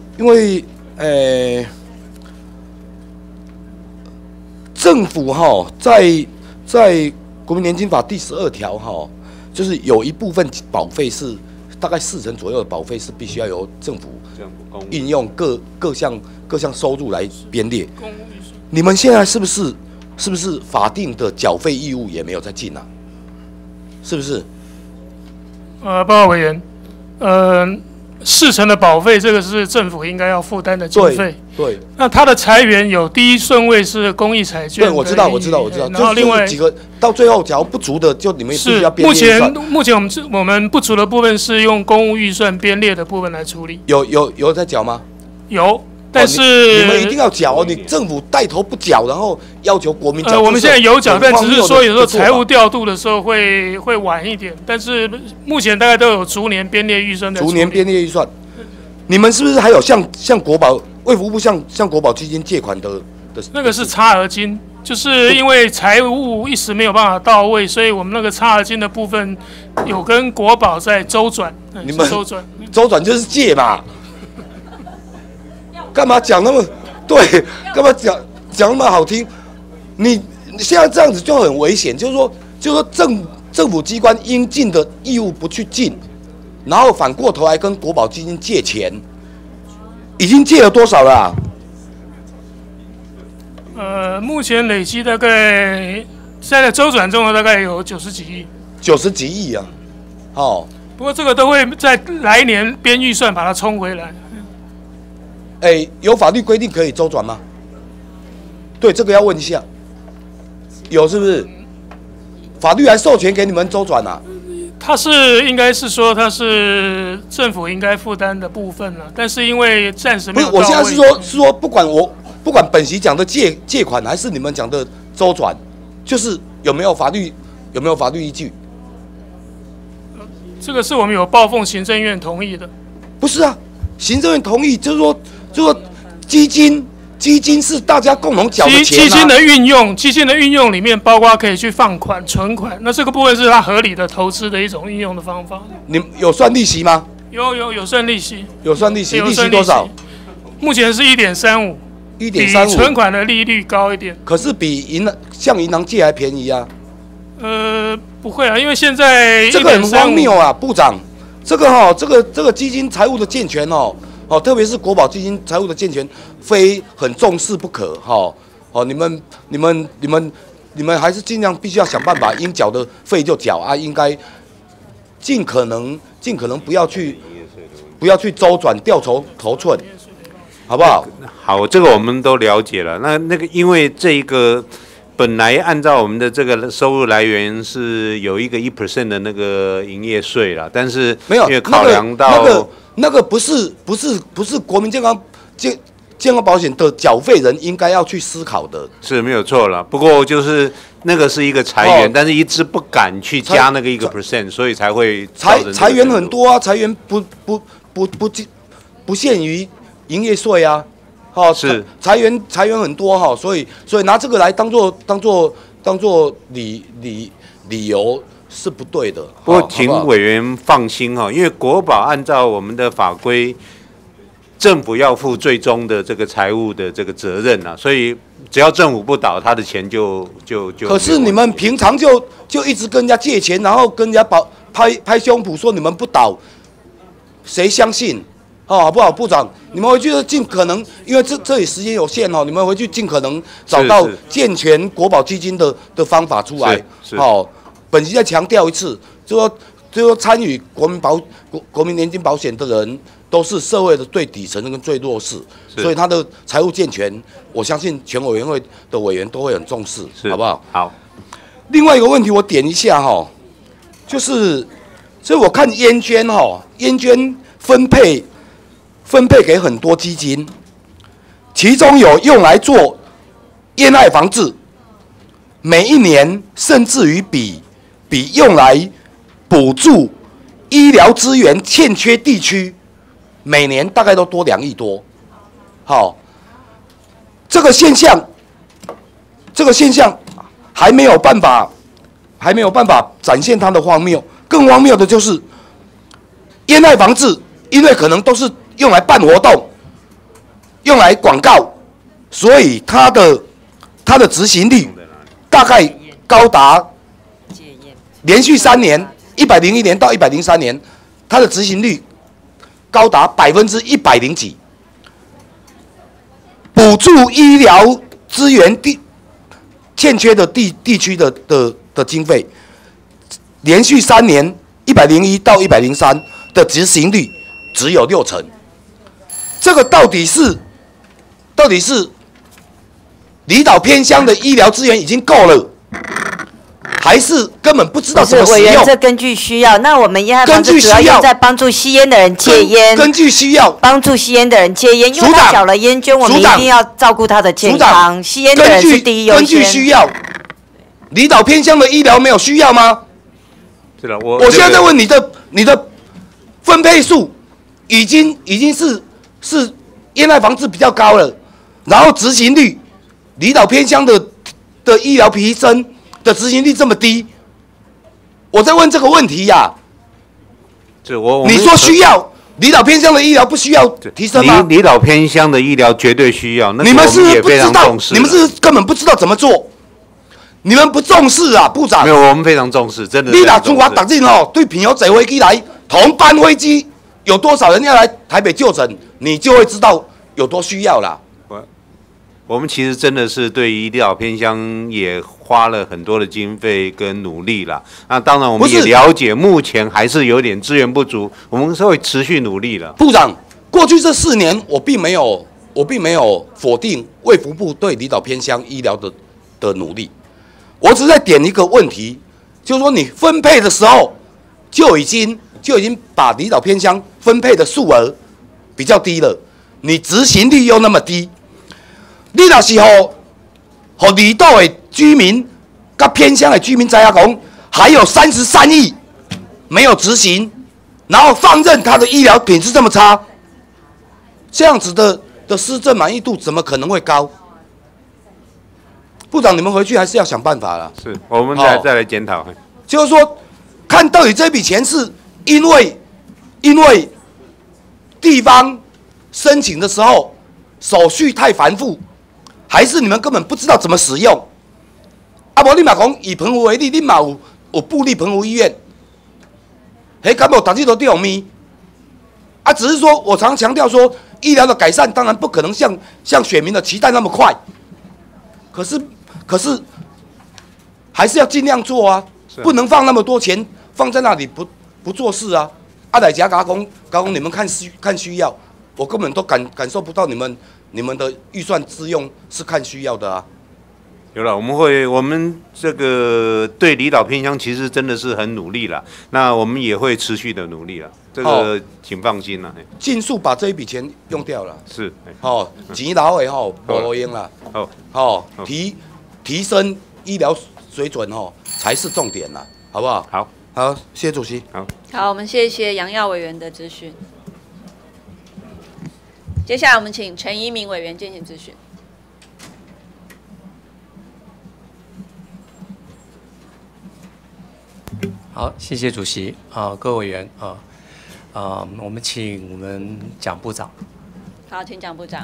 政府在国民年金法第12条就是有一部分保费是大概40%左右的保费是必须要由政府运用各项收入来编列。你们现在是不是法定的缴费义务也没有在尽啊？是不是？ 报告委员，40%的保费，这个是政府应该要负担的经费。 对。 那它的财源有第一顺位是公益彩券。 对，我知道。 然后另外几个到最后，假如不足的，就你们必须要编列预算。 目前我们不足的部分是用公务预算编列的部分来处理。 有在缴吗？ 有。但是你们一定要缴哦！你政府带头不缴，然后要求国民缴。 我们现在有缴，但只是说有时候财务调度的时候会晚一点。但是目前大概都有逐年编列预算的。 逐年编列预算，你们是不是还有像国保卫福部向国保基金借款的？ 那个是差额金，就是因为财务一时没有办法到位，所以我们那个差额金的部分有跟国保在周转。 你们周转就是借嘛？干嘛讲那么对？干嘛讲那么好听？你现在这样子就很危险，就是说政府机关应尽的义务不去尽，然后反过头来跟国保基金借钱，已经借了多少了目前累积大概现在周转中的大概有90几亿。 90几亿啊！ 不过这个都会在来年编预算把它冲回来。 有法律规定可以周转吗？对，这个要问一下，有是不是？法律还授权给你们周转啊？ 它是应该是说它是政府应该负担的部分了，但是因为暂时没有到位。 不是，我现在是说不管本席讲的借款，还是你们讲的周转，就是有没有法律依据？ 这个是我们有报奉行政院同意的。 不是啊，行政院同意就是说基金是大家共同缴的钱啊。 基金的运用里面包括可以去放款、存款，那这个部分是它合理的投资的一种运用的方法。 你有算利息吗？ 有算利息。 有算利息，利息多少？ 目前是1.35，比存款的利率高一点。 可是比向银行借还便宜啊。 不会啊，因为现在这个很荒谬啊，部长。这个基金财务的健全特别是国保基金财务的健全，非很重视不可你们还是尽量必须要想办法，应缴的费就缴啊，应该尽可能不要去周转掉头寸，好不好？ 好，这个我们都了解了。那个，因为这一个本来按照我们的这个收入来源是有一个1% 的那个营业税啦，但是没有， 因为考量到那个不是国民健康保险的缴费人应该要去思考的， 是没有错了。不过就是那个是一个裁员，但是一直不敢去加那个1%，所以才会裁员很多啊，裁员不限于营业税啊，是裁员很多哈，所以拿这个来当做理由是不对的。 不过请委员放心哈，因为国保按照我们的法规，政府要负最终的这个财务的这个责任啊，所以只要政府不倒，他的钱就。 可是你们平常就一直跟人家借钱，然后跟人家拍胸脯说你们不倒，谁相信？好不好，部长？你们回去尽可能，因为这里时间有限哦，你们回去尽可能找到健全国保基金的方法出来。好，本集再强调一次，就说参与国民年金保险的人，都是社会的最底层跟最弱势，所以他的财务健全，我相信全委员会的委员都会很重视，好不好？ 好。 另外一个问题，我点一下哈，就是我看烟捐分配给很多基金，其中有用来做烟害防治，每一年甚至于比用来补助医疗资源欠缺地区，每年大概都多2亿多。好，这个现象还没有办法展现它的荒谬。更荒谬的就是烟害防治，因为可能都是用来办活动，用来广告，所以它的执行率大概高达连续3年，101年到103年，它的执行率高达100%几。补助医疗资源欠缺的地区的经费，连续3年101到103的执行率只有60%。这个到底是离岛偏乡的医疗资源已经够了，还是根本不知道怎么使用？ 委员，这根据需要。那我们烟害防治主要用在帮助吸烟的人戒烟。 根据需要， 帮助吸烟的人戒烟，因为他缴了烟捐，我们一定要照顾他的健康。吸烟的人是第一优先。 根据需要，离岛偏乡的医疗没有需要吗？ 是的， 我现在在问你的分配数已经是烟害防治比较高了，然后执行率，离岛偏乡的医疗提升的执行率这么低，我在问这个问题呀。你说需要离岛偏乡的医疗不需要提升吗？ 离岛偏乡的医疗绝对需要，那你们是也不知道， 非常重视。 你们是根本不知道怎么做，你们不重视啊，部长。 没有，我们非常重视，真的。 你打中华打进哦，对朋友坐飞机来，同班飞机有多少人要来台北就诊，你就会知道有多需要啦。 我们其实真的是对于离岛偏乡也花了很多的经费跟努力啦。那当然我们也了解，目前还是有点资源不足，我们是会持续努力的。 部长，过去这4年，我并没有否定卫福部对离岛偏乡医疗的努力，我只是在点一个问题，就是说你分配的时候就已经把离岛偏乡分配的数额比较低了，你执行率又那么低。你若是让离岛的居民跟偏乡的居民知影讲，还有33亿没有执行，然后放任他的医疗品质这么差，这样子的施政满意度怎么可能会高？部长，你们回去还是要想办法了。 是，我们再来检讨。 就是说，看到底这笔钱是因为地方申请的时候手续太繁复，还是你们根本不知道怎么使用？啊，无你嘛讲以澎湖为例，你嘛有布立澎湖医院，迄敢无大家都对红咪？啊，只是说我常强调说，医疗的改善当然不可能像选民的期待那么快，可是还是要尽量做啊，不能放那么多钱放在那里不做事啊，来家加工你们看需要，我根本都感受不到你们的预算支用是看需要的啊。 有了，我们这个对离岛偏乡其实真的是很努力了，那我们也会持续的努力了，这个请放心啦。 尽速把这一笔钱用掉了。 是， 钱留的无用啦。提升医疗水准才是重点啦，好不好？好，谢谢主席。 好，我们谢谢杨耀委员的质询。接下来我们请陈一鸣委员进行质询。 好，谢谢主席各位委员我们请我们蒋部长。 好，请蒋部长。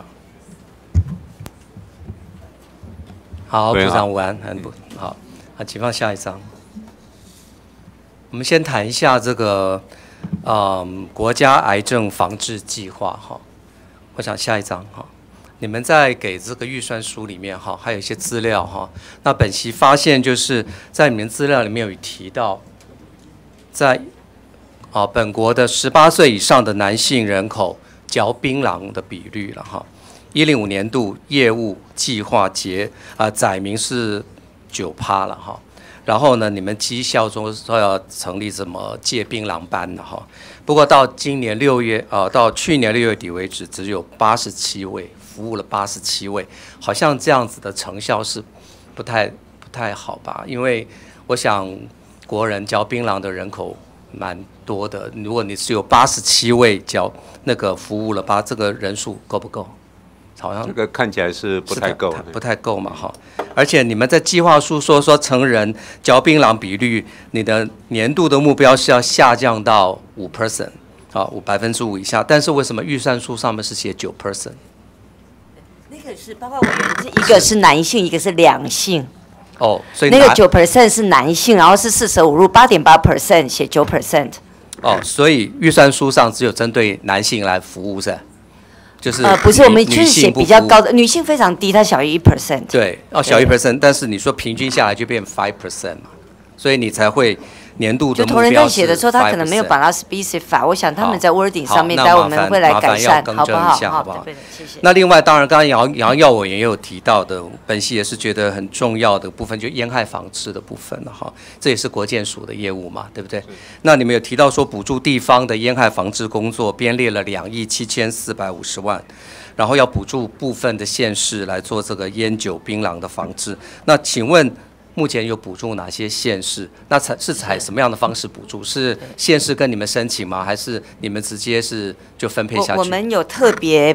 好，部长午安，好，请放下一张。我们先谈一下这个国家癌症防治计划我想下一张你们在给这个预算书里面还有一些资料那本席发现就是在你们资料里面有提到，在本国的18岁以上的男性人口嚼槟榔的比率了105年度业务计划载明是9%了然后呢，你们绩效中说要成立什么戒槟榔班的不过到今年6月到去年6月底为止，只有87位服务了87位，好像这样子的成效是不太好吧？因为我想国人嚼槟榔的人口蛮多的，如果你只有87位嚼那个服务了这个人数够不够？好像这个看起来是不太够， 不太够嘛而且你们在计划书说成人嚼槟榔比率，你的年度的目标是要下降到5%， 5%以下，但是为什么预算书上面是写9%？ 那个是包括委员，一个是男性，一个是两性。 所以那个9%是男性，然后是45入8.8%写9%。 所以预算书上只有针对男性来服务是？就是不是，我们就是写比较高的，女性非常低，它小于1%。 对，小于1%，但是你说平均下来就变5% 嘛，所以你才会年度的目标是5%。就同仁在写的时候，他可能没有把它 specify， 我想他们在 wording 上面，待会我们会来改善，好不好？ 好不好？谢谢。那另外，当然刚刚杨耀委员也有提到的，本席也是觉得很重要的部分，就烟害防治的部分了这也是国健署的业务嘛，对不对？那你们有提到说补助地方的烟害防治工作，编列了2亿7450万，然后要补助部分的县市来做这个烟酒槟榔的防治。那请问，目前有补助哪些县市？那是采什么样的方式补助？是县市跟你们申请吗？还是你们直接就分配下去？ 我们有特别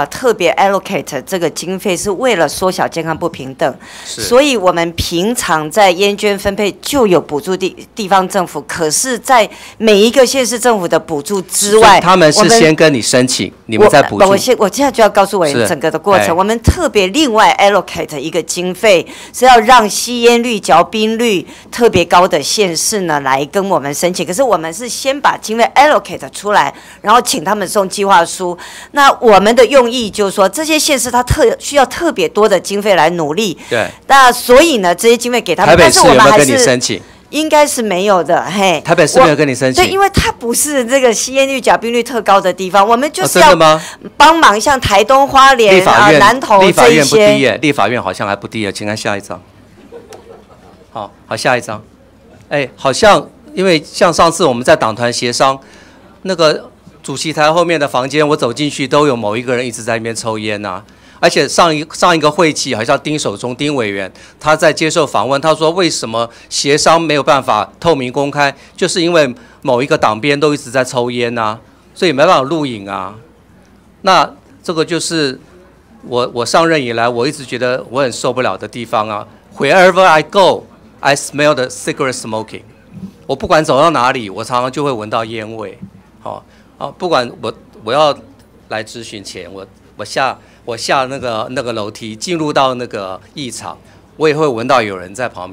allocate 这个经费，是为了缩小健康不平等，所以我们平常在烟捐分配就有补助地方政府，可是，在每一个县市政府的补助之外， 他们是先跟你申请，你们再补助。 我现在就要告诉委员整个的过程，我们特别另外 allocate 一个经费，是要让吸烟率、嚼槟率特别高的县市呢来跟我们申请，可是我们是先把经费 allocate 出来，然后请他们送计划书。那我们的用意就是说，这些县市它需要特别多的经费来努力。 对。 那所以呢，这些经费给他们， 台北市有没有跟你申请？ 应该是没有的，嘿。 台北市没有跟你申请？ 对，因为它不是这个吸烟率、嚼槟率特高的地方，我们就是要帮忙，像台东、花莲南投这一些。 立法院不低耶，立法院好像还不低耶，请看下一张。好，下一张。好像因为像上次我们在党团协商，那个主席台后面的房间，我走进去都有某一个人一直在那边抽烟呐。而且上一个会期，好像丁守中丁委员他在接受访问，他说为什么协商没有办法透明公开，就是因为某一个党边都一直在抽烟呐，所以没办法录影啊。那这个就是我上任以来，我一直觉得我很受不了的地方啊。Wherever I go。I smell the cigarette smoking。我不管走到哪里，我常常就会闻到烟味。不管我要来咨询前，我下那个楼梯进入到那个议场，我也会闻到有人在旁边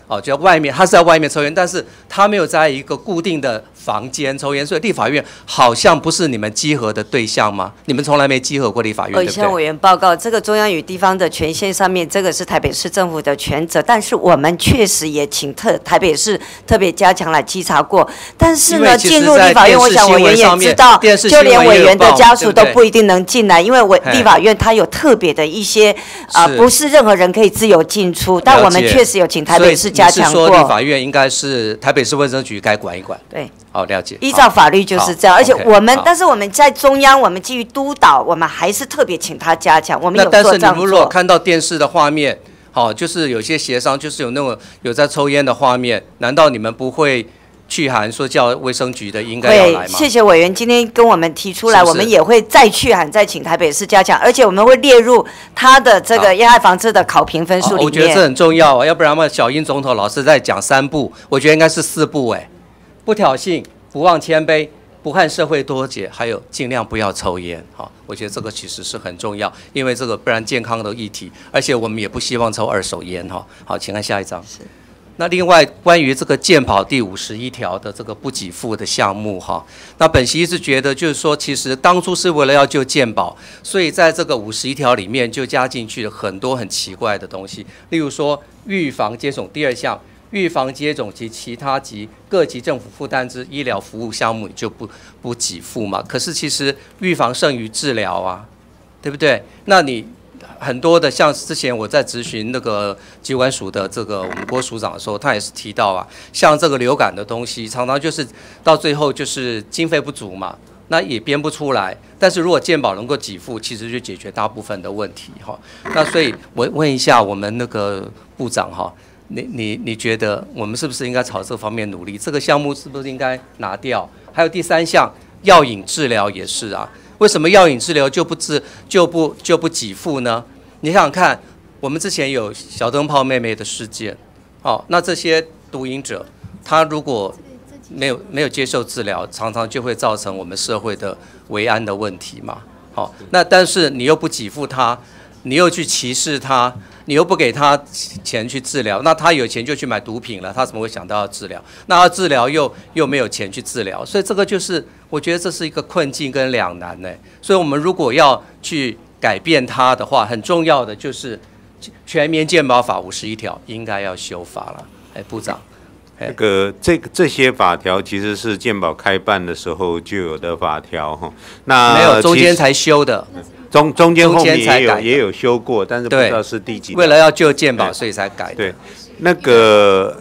哦，就在外面，他是在外面抽烟，但是他没有在一个固定的房间抽烟，所以立法院好像不是你们稽核的对象吗？你们从来没稽核过立法院，对不对？ 向委员报告，这个中央与地方的权限上面，这个是台北市政府的权责，但是我们确实也请台北市特别加强来稽查过。但是呢，进入立法院，我想委员也知道，就连委员的家属都不一定能进来，因为立法院它有特别的一些不是任何人可以自由进出，但我们确实有请台北市加强过。 所以你是说立法院应该是台北市卫生局该管一管？ 对， 好，了解。 依照法律就是这样，而且我们，但是我们在中央，我们基于督导，我们还是特别请他加强。我们有做这样做。 但是你们如果看到电视的画面，好，就是有些协商，就是有那种有在抽烟的画面，难道你们不会去函说叫卫生局的应该要来吗？ 谢谢委员今天跟我们提出来，我们也会再去函，再请台北市加强，而且我们会列入他的这个烟害防治的考评分数里面。 我觉得这很重要啊，要不然嘛，小英总统老是在讲3不，我觉得应该是4不哎，不挑衅，不忘谦卑，不和社会脱节，还有尽量不要抽烟。好，我觉得这个其实是很重要，因为这个不然健康的议题，而且我们也不希望抽2手烟哈。好，请看下一张。是。那另外关于这个健保第51条的这个不给付的项目哈，那本席一直觉得就是说，其实当初是为了要救健保，所以在这个51条里面就加进去了很多很奇怪的东西，例如说预防接种第2项，预防接种及其他及各级政府负担之医疗服务项目就不给付嘛。可是其实预防胜于治疗啊，对不对？那你很多的，像之前我在质询那个疾管署的这个我们郭署长的时候，他也是提到啊，像这个流感的东西，常常就是到最后就是经费不足嘛，那也编不出来。但是如果健保能够给付，其实就解决大部分的问题哈。那所以我问一下我们那个部长哈，你觉得我们是不是应该朝这方面努力？这个项目是不是应该拿掉？还有第3项药瘾治疗也是啊。为什么药瘾治疗就不给付呢？你想想看，我们之前有小灯泡妹妹的事件，哦，那这些毒瘾者，他如果没有接受治疗，常常就会造成我们社会的危安的问题嘛。好，那但是你又不给付他，你又去歧视他，你又不给他钱去治疗，那他有钱就去买毒品了，他怎么会想到要治疗？那要治疗又没有钱去治疗，所以这个就是我觉得这是一个困境跟两难呢。所以我们如果要去改变它的话，很重要的就是全民健保法51条应该要修法了。哎，部长。 这些法条其实是健保开办的时候就有的法条哈，那没有中间才修的， 中间后面也有修过，但是不知道是第几条。 为了要救健保，所以才改的。 对，那个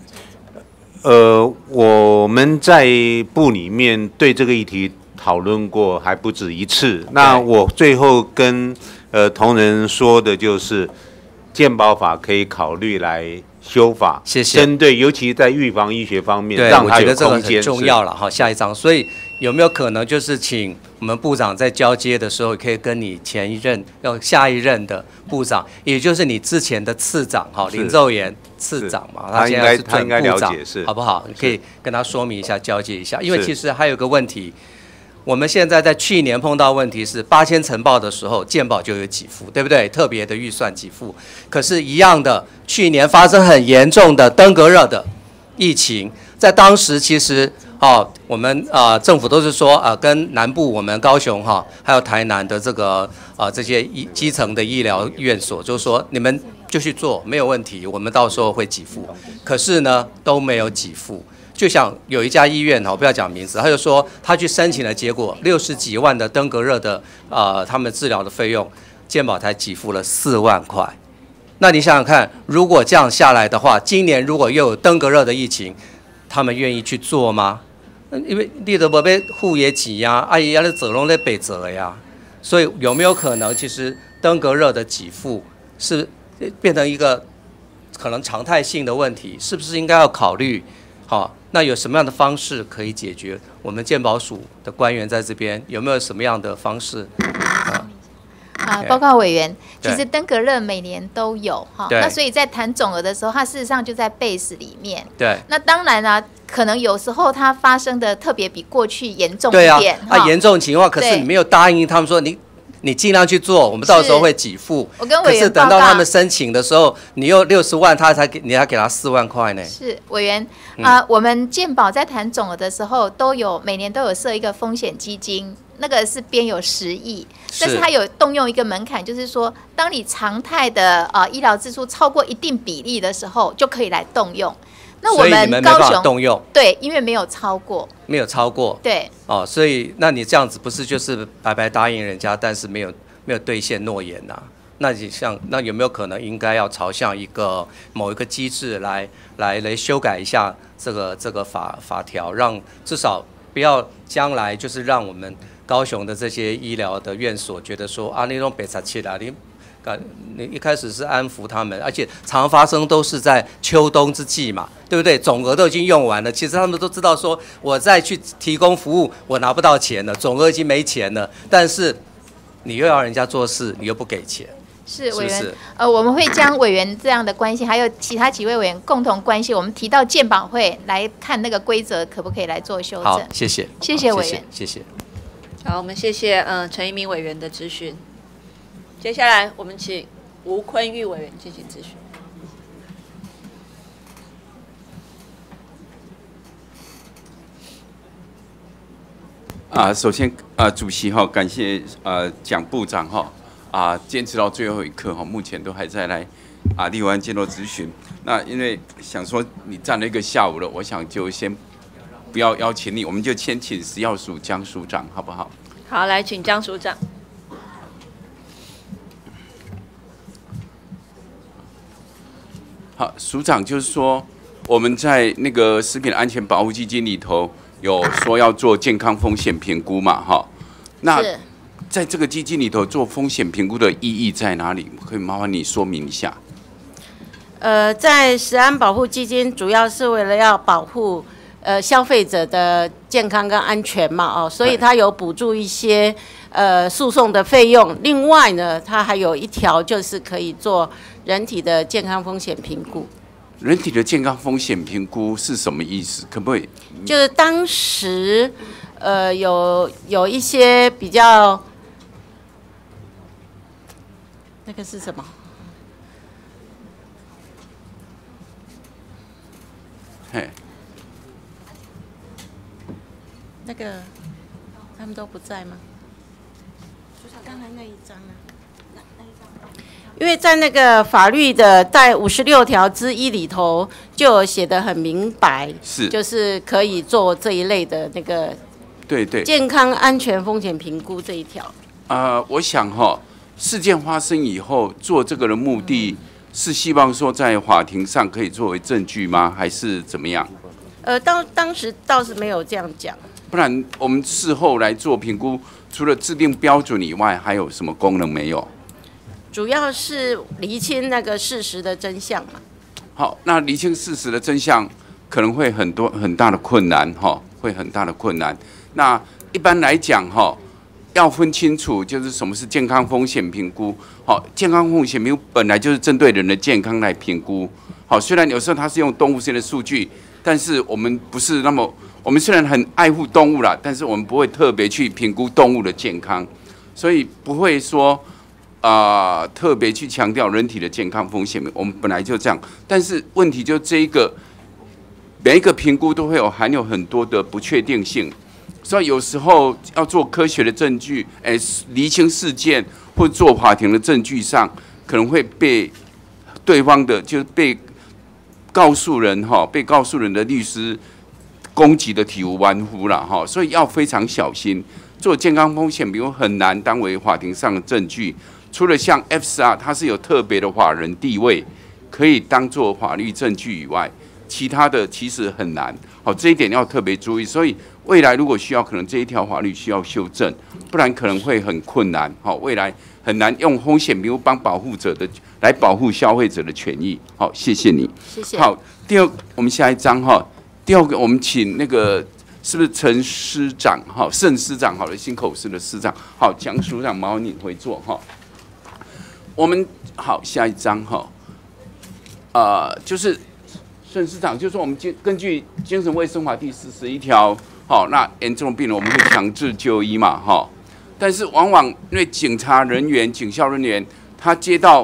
我们在部里面对这个议题讨论过还不止一次。那我最后跟同仁说的就是，健保法可以考虑来修法， 谢谢。 针对尤其在预防医学方面， 对， 让它有空间。 我觉得这个很重要了。好，下一章。所以有没有可能就是请我们部长在交接的时候，可以跟你前一任下一任的部长，也就是你之前的次长哈林奏妍次长嘛，他现在是准部长，好不好？你可以跟他说明一下，交接一下。因为其实还有个问题。我们现在在去年碰到问题是8000呈报的时候，健保就有给付，对不对？特别的预算给付。可是，一样的，去年发生很严重的登革热的疫情，在当时其实我们政府都是说跟南部我们高雄还有台南的这个这些基层的医疗院所，就是说你们就去做没有问题，我们到时候会给付。可是呢，都没有给付。就像有一家医院我不要讲名字，他就说他去申请了，结果60几万的登革热的他们治疗的费用，健保才给付了4万块。那你想想看，如果这样下来的话，今年如果又有登革热的疫情，他们愿意去做吗？因为你都没被护也挤呀，阿姨要的责任在北责呀，所以有没有可能，其实登革热的给付是变成一个可能常态性的问题？是不是应该要考虑？那有什么样的方式可以解决？我们健保署的官员在这边有没有什么样的方式？ 报告委员，其实登革热每年都有那所以在谈总额的时候，它事实上就在 base 里面。 对。 那当然啊，可能有时候它发生的特别比过去严重一点。 对啊，严重的情况，可是你没有答应他们说你你尽量去做，我们到时候会给付。 我跟委员可是等到他们申请的时候，你又60万，你还给他4万块呢。 是委员我们健保在谈总额的时候，每年都有设一个风险基金。那个是编有10亿，但是它有动用一个门槛，就是说，当你常态的医疗支出超过一定比例的时候，就可以来动用。那我们高雄动用， 对，因为没有超过，对， 所以那你这样子不是就是白白答应人家，但是没有兑现诺言呐？那有没有可能应该要朝向某一个机制来修改一下这个法条，让至少不要将来就是让我们高雄的这些医疗的院所觉得说你都别插气了，你一开始是安抚他们，而且常发生都是在秋冬之际嘛，对不对？总额都已经用完了，其实他们都知道说我再去提供服务，我拿不到钱了，总额已经没钱了，但是你又要人家做事，你又不给钱。 是委员，我们会将委员这样的关系，还有其他几位委员共同关系，我们提到健保会来看那个规则可不可以来做修正。 好，谢谢， 谢谢委员， 谢谢。 好，我们谢谢陈一鸣委员的质询。接下来我们请吴坤玉委员进行质询。 首先主席感谢蒋部长坚持到最后一刻目前都还在来立委接受质询。那因为想说你站了一个下午了，我想就先不要邀请你，我们就先请食药署江署长好不好？ 好，来请江署长。 好，署长就是说我们在那个食品安全保护基金里头有说要做健康风险评估嘛那在这个基金里头做风险评估的意义在哪里？可以麻烦你说明一下。 在食安保护基金主要是为了要保护消费者的健康跟安全嘛所以它有补助一些诉讼的费用。另外呢，它还有一条就是可以做人体的健康风险评估。 人体的健康风险评估是什么意思？可不可以？ 就是当时有一些比较那个是什么？那个他们都不在吗？就是刚才那一张啊，因为在那个法律的第56条之一里头就有写得很明白，就是可以做这一类的那个对健康安全风险评估这一条。 我想事件发生以后做这个的目的是希望说在法庭上可以作为证据吗？还是怎么样？ 当时倒是没有这样讲。 不然我们事后来做评估，除了制定标准以外，还有什么功能没有？ 主要是厘清那个事实的真相嘛。 好，那厘清事实的真相可能会很大的困难会很大的困难。那一般来讲要分清楚，就是什么是健康风险评估。健康风险评估本来就是针对人的健康来评估。虽然有时候它是用动物性的数据，但是我们不是那么，我们虽然很爱护动物啦，但是我们不会特别去评估动物的健康，所以不会说特别去强调人体的健康风险。我们本来就这样，但是问题就这一个，每一个评估都会含有很多的不确定性。所以有时候要做科学的证据，厘清事件或做法庭的证据上，可能会被对方的，就是被告诉人的律师攻击的体无完肤了所以要非常小心。做健康风险，比如很难当为法庭上的证据。除了像 FSR 它是有特别的法人地位，可以当做法律证据以外，其他的其实很难。这一点要特别注意。所以未来如果需要，可能这一条法律需要修正，不然可能会很困难。未来很难用风险评估帮保护者的来保护消费者的权益。谢谢你。 谢谢。 好，第二，我们下一章第二个我们请那个是不是陈师长盛师长好了，新口试的师长好，蒋署长麻烦你回座我们好下一章就是盛师长就说我们根据精神卫生法第41条那严重病人我们会强制就医嘛但是往往因为警察人员、警校人员，他接到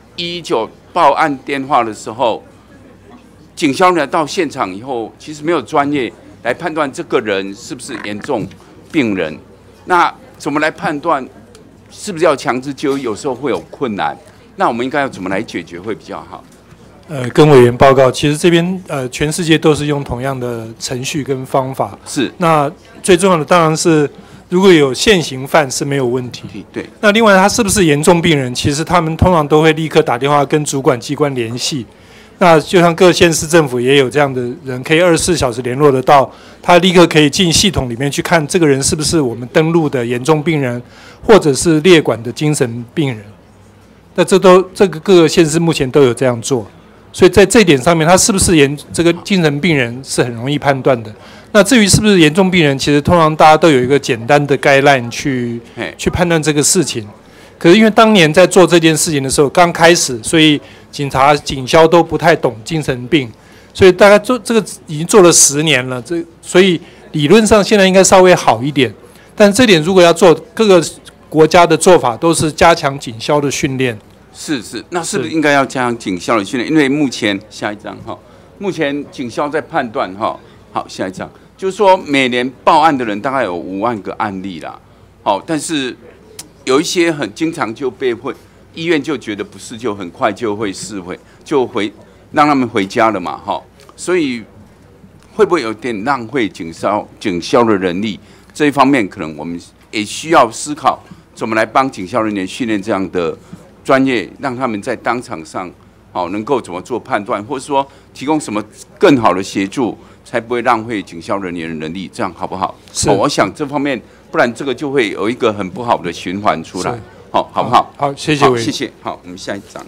119报案电话的时候，警校人员到现场以后，其实没有专业来判断这个人是不是严重病人。那怎么来判断是不是要强制就医？有时候会有困难。那我们应该要怎么来解决会比较好？ 跟委员报告，其实这边全世界都是用同样的程序跟方法。 是。 那最重要的当然是，如果有现行犯是没有问题。 对。 那另外他是不是严重病人，其实他们通常都会立刻打电话跟主管机关联系。那就像各县市政府也有这样的人，可以24小时联络得到，他立刻可以进系统里面去看这个人是不是我们登录的严重病人，或者是列管的精神病人。那这个各个县市目前都有这样做。所以在这一点上面，他是不是这个精神病人是很容易判断的。那至于是不是严重病人，其实通常大家都有一个简单的guideline去判断这个事情。可是因为当年在做这件事情的时候刚开始，所以警察、警消都不太懂精神病，所以大概做这个已经做了10年了。所以理论上现在应该稍微好一点。但这点如果要做，各个国家的做法都是加强警消的训练。 是，那是不是应该要加强警消的训练？因为目前下一张哈，目前警消在判断哈，好，下一张就是说每年报案的人大概有5万个案例啦，好，但是有一些很经常就被医院就觉得不是，就很快就会释回，就让他们回家了嘛，哈，所以会不会有点浪费警消的人力？这一方面可能我们也需要思考怎么来帮警消人员训练这样的专业，让他们在当场上能够怎么做判断，或者说提供什么更好的协助，才不会浪费警消人员的能力，这样好不好？ 是， 我想这方面，不然这个就会有一个很不好的循环出来，好不好？ 好，谢谢委员， 谢谢。好，我们下一张，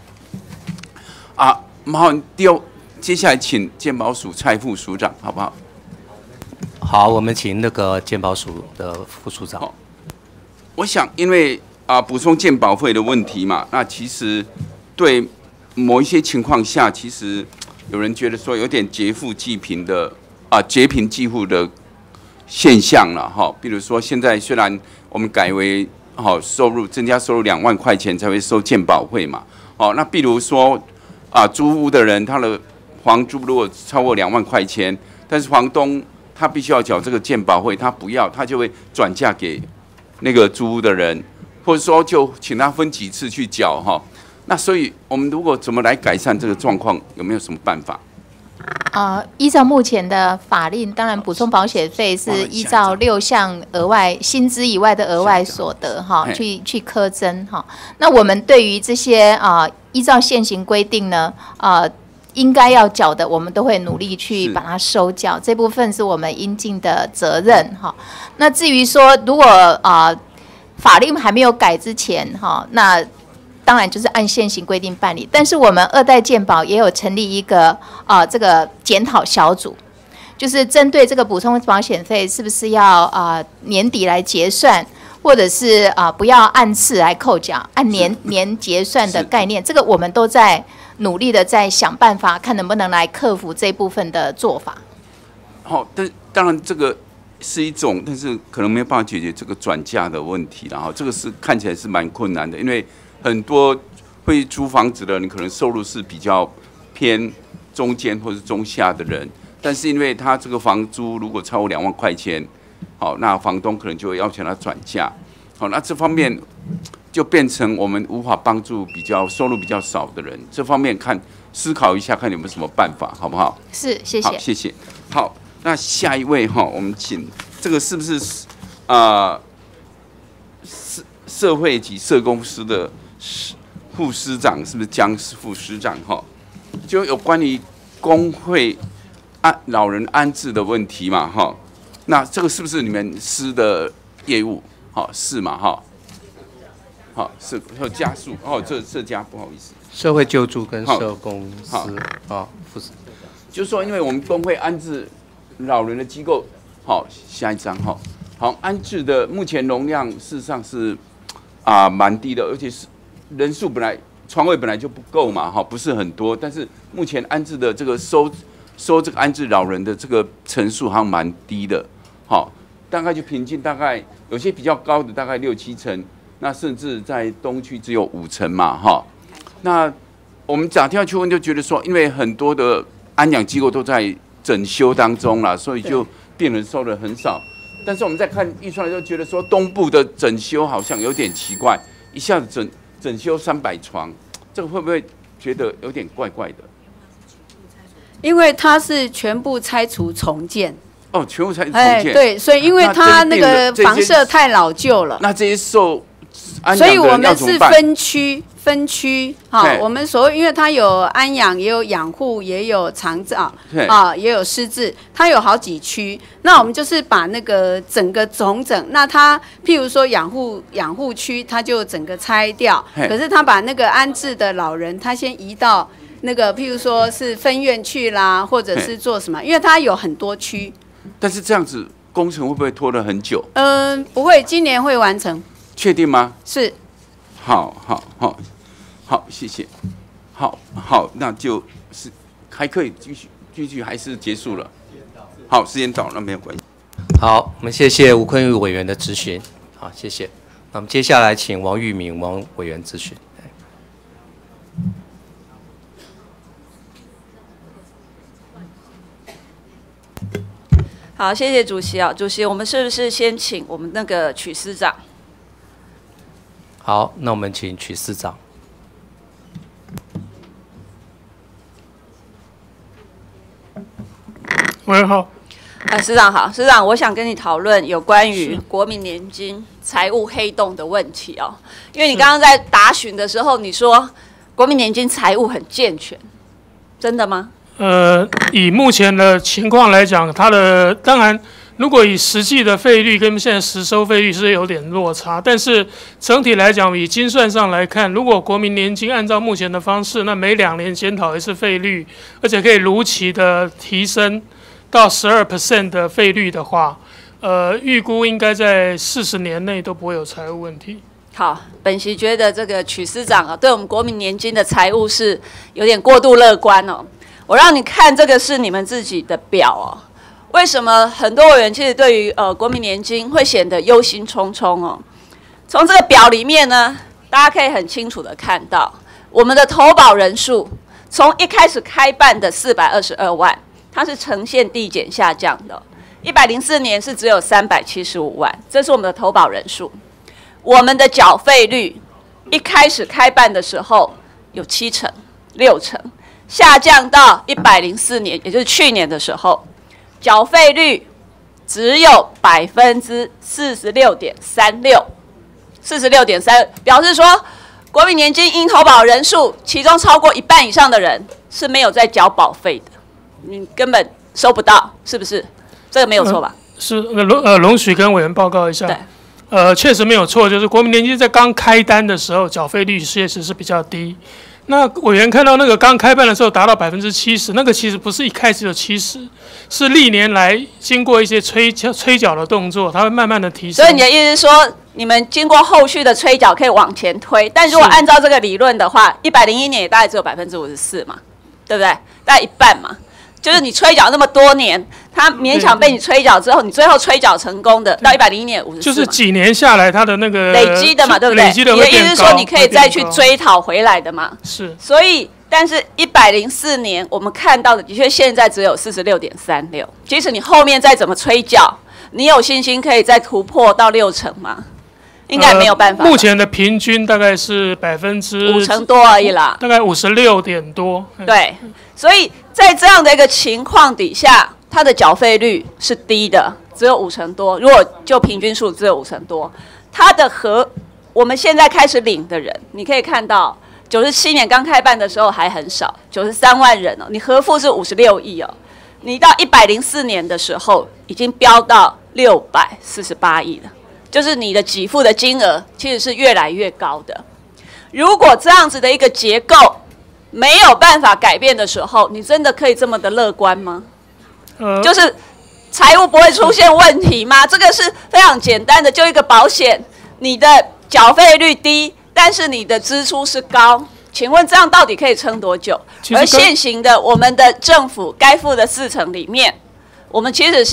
麻烦接下来请健保署蔡副署长，好不好？ 好，我们请那个健保署的副署长。 我想，因为补充健保费的问题嘛，那其实对某一些情况下，其实有人觉得说有点劫富济贫的劫贫济富的现象了哈。比如说现在虽然我们改为增加收入2万块钱才会收健保费嘛，那比如说租屋的人他的房租如果超过2万块钱，但是房东他必须要缴这个健保费，他不要，他就会转嫁给那个租屋的人。或者说就请他分几次去缴哈，那所以我们如果怎么来改善这个状况，有没有什么办法？ 依照目前的法令，当然补充保险费是依照6项额外薪资以外的额外所得哈，去课征哈。那我们对于这些依照现行规定呢，应该要缴的，我们都会努力去把它收缴，这部分是我们应尽的责任哈。那至于说如果法令还没有改之前，那当然就是按现行规定办理。但是我们2代健保也有成立一个这个检讨小组，就是针对这个补充保险费是不是要年底来结算，或者是不要按次来扣缴，按年结算的概念，这个我们都在努力的在想办法，看能不能来克服这部分的做法。 好，但当然这个是一种，但是可能没有办法解决这个转嫁的问题，然后这个是看起来是蛮困难的，因为很多会租房子的人可能收入是比较偏中间或是中下的人，但是因为他这个房租如果超过2万块钱，好，那房东可能就会要求他转嫁，好，那这方面就变成我们无法帮助收入比较少的人，这方面思考一下，看有没有什么办法，好不好？ 是，谢谢。 好，谢谢。好。那下一位我们请这个是不是社会及社工司的副司长，是不是江副司长就有关于工会老人安置的问题嘛那这个是不是你们司的业务是嘛是有家属这家不好意思， 社会救助跟社工司副司， 就是说因为我们工会安置老人的机构，好，下一张好，安置的目前容量事实上是蛮低的，而且是人数床位本来就不够嘛，不是很多，但是目前安置的这个收这个安置老人的这个层数好像蛮低的， 大概就平均大概有些比较高的大概6、7成，那甚至在东区只有5成嘛，哈。那我们打电话去问，就觉得说，因为很多的安养机构都在整修当中啦，所以就病人收的很少。但是我们在看预算的时候，觉得说东部的整修好像有点奇怪，一下子整修300床，这个会不会觉得有点怪怪的？ 因为它是全部拆除重建。 哦，全部拆重建。 对，所以因为它那个房舍太老旧了。 那这些受安养的所以我们是人要怎么办？ 分区，好，我们所谓因为它有安养，也有养护，也有长照，也有失智，它有好几区。那我们就是把那个整个重整，那它譬如说养护区，它就整个拆掉，可是它把那个安置的老人，它先移到那个譬如说是分院去啦，或者是做什么，因为它有很多区。 但是这样子工程会不会拖了很久？ 不会，今年会完成。 确定吗？ 是。 好，谢谢。好，那就是还可以继续，还是结束了？好，时间到了，那没有关系。 好，我们谢谢吴坤玉委员的质询。好，谢谢。那我们接下来请王玉敏王委员质询。 好，谢谢主席啊，主席，我们是不是先请我们那个曲司长？ 好，那我们请曲司长。 喂，好。 司长好，司长，我想跟你讨论有关于国民年金财务黑洞的问题哦。因为你刚刚在答询的时候，你说国民年金财务很健全，真的吗？ 以目前的情况来讲，它的当然，如果以实际的费率跟现在实收费率是有点落差，但是整体来讲，以精算上来看，如果国民年金按照目前的方式，那每2年检讨一次费率，而且可以如期的提升到12% 的费率的话，预估应该在40年内都不会有财务问题。 好，本席觉得这个曲司长啊，对我们国民年金的财务是有点过度乐观哦。我让你看这个是你们自己的表哦。为什么很多委员其实对于国民年金会显得忧心忡忡哦？从这个表里面呢，大家可以很清楚的看到，我们的投保人数从一开始开办的422万，它是呈现递减下降的。104年是只有375万，这是我们的投保人数。我们的缴费率一开始开办的时候有7成、6成。下降到104年，也就是去年的时候，缴费率只有46.36%，表示说国民年金应投保人数，其中超过1半以上的人是没有在缴保费的，你根本收不到，是不是？这个没有错吧？ 是，容许跟委员报告一下。确实没有错，就是国民年金在刚开单的时候，缴费率确实是比较低。那委员看到那个刚开办的时候达到70%，那个其实不是一开始有70%，是历年来经过一些催缴的动作，它会慢慢的提升。 所以你的意思是说，你们经过后续的催缴可以往前推，但如果按照这个理论的话，101年也大概只有54%嘛，对不对？大概一半嘛。就是你催缴那么多年，他勉强被你催缴之后，你最后催缴成功的，到101年54%， 就是几年下来它的那个累积的嘛，对不对？ 累积的你的意思是说，你可以再去追讨回来的嘛？ 是。 所以，但是104年我们看到的，的确现在只有46.36%。即使你后面再怎么催缴，你有信心可以再突破到6成吗？应该没有办法。 目前的平均大概是5% 成多而已啦， 大概56点多。 对，所以在这样的一个情况底下，它的缴费率是低的，只有5成多。如果就平均数只有5成多，它的我们现在开始领的人，你可以看到，97年刚开办的时候还很少，93万人哦，你合付是56亿哦，你到104年的时候已经飙到648亿了。就是你的给付的金额其实是越来越高的。如果这样子的一个结构没有办法改变的时候，你真的可以这么的乐观吗？就是财务不会出现问题吗？这个是非常简单的，就一个保险，你的缴费率低，但是你的支出是高。请问这样到底可以撑多久？而现行的我们的政府该付的4成里面，我们其实是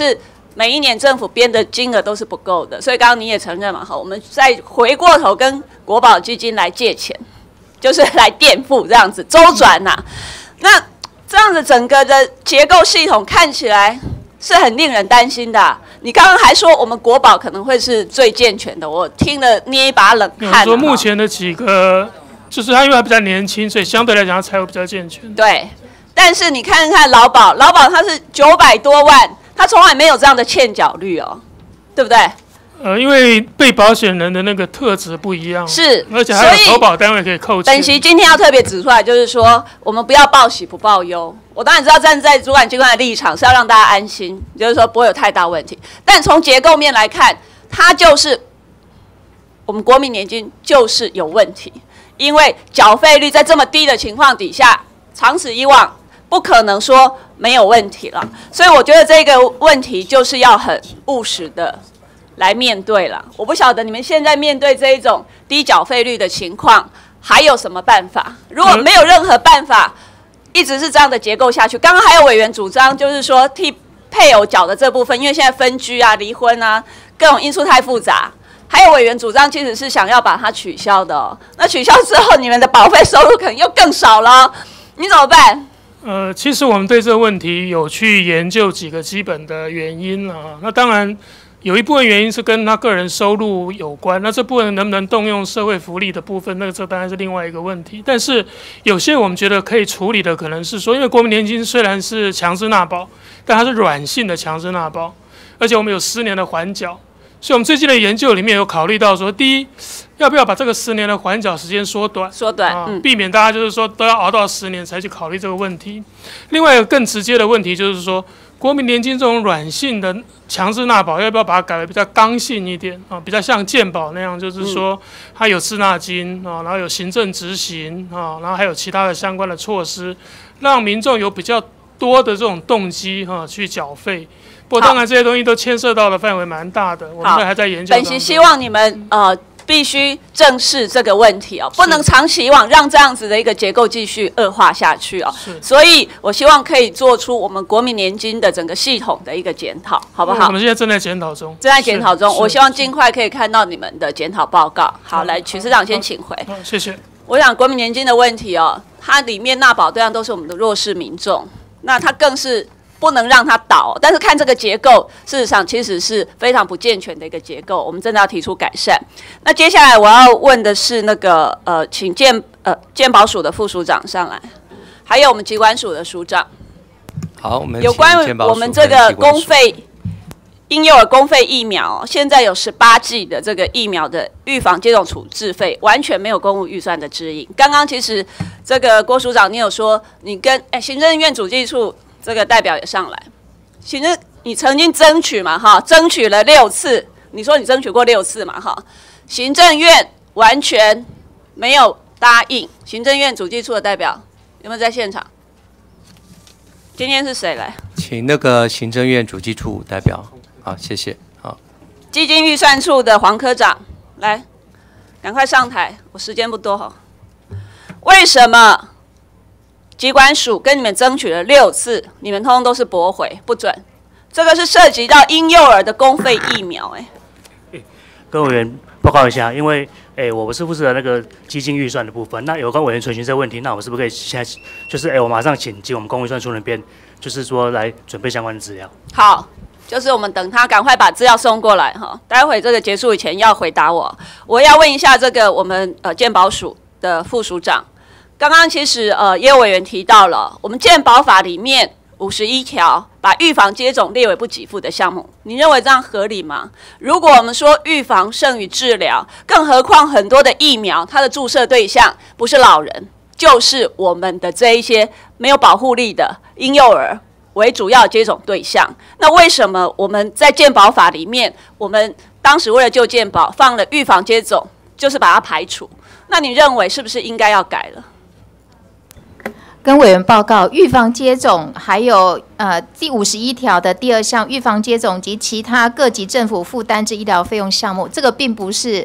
每一年政府编的金额都是不够的，所以刚刚你也承认嘛，我们再回过头跟国保基金来借钱，就是来垫付这样子周转呐。那这样子整个的结构系统看起来是很令人担心的你刚刚还说我们国保可能会是最健全的，我听了捏一把冷汗。 说目前的几个，就是他因为他比较年轻，所以相对来讲他财务比较健全。 对，但是你看看劳保他是900多万，他从来没有这样的欠缴率哦，对不对？ 因为被保险人的那个特质不一样， 是， 而且还有投保单位可以扣钱。 本席今天要特别指出来，就是说我们不要报喜不报忧。我当然知道站在主管机关的立场是要让大家安心，就是说不会有太大问题。但从结构面来看，它就是我们国民年金就是有问题，因为缴费率在这么低的情况底下，长此以往不可能说没有问题了。所以我觉得这个问题就是要很务实的来面对了。我不晓得你们现在面对这一种低缴费率的情况还有什么办法？如果没有任何办法，一直是这样的结构下去，刚刚还有委员主张就是说替配偶缴的这部分，因为现在分居啊、离婚啊各种因素太复杂，还有委员主张其实是想要把它取消的哦。那取消之后，你们的保费收入可能又更少了，你怎么办？ 其实我们对这个问题有去研究几个基本的原因啊。那当然有一部分原因是跟他个人收入有关，那这部分能不能动用社会福利的部分，这当然是另外一个问题。但是有些我们觉得可以处理的，可能是说，因为国民年金虽然是强制纳保，但它是软性的强制纳保，而且我们有10年的缓缴，所以我们最近的研究里面有考虑到说，第一，要不要把这个10年的缓缴时间缩短，避免大家就是说都要熬到10年才去考虑这个问题。另外一个更直接的问题就是说，国民年金这种软性的强制纳保，要不要把它改为比较刚性一点啊？比较像健保那样，就是说它有滞纳金啊，然后有行政执行啊，然后还有其他的相关的措施，让民众有比较多的这种动机去缴费。不过当然这些东西都牵涉到的范围蛮大的，我们还在研究当中。 本席希望你们必须正视这个问题哦，不能长期以往让这样子的一个结构继续恶化下去哦。所以我希望可以做出我们国民年金的整个系统的一个检讨，好不好？ 我们现在正在检讨中。 正在检讨中，我希望尽快可以看到你们的检讨报告。好，来，曲司长先请回。 谢谢。 我想国民年金的问题哦，它里面纳保对象都是我们的弱势民众，那它更是不能让它倒，但是看这个结构，事实上其实是非常不健全的一个结构，我们真的要提出改善。那接下来我要问的是那个请健保署的副署长上来，还有我们疾管署的署长。 好，我们有关我们这个公费婴幼儿公费疫苗，现在有18剂的这个疫苗的预防接种处置费，完全没有公务预算的指引。刚刚其实这个郭署长你有说，你跟行政院主计处这个代表也上来，行政你曾经争取嘛哈，争取了6次，你说你争取过6次嘛哈，行政院完全没有答应。行政院主计处的代表有没有在现场？今天是谁来？ 请那个行政院主计处代表。好，谢谢。好， 基金预算处的黄科长来，赶快上台，我时间不多哈。为什么疾管署跟你们争取了6次，你们通通都是驳回不准？这个是涉及到婴幼儿的公费疫苗各位委员报告一下，因为我是负责那个基金预算的部分，那有关委员垂询这个问题，那我是不是可以现在就是我马上请我们公务预算处那边，就是说来准备相关的资料。 好。就是我们等他赶快把资料送过来哈，待会这个结束以前要回答我。我要问一下这个我们健保署的副署长，刚刚其实也有委员提到了，我们健保法里面51条把预防接种列为不给付的项目，你认为这样合理吗？如果我们说预防胜于治疗，更何况很多的疫苗它的注射对象不是老人，就是我们的这一些没有保护力的婴幼儿为主要接种对象，那为什么我们在健保法里面，我们当时为了救健保放了预防接种，就是把它排除？那你认为是不是应该要改了？ 跟委员报告，预防接种还有第51条的第2项，预防接种及其他各级政府负担之医疗费用项目，这个并不是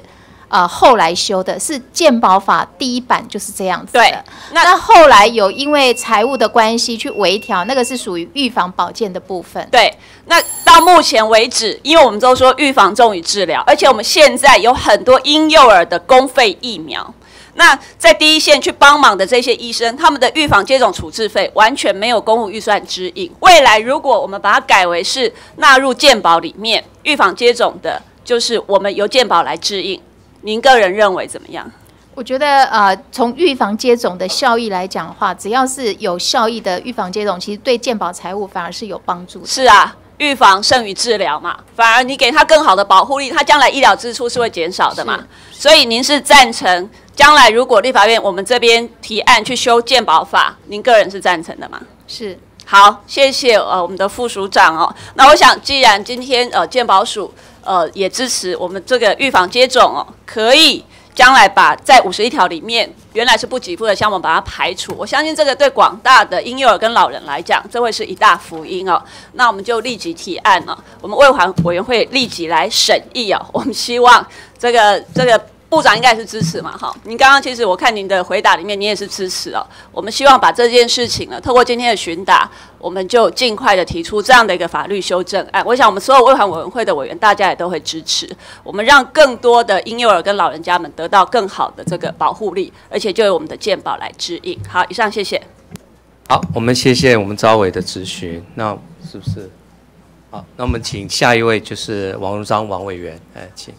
后来修的，是健保法第1版就是这样子的。 对， 那后来有因为财务的关系去微调，那个是属于预防保健的部分。 对，那到目前为止，因为我们都说预防重于治疗，而且我们现在有很多婴幼儿的公费疫苗。那在第一线去帮忙的这些医生，他们的预防接种处置费完全没有公务预算支应。未来如果我们把它改为是纳入健保里面，预防接种的就是我们由健保来支应，您个人认为怎么样？ 我觉得从预防接种的效益来讲的话，只要是有效益的预防接种，其实对健保财务反而是有帮助的。 是啊，预防胜于治疗嘛，反而你给他更好的保护力，他将来医疗支出是会减少的嘛。所以您是赞成将来如果立法院我们这边提案去修健保法，您个人是赞成的吗？ 是。 好，谢谢我们的副署长哦。那我想，既然今天健保署也支持我们这个预防接种哦，可以将来把在51条里面原来是不给付的项目把它排除，我相信这个对广大的婴幼儿跟老人来讲，这会是一大福音哦。那我们就立即提案哦，我们卫环委员会立即来审议哦。我们希望这个部长应该是支持嘛，哈。您刚刚其实我看您的回答里面，你也是支持哦。我们希望把这件事情呢，透过今天的询答，我们就尽快的提出这样的一个法律修正案。我想我们所有卫环委员会的委员，大家也都会支持。我们让更多的婴幼儿跟老人家们得到更好的这个保护力，而且就由我们的健保来支应。好，以上谢谢。 好，我们谢谢我们召委的质询。那是不是？好，那我们请下一位就是王荣章王委员，请。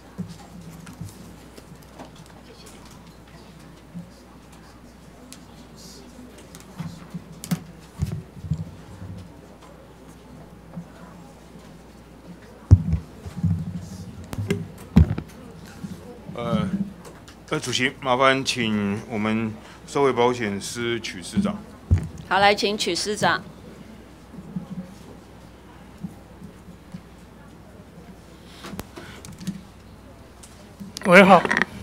主席，麻烦请我们社会保险司曲司长。 好，来请曲司长。 喂，好。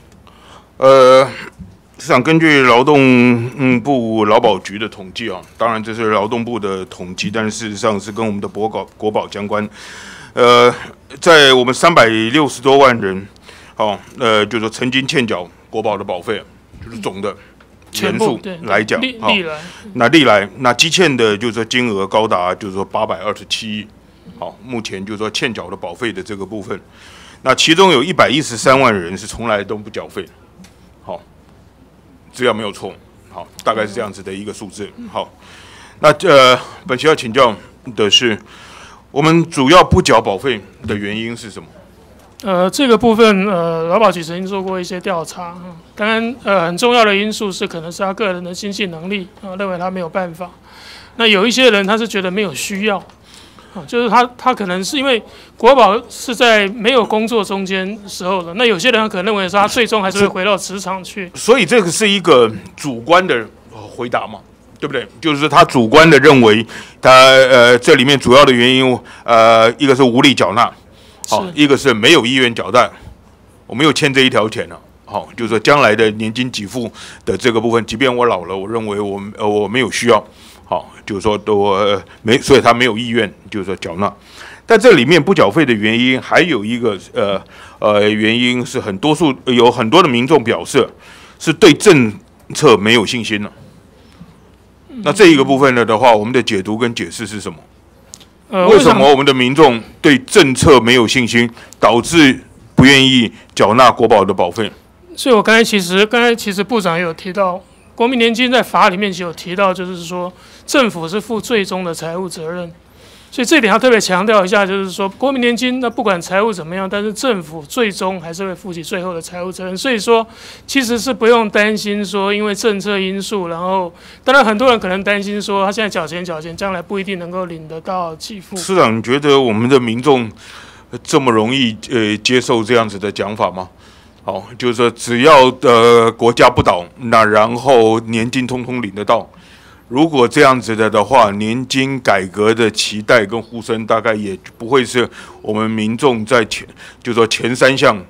司长，根据劳动部劳保局的统计啊，当然这是劳动部的统计，但是事实上是跟我们的国保相关。在我们360多万人，就是说曾经欠缴国保的保费，就是总的人数来讲，那历来那积欠的，就是说金额高达就是说827亿，好，目前就是说欠缴的保费的这个部分，那其中有113万人是从来都不缴费，好，资料没有错，好，大概是这样子的一个数字，好，那本期要请教的是，我们主要不缴保费的原因是什么？ 这个部分劳保局曾经做过一些调查，当然很重要的因素是可能是他个人的经济能力认为他没有办法。那有一些人他是觉得没有需要，就是他可能是因为国保是在没有工作中间时候的，那有些人可能认为说他最终还是会回到职场去。 所以这个是一个主观的回答嘛，对不对？就是他主观的认为他这里面主要的原因一个是无力缴纳。好，一个是没有意愿缴纳，我没有欠这一条钱了。好，就是说将来的年金给付的这个部分，即便我老了，我认为我没有需要，好，就是说所以他没有意愿，就是说缴纳。但这里面不缴费的原因，还有一个原因是有很多的民众表示是对政策没有信心了。那这一个部分的话，我们的解读跟解释是什么？为什么我们的民众对政策没有信心，导致不愿意缴纳国保的保费？ 所以我刚才其实部长也有提到，国民年金在法里面有提到，就是说政府是负最终的财务责任。所以这一点要特别强调一下，就是说国民年金那不管财务怎么样，但是政府最终还是会负起最后的财务责任。所以说其实是不用担心说因为政策因素，然后当然很多人可能担心说他现在缴钱，将来不一定能够领得到给付。 司长，你觉得我们的民众这么容易接受这样子的讲法吗？好，就是说只要国家不倒，那然后年金通通领得到。如果这样子的话，年金改革的期待跟呼声大概也不会是我们民众在就是说前3项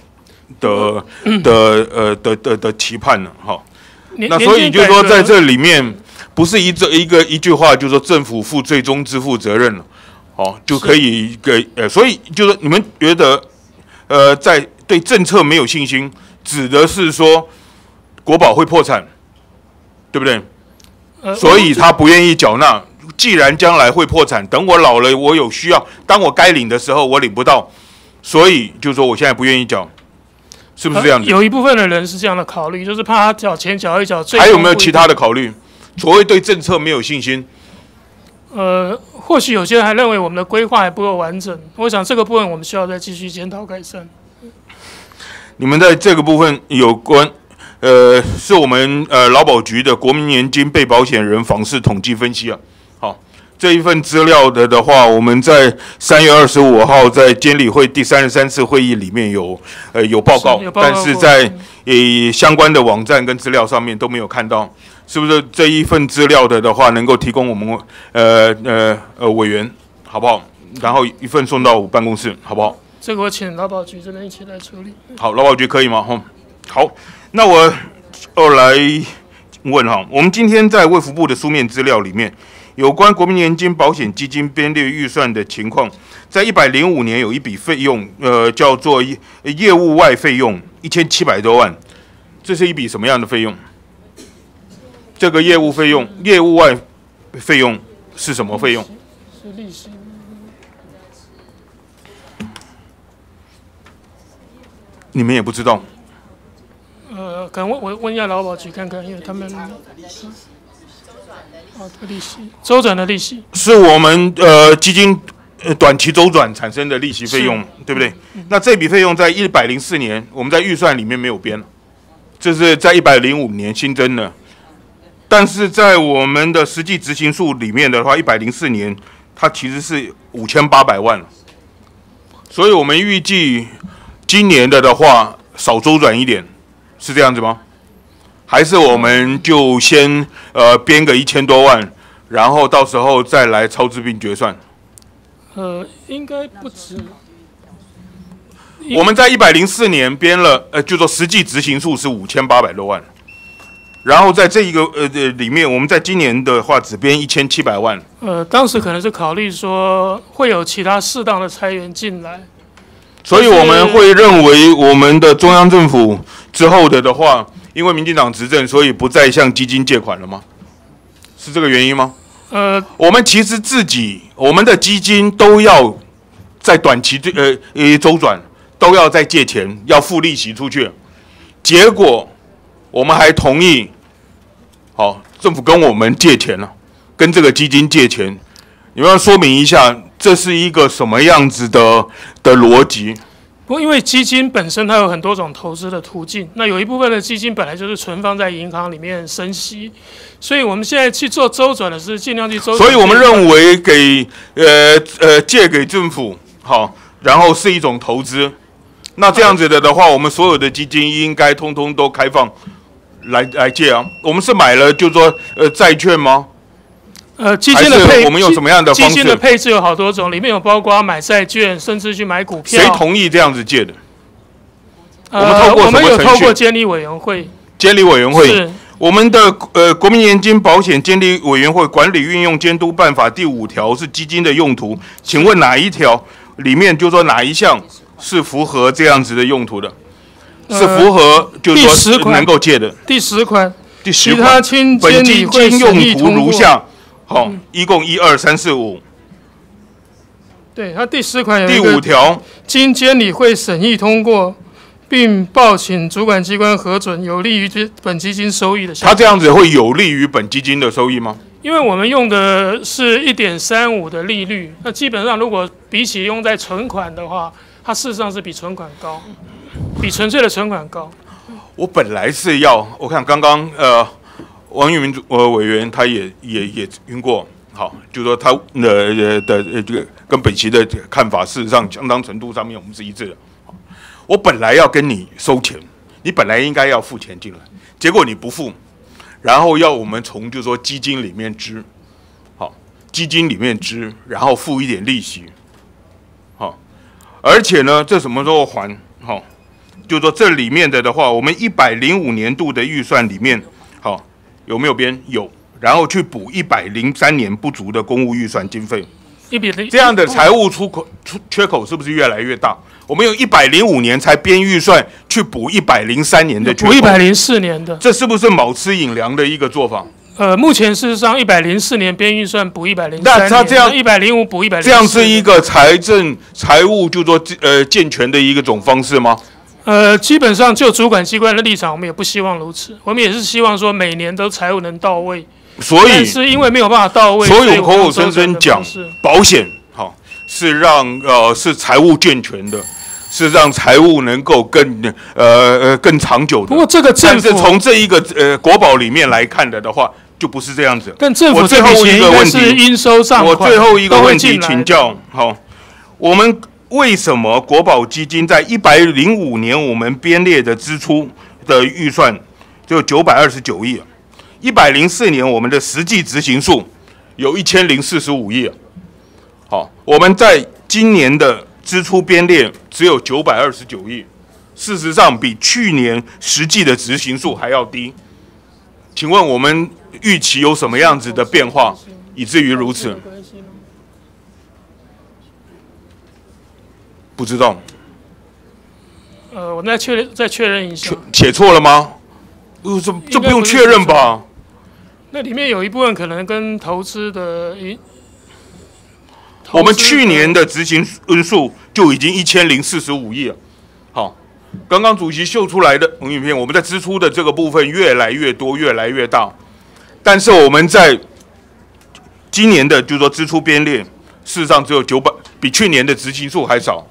的期盼了哈。那所以就是说在这里面不是一句话，就是说政府负最终支付责任了，好就可以所以就是说你们觉得在对政策没有信心， 指的是说国保会破产，对不对？所以他不愿意缴纳。既然将来会破产，等我老了，我有需要，当我该领的时候我领不到，所以就说我现在不愿意缴，是不是这样子？ 有一部分的人是这样的考虑，就是怕他缴钱缴一缴， 还有没有其他的考虑？所谓对政策没有信心。 或许有些人还认为我们的规划还不够完整，我想这个部分我们需要再继续检讨改善。 你们在这个部分有关，是我们劳保局的国民年金被保险人访视统计分析啊。好，这一份资料的话，我们在3月25号在监理会第33次会议里面有报告，但是在相关的网站跟资料上面都没有看到。是不是这一份资料的话，能够提供我们委员，好不好？然后一份送到我办公室，好不好？ 这个我请劳保局这边一起来处理。 好，劳保局可以吗？好，那我来问哈，我们今天在卫福部的书面资料里面，有关国民年金保险基金编列预算的情况，在105年有一笔费用，叫做业务外费用1700多万，这是一笔什么样的费用？这个业务费用、业务外费用是什么费用？ 是利息。 你们也不知道？ 可能我问一下劳保局看看，因为他们利息周转的利息是我们基金短期周转产生的利息费用，对不对？那这笔费用在104年我们在预算里面没有编，这是在105年新增的。但是在我们的实际执行数里面的话，104年它其实是5800万了，所以我们预计今年的话少周转一点，是这样子吗？还是我们就先编个1000多万，然后到时候再来超支并决算？ 应该不止。 我们在104年编了，就说实际执行数是5800多万。然后在这一个里面，我们在今年的话只编1700万。 当时可能是考虑说会有其他适当的裁员进来， 所以我们会认为我们的中央政府之后的话，因为民进党执政，所以不再向基金借款了吗？是这个原因吗？我们其实我们的基金都要在短期周转，都要再借钱，要付利息出去，结果我们还同意，政府跟我们借钱了，跟这个基金借钱，你们要说明一下，这是一个什么样子的逻辑？ 不过，因为基金本身它有很多种投资的途径，那有一部分的基金本来就是存放在银行里面生息，所以我们现在去做周转的是尽量去周转。 所以我们认为借给政府然后是一种投资，那这样子的话，我们所有的基金应该通通都开放来借啊。我们是买了就是说债券吗？ 基金的配， 我们用什么样的方式？ 基金的配置有好多种，里面有包括买债券，甚至去买股票。 谁同意这样子借的？ 我们有透过监理委员会。 监理委员会是我们的国民年金保险监理委员会管理运用监督办法第5条是基金的用途，请问哪一条里面就说哪一项是符合这样子的用途的？是符合就是说能够借的。 第10款。 其他经监理会审议通过。本基金用途如下。一共1、2、3、4、5。 对，它第10款有第5条， 经监理会审议通过，并报请主管机关核准，有利于本基金收益的项目。 它这样子会有利于本基金的收益吗？ 因为我们用的是1.35的利率，那基本上如果比起用在存款的话，它事实上是比存款高，比纯粹的存款高。 我本来是我看刚刚王玉明委员他也晕过，就说他这个跟本席的看法事实上相当程度上面我们是一致的。我本来要跟你收钱，你本来应该要付钱进来，结果你不付，然后要我们从就是说基金里面支，基金里面支，然后付一点利息，而且呢，这什么时候还？就是说这里面的话，我们105年度的预算里面，有没有编？有，然后去补103年不足的公务预算经费， 这样的财务缺口是不是越来越大？我们用105年才编预算去补103年的缺口， 补104年的， 这是不是卯吃寅粮的一个做法？ 目前事实上104年编预算补103年， 那他这样 105补104， 这样是一个财务就说健全的一种方式吗？ 基本上就主管机关的立场，我们也不希望如此，我们也是希望说每年都财务能到位。 所以， 但是因为没有办法到位， 所以我口口声声讲保险好是让是财务健全的。是让财务能够更长久的。 不过这个政府， 但是从这一个国保里面来看的话，就不是这样子。 但政府最后一个问题， 应收账款我最后一个问题请教，好，我们为什么国保基金在105年我们编列的支出的预算就929亿，104年我们的实际执行数有1045亿，好，我们在今年的支出编列只有929亿，事实上比去年实际的执行数还要低。请问我们预期有什么样子的变化，以至于如此？不知道。 我再确认一下。 写错了吗？这不用确认吧？ 那里面有一部分可能跟投资的。 我们去年的执行数就已经1045亿了。好，刚刚主席秀出来的影片，我们在支出的这个部分越来越多，越来越大。但是我们在今年的，就是说支出编列，事实上只有900，比去年的执行数还少。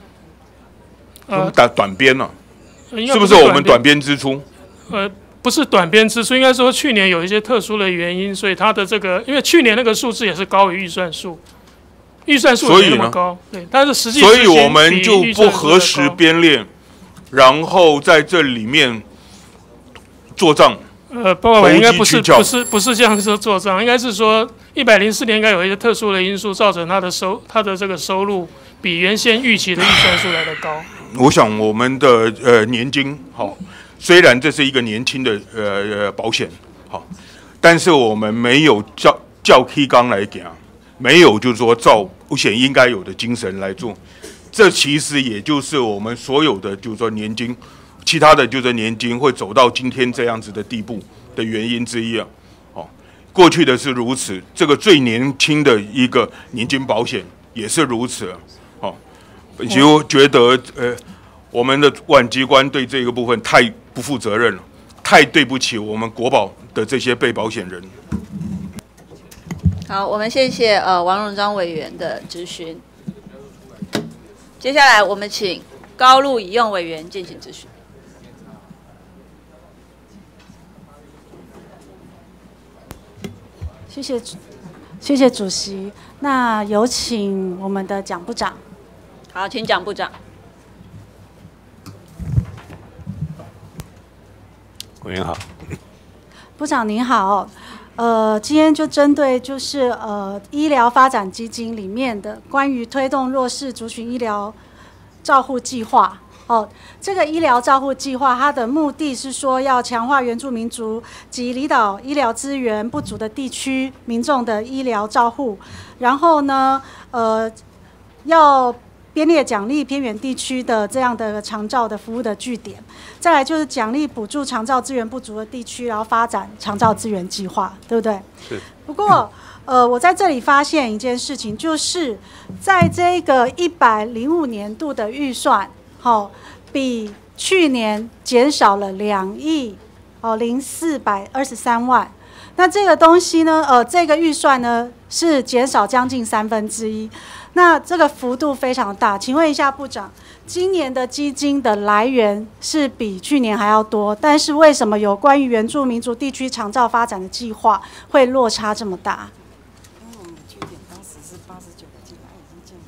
短编了，是不是我们短编支出？ 不是短编支出，应该说去年有一些特殊的原因，所以它的这个，因为去年那个数字也是高于预算数。预算数没那么高，对，但是实际所以我们就不核实编列，然后在这里面做账。 报告委员应该不是这样说做账，应该是说104年应该有一些特殊的因素造成它的这个收入比原先预期的预算数来的高。 我想我们的年金好，虽然这是一个年轻的保险好，但是我们没有照 K 纲来讲。没有，就是说照保险应该有的精神来做，这其实也就是我们所有的，就是说年金，其他的就是年金会走到今天这样子的地步的原因之一啊。哦，过去的是如此，这个最年轻的一个年金保险也是如此。哦，就觉得我们的主管机关对这个部分太不负责任了，太对不起我们国保的这些被保险人。 好，我们谢谢王荣章委员的质询。接下来我们请高路以用委员进行质询。 谢谢主席。那有请我们的蒋部长。 好，请蒋部长。 委员好。 部长您好。今天就针对就是医疗发展基金里面的关于推动弱势族群医疗照护计划这个医疗照护计划它的目的是说要强化原住民族及离岛医疗资源不足的地区民众的医疗照护，然后呢要编列奖励偏远地区的这样的长照的服务的据点，再来就是奖励补助长照资源不足的地区，然后发展长照资源计划，对不对？ 是。 不过，我在这里发现一件事情，就是在这个105年度的预算，比去年减少了2亿0423万。那这个东西呢，这个预算呢是减少将近1/3。那这个幅度非常大，请问一下部长，今年的基金的来源是比去年还要多，但是为什么有关于原住民族地区长照发展的计划会落差这么大？因为我们据点当时是89个计划已经建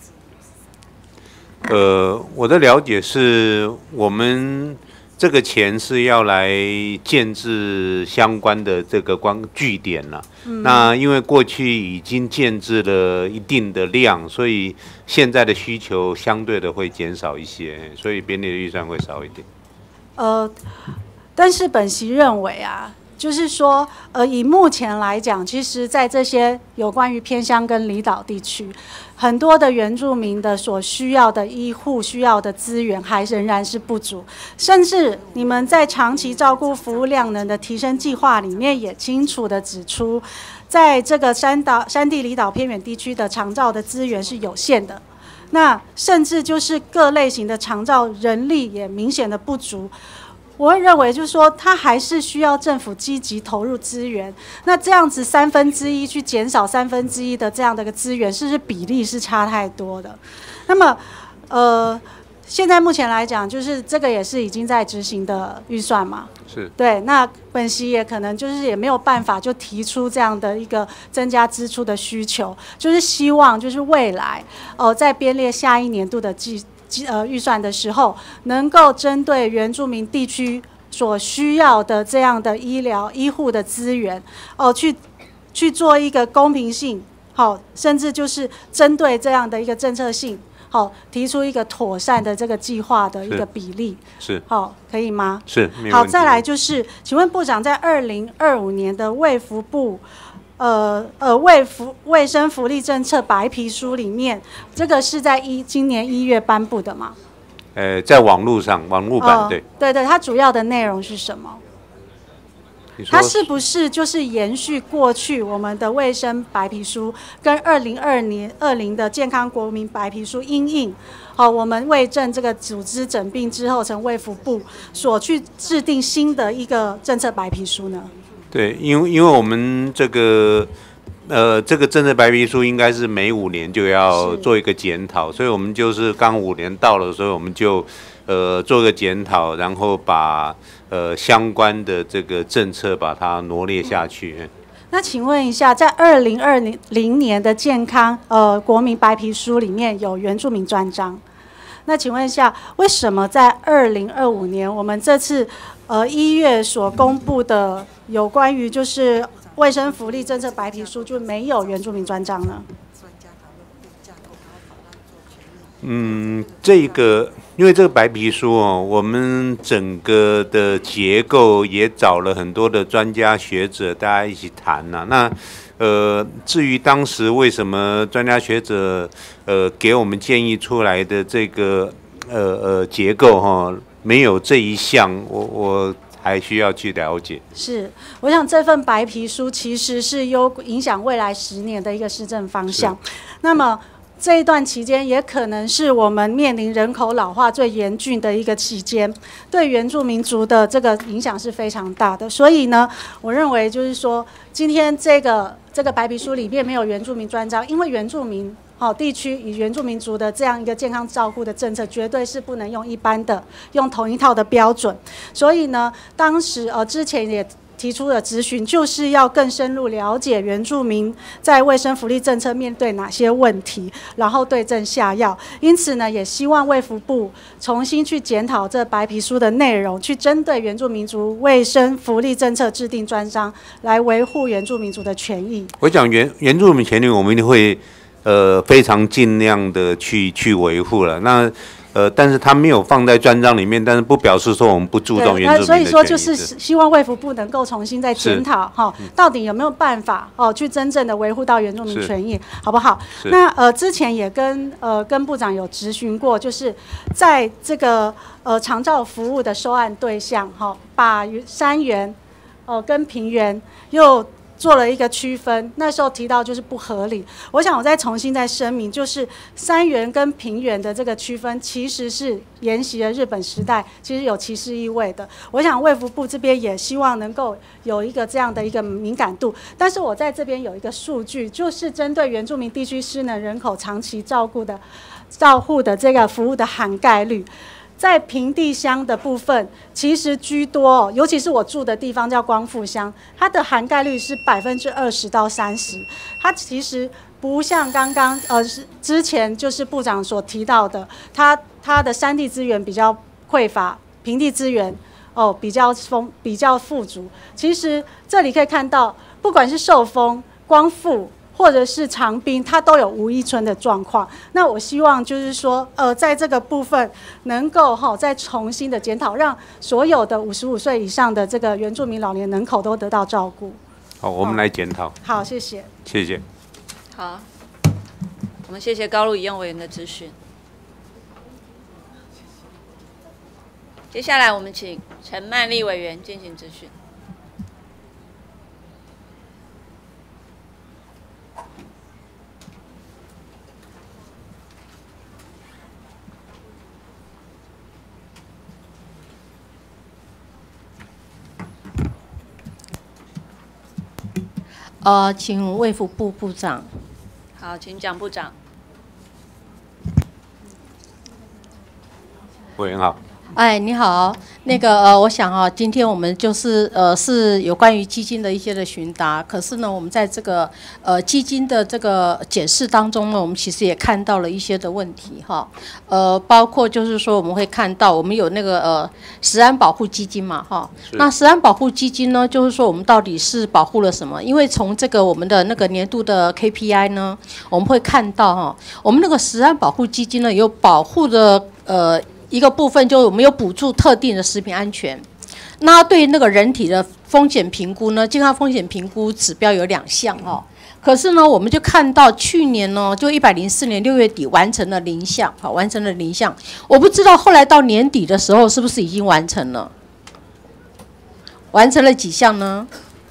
制。我的了解是我们这个钱是要来建制相关的这个据点了。那因为过去已经建制了一定的量，所以现在的需求相对的会减少一些，所以编列的预算会少一点。 但是本席认为啊， 就是说，以目前来讲，其实在这些有关于偏乡跟离岛地区，很多的原住民的所需要的医护需要的资源还仍然是不足，甚至你们在长期照顾服务量能的提升计划里面也清楚的指出，在这个山地离岛偏远地区的长照的资源是有限的，那甚至就是各类型的长照人力也明显的不足。我会认为就是说，它还是需要政府积极投入资源。那这样子1/3去减少1/3的这样的一个资源，是不是比例是差太多的？那么，现在目前来讲，就是这个也是已经在执行的预算嘛。 是。 对，那本席也可能就是也没有办法就提出这样的一个增加支出的需求，就是希望就是未来在编列下一年度的预算的时候，能够针对原住民地区所需要的这样的医疗医护的资源，去做一个公平性，甚至就是针对这样的一个政策性，提出一个妥善的这个计划的一个比例， 是， 可以吗？ 是，没有问题。 好，再来就是，请问部长，在2025年的卫福部卫生福利政策白皮书里面，这个是在今年1月颁布的吗？ 在网络上，网络版对。 对，它主要的内容是什么？它是不是就是延续过去我们的卫生白皮书跟2020的健康国民白皮书因应？我们卫政这个组织整并之后，成卫福部所去制定新的一个政策白皮书呢？ 对，因为我们这个政策白皮书应该是每5年就要做一个检讨，所以我们就是刚5年到了，所以我们就做个检讨，然后把相关的这个政策把它罗列下去。 那请问一下，在2020年的健康国民白皮书里面有原住民专章，那请问一下，为什么在2025年我们这次1月所公布的有关于就是卫生福利政策白皮书就没有原住民专章呢？ 因为这个白皮书我们整个的结构也找了很多的专家学者，大家一起谈呐。那至于当时为什么专家学者给我们建议出来的这个结构没有这一项，我还需要去了解。是， 我想这份白皮书其实是影响未来10年的一个施政方向。那么这一段期间也可能是我们面临人口老化最严峻的一个期间，对原住民族的这个影响是非常大的。所以呢，我认为就是说，今天这个白皮书里面没有原住民专章，因为原住民地区与原住民族的这样一个健康照护的政策，绝对是不能用一般的用同一套的标准。所以呢，当时之前也提出的咨询，就是要更深入了解原住民在卫生福利政策面对哪些问题，然后对症下药。因此呢，也希望卫福部重新去检讨这白皮书的内容，去针对原住民族卫生福利政策制定专章，来维护原住民族的权益。 我讲原住民权利，我们一定会非常尽量的去维护了。那但是他没有放在专章里面，但是不表示说我们不注重原住民的权益。 所以说就是希望卫福部能够重新再检讨到底有没有办法去真正的维护到原住民权益，好不好？那之前也跟部长有质询过，就是在这个长照服务的收案对象把山原跟平原又做了一个区分，那时候提到就是不合理。我想我再重新再声明，就是山原跟平原的这个区分，其实是沿袭了日本时代，其实有歧视意味的。我想卫福部这边也希望能够有一个这样的一个敏感度。但是我在这边有一个数据，就是针对原住民地区失能人口长期照护的这个服务的涵盖率。在平地乡的部分，其实居多，尤其是我住的地方叫光复乡，它的涵盖率是20%到30%。它其实不像刚刚之前就是部长所提到的，它的山地资源比较匮乏，平地资源比较富足。其实这里可以看到，不管是寿丰、光复或者是长滨，它都有无依村的状况。那我希望就是说，在这个部分能够再重新的检讨，让所有的55岁以上的这个原住民老年人口都得到照顾。 好，我们来检讨。 好，谢谢。 谢谢。 好，我们谢谢高路宜用委员的咨询。接下来我们请陈曼丽委员进行咨询。 请卫福部部长。 好，请蒋部长。 委员好。 哎，你好，那个我想今天我们就是是有关于基金的一些的询答，可是呢，我们在这个基金的这个检视当中呢，我们其实也看到了一些的问题哈，包括就是说我们会看到我们有那个食安保护基金嘛哈，那食安保护基金呢，就是说我们到底是保护了什么？因为从这个我们的那个年度的 KPI 呢，我们会看到哈，我们那个食安保护基金呢有保护的一个部分，就是我们有补助特定的食品安全。那对于那个人体的风险评估呢，健康风险评估指标有2项哈。可是呢，我们就看到去年呢，就104年6月底完成了0项，好，完成了0项。我不知道后来到年底的时候是不是已经完成了？完成了几项呢？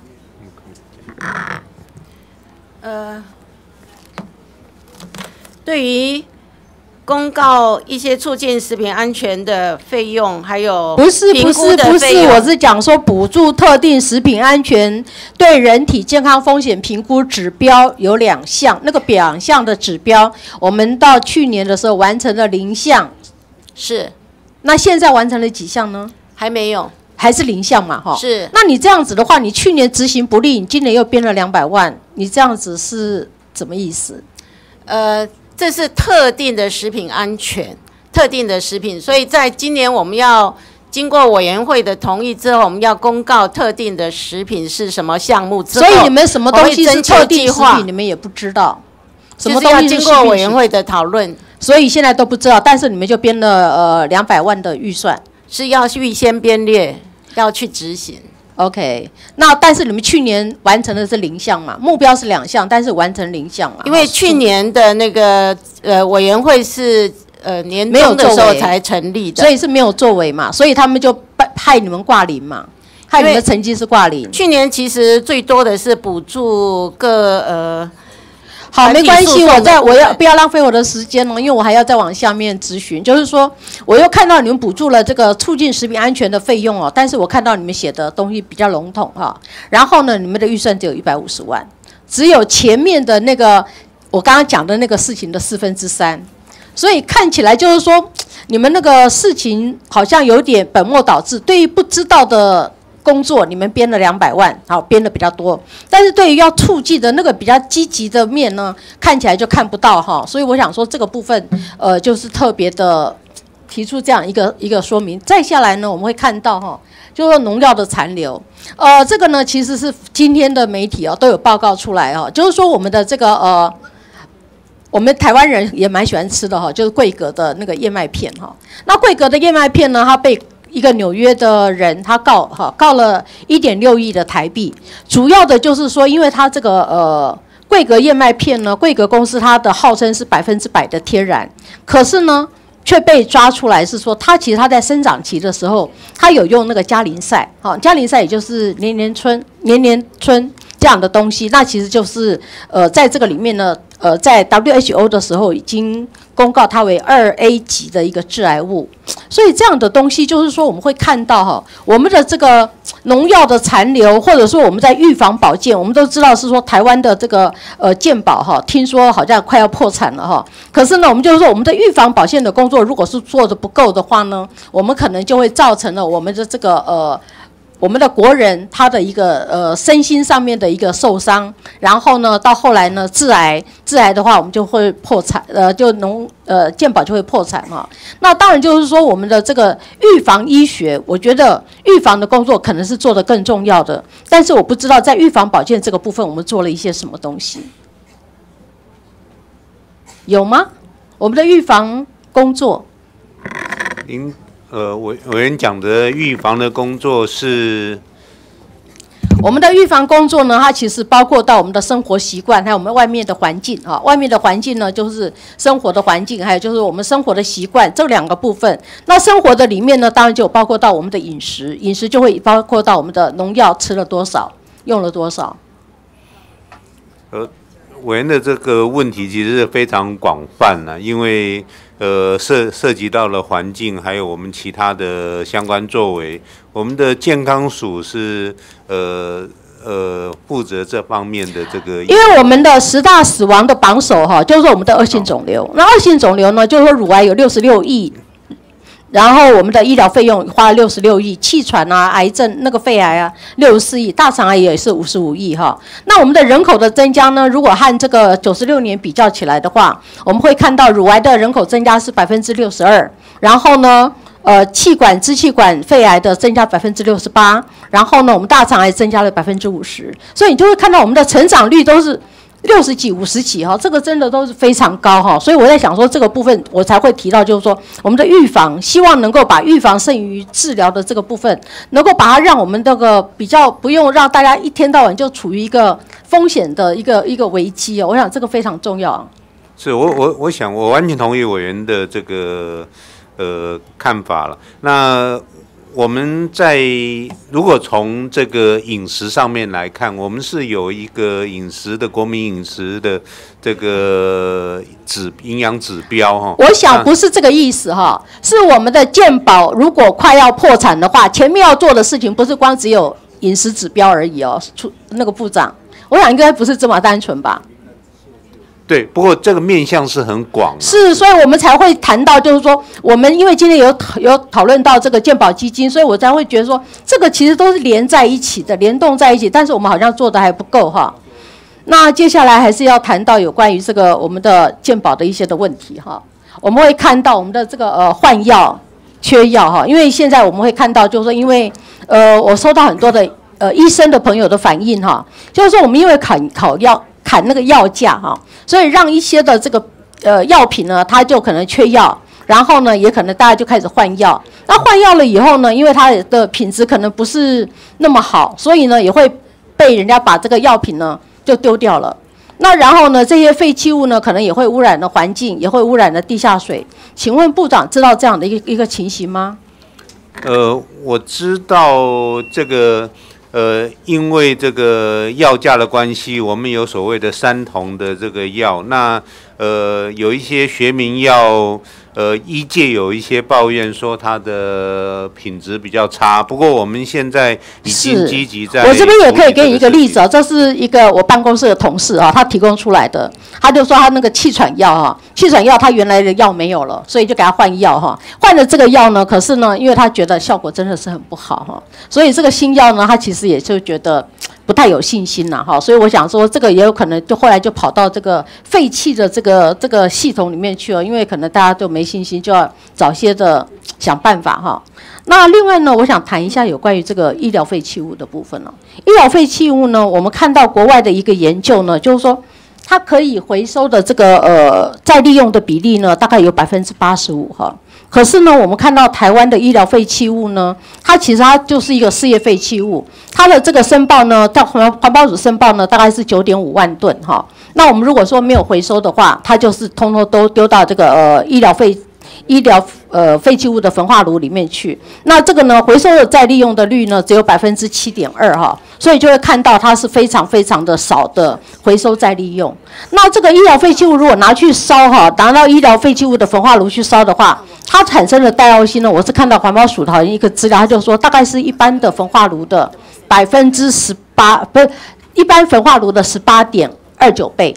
对于公告一些促进食品安全的费用，还有不是，我是讲说补助特定食品安全对人体健康风险评估指标有2项，那个2项的指标，我们到去年的时候完成了0项， 是， 那现在完成了几项呢？ 还没有， 还是0项嘛，哈。 是， 那你这样子的话，你去年执行不力，你今年又编了200万，你这样子是怎么意思？ 这是特定的食品安全，特定的食品，所以在今年我们要经过委员会的同意之后，我们要公告特定的食品是什么项目之后， 所以你们什么东西是特定食品，你们也不知道，什么东西就是要经过委员会的讨论， 所以现在都不知道，但是你们就编了200万的预算， 是要预先编列，要去执行。 OK， 那但是你们去年完成的是0项嘛，目标是2项，但是完成0项嘛。 因为去年的那个委员会是年终的时候才成立的， 所以是没有作为嘛，所以他们就害你们挂0嘛，害你们的成绩是挂0。 去年其实最多的是补助各好，没关系，我要不要浪费我的时间呢？因为我还要再往下面咨询，就是说，我又看到你们补助了这个促进食品安全的费用哦，但是我看到你们写的东西比较笼统哈。然后呢，你们的预算只有150万，只有前面的那个我刚刚讲的那个事情的3/4，所以看起来就是说，你们那个事情好像有点本末倒置，对于不知道的工作，你们编了200万，好，编的比较多，但是对于要促进的那个比较积极的面呢，看起来就看不到哈，所以我想说这个部分，就是特别的提出这样一个说明。再下来呢，我们会看到哈，就是农药的残留，这个呢其实是今天的媒体都有报告出来哦，就是说我们的这个我们台湾人也蛮喜欢吃的哈，就是桂格的那个燕麦片哈，那桂格的燕麦片呢，它被一个纽约的人他告了1.6亿的台币，主要的就是说，因为他这个桂格燕麦片呢，桂格公司它的号称是100%的天然，可是呢却被抓出来是说，它其实它在生长期的时候，它有用那个加林赛，加林赛也就是年年春这样的东西，那其实就是在这个里面呢，在 WHO 的时候已经公告它为2A 级的一个致癌物，所以这样的东西就是说我们会看到哈，我们的这个农药的残留，或者说我们在预防保健，我们都知道是说台湾的这个健保哈，听说好像快要破产了哈，可是呢，我们就是说我们的预防保健的工作如果是做得不够的话呢，我们可能就会造成了我们的这个我们的国人他的一个身心上面的一个受伤，然后呢到后来呢致癌的话，我们就会破产，健保就会破产哈。那当然就是说我们的这个预防医学，我觉得预防的工作可能是做得更重要的，但是我不知道在预防保健这个部分我们做了一些什么东西。 有吗？我们的预防工作， 委员讲的预防的工作是。 我们的预防工作呢，它其实包括到我们的生活习惯，还有我们外面的环境啊。外面的环境呢，就是生活的环境，还有就是我们生活的习惯这2个部分。那生活的里面呢，当然就包括到我们的饮食，饮食就会包括到我们的农药吃了多少，用了多少。 委员的这个问题其实是非常广泛了，因为涉及到了环境，还有我们其他的相关作为。我们的健康署是负责这方面的这个。 因为我们的10大死亡的榜首哈，就是我们的恶性肿瘤。那恶性肿瘤呢，就是说乳癌有66亿。然后我们的医疗费用花了66亿，气喘啊、癌症那个肺癌啊64亿，大肠癌也是55亿哈。那我们的人口的增加呢，如果和这个96年比较起来的话，我们会看到乳癌的人口增加是62%，然后呢，气管、支气管肺癌的增加68%，然后呢，我们大肠癌增加了50%，所以你就会看到我们的成长率都是60几、50几哈，这个真的都是非常高哈，所以我在想说这个部分我才会提到，就是说我们的预防，希望能够把预防胜于治疗的这个部分，能够把它让我们这个比较不用让大家一天到晚就处于一个风险的一个危机哦，我想这个非常重要。 是我想我完全同意委员的这个看法了。那我们如果从这个饮食上面来看，我们是有一个国民饮食的这个营养指标哈。 我想不是这个意思哈，是我们的健保如果快要破产的话，前面要做的事情不是光只有饮食指标而已哦。那个部长，我想应该不是这么单纯吧。 对，不过这个面向是很广， 是，所以我们才会谈到，就是说，我们因为今天有讨论到这个健保基金，所以我才会觉得说，这个其实都是连在一起的，联动在一起，但是我们好像做的还不够哈。那接下来还是要谈到有关于这个我们的健保的一些的问题哈。我们会看到我们的这个换药、缺药哈，因为现在我们会看到，就是说，因为我收到很多的医生的朋友的反映哈，就是说我们因为砍那个药价哈，所以让一些的这个药品呢，它就可能缺药，然后呢，也可能大家就开始换药。那换药了以后呢，因为它的品质可能不是那么好，所以呢，也会被人家把这个药品呢就丢掉了。那然后呢，这些废弃物呢，可能也会污染了环境，也会污染了地下水。请问部长知道这样的一个情形吗？ 我知道这个。因为这个药价的关系，我们有所谓的3酮的这个药，那有一些学名药，医界有一些抱怨说它的品质比较差。不过我们现在已经积极在。 我这边也可以给你一个例子哦，这是一个我办公室的同事啊，他提供出来的，他就说他那个气喘药哈，气喘药他原来的药没有了，所以就给他换药哈。换了这个药呢，可是呢，因为他觉得效果真的是很不好哈，所以这个新药呢，他其实也就觉得不太有信心了哈。所以我想说，这个也有可能就后来就跑到这个废弃的这个系统里面去了，因为可能大家都没信心，就要找些的想办法哈。那另外呢，我想谈一下有关于这个医疗废弃物的部分了。医疗废弃物呢，我们看到国外的一个研究呢，就是说它可以回收的这个再利用的比例呢，大概有85%哈。可是呢，我们看到台湾的医疗废弃物呢，它其实它就是一个事业废弃物，它的这个申报呢，到环保署申报呢，大概是9.5万吨哈。那我们如果说没有回收的话，它就是通通都丢到这个医疗废弃物的焚化炉里面去。那这个呢，回收的再利用的率呢，只有7.2%哈，所以就会看到它是非常非常的少的回收再利用。那这个医疗废弃物如果拿去烧哈，拿到医疗废弃物的焚化炉去烧的话，它产生的戴奥辛呢，我是看到环保署的一个资料，它就说大概是一般的焚化炉的18%，不是一般焚化炉的18.29倍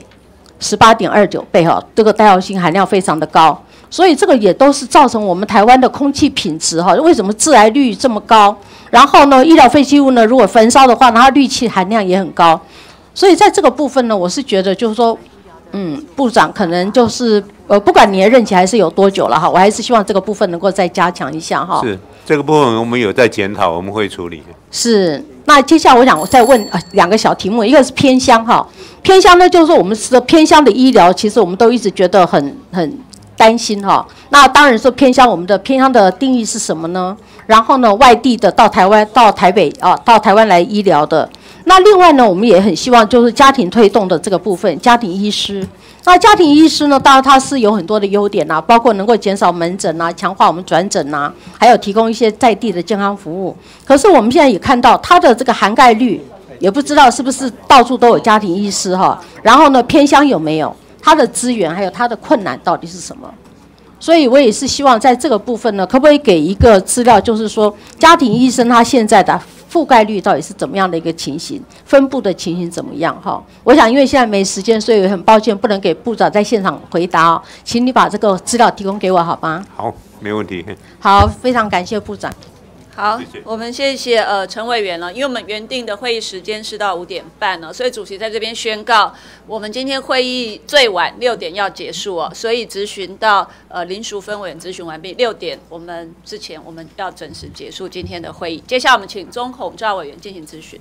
，18.29倍哈，这个戴奥辛含量非常的高。所以这个也都是造成我们台湾的空气品质哈，为什么致癌率这么高？然后呢，医疗废弃物呢，如果焚烧的话，它氯气含量也很高。所以在这个部分呢，我是觉得就是说， 部长可能就是不管你的任期还是有多久了哈，我还是希望这个部分能够再加强一下哈。 是这个部分我们有在检讨，我们会处理。是。 那接下来我想再问2个小题目，一个是偏乡哈，偏乡呢就是说我们说偏乡的医疗，其实我们都一直觉得很担心哈。那当然说偏乡，我们的偏乡的定义是什么呢？然后呢，外地的到台湾、到台北到台湾来医疗的。那另外呢，我们也很希望就是家庭推动的这个部分，家庭医师。那家庭医师呢，当然它是有很多的优点包括能够减少门诊强化我们转诊还有提供一些在地的健康服务。可是我们现在也看到它的这个涵盖率，也不知道是不是到处都有家庭医师然后呢，偏乡有没有？它的资源还有它的困难到底是什么？所以我也是希望在这个部分呢，可不可以给一个资料，就是说家庭医生他现在的覆盖率到底是怎么样的一个情形，分布的情形怎么样我想因为现在没时间，所以很抱歉不能给部长在现场回答请你把这个资料提供给我好吗？ 好，没问题。 好，非常感谢部长。 好，我们谢谢陈委员了，因为我们原定的会议时间是到5点半了，所以主席在这边宣告，我们今天会议最晚6点要结束所以质询到林淑芬委员质询完毕，6点之前我们要准时结束今天的会议。接下来我们请钟孔照委员进行质询。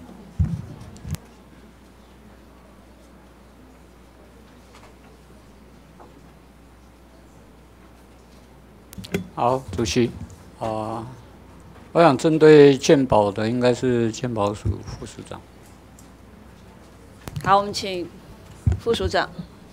好，主席我想针对健保的应该是健保署副署长。 好，我们请副署长。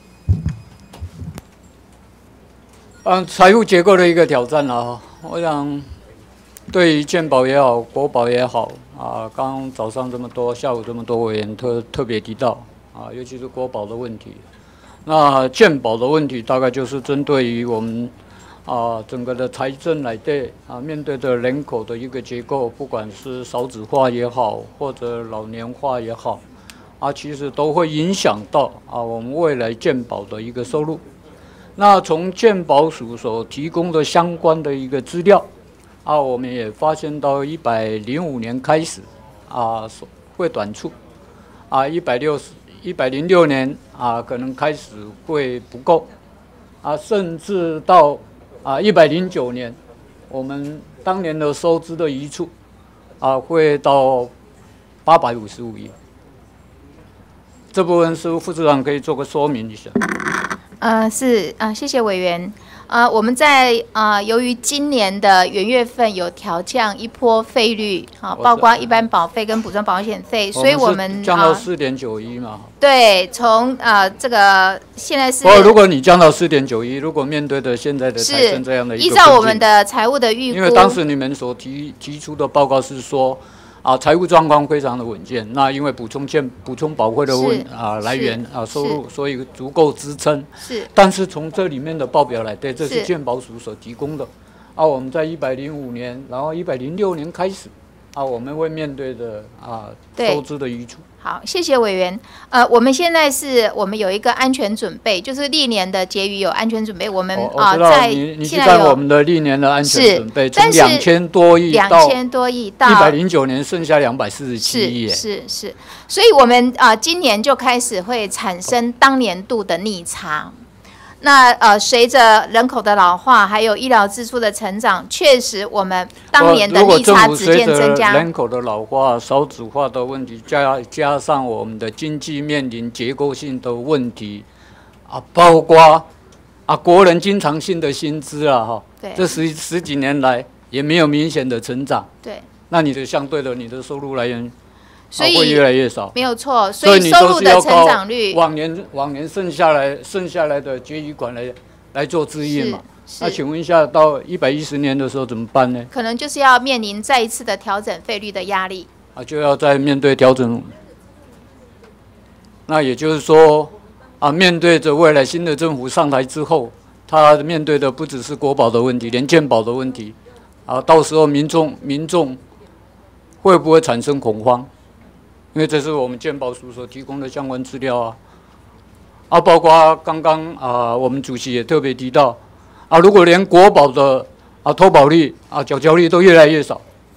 财务结构的一个挑战我想对于健保也好，国保也好刚刚早上这么多，下午这么多委员特别提到尤其是国保的问题。那健保的问题大概就是针对于我们整个的财政来对面对的人口的一个结构，不管是少子化也好，或者老年化也好，其实都会影响到我们未来健保的一个收入。那从健保署所提供的相关的一个资料我们也发现到105年开始会短促106年可能开始会不够甚至到109年，我们当年的收支的余处会到855亿。这部分是副处长可以做个说明一下。 谢谢委员。我们在由于今年的元月份有调降一波费率包括一般保费跟补充保险费，所以我们降到4.91嘛。 对，从这个现在是。 如果你降到4.91，如果面对的现在的财政这样的一个依照我们的财务的预估， 因为当时你们所提出的报告是说。财务状况非常的稳健，那因为补充保费的来源收入，所以足够支撑。 是， 但是从这里面的报表来对，这是健保署所提供的。我们在105年，然后106年开始，我们会面对的收支的余处。 好，谢谢委员。我们现在我们有一个安全准备，就是历年的结余有安全准备。我们在你是在我们的历年的安全准备，从2000多亿到109年剩下247亿。 是，所以我们今年就开始会产生当年度的逆差。那随着人口的老化，还有医疗支出的成长，确实我们当年的逆差直线增加。 人口的老化、少子化的问题，加上我们的经济面临结构性的问题，包括国人经常性的薪资这十几年来也没有明显的成长。 对， 那你的相对的你的收入来源。 所以会越来越少， 没有错。所以收入的成长率， 往年剩下来的结余款来做支应嘛。那请问一下，到110年的时候怎么办呢？ 可能就是要面临再一次的调整费率的压力。 就要再面对调整。那也就是说，面对着未来新的政府上台之后，他面对的不只是国保的问题，连健保的问题。到时候民众会不会产生恐慌？因为这是我们健保署所提供的相关资料包括刚刚我们主席也特别提到如果连国保的投保率缴交率都越来越少，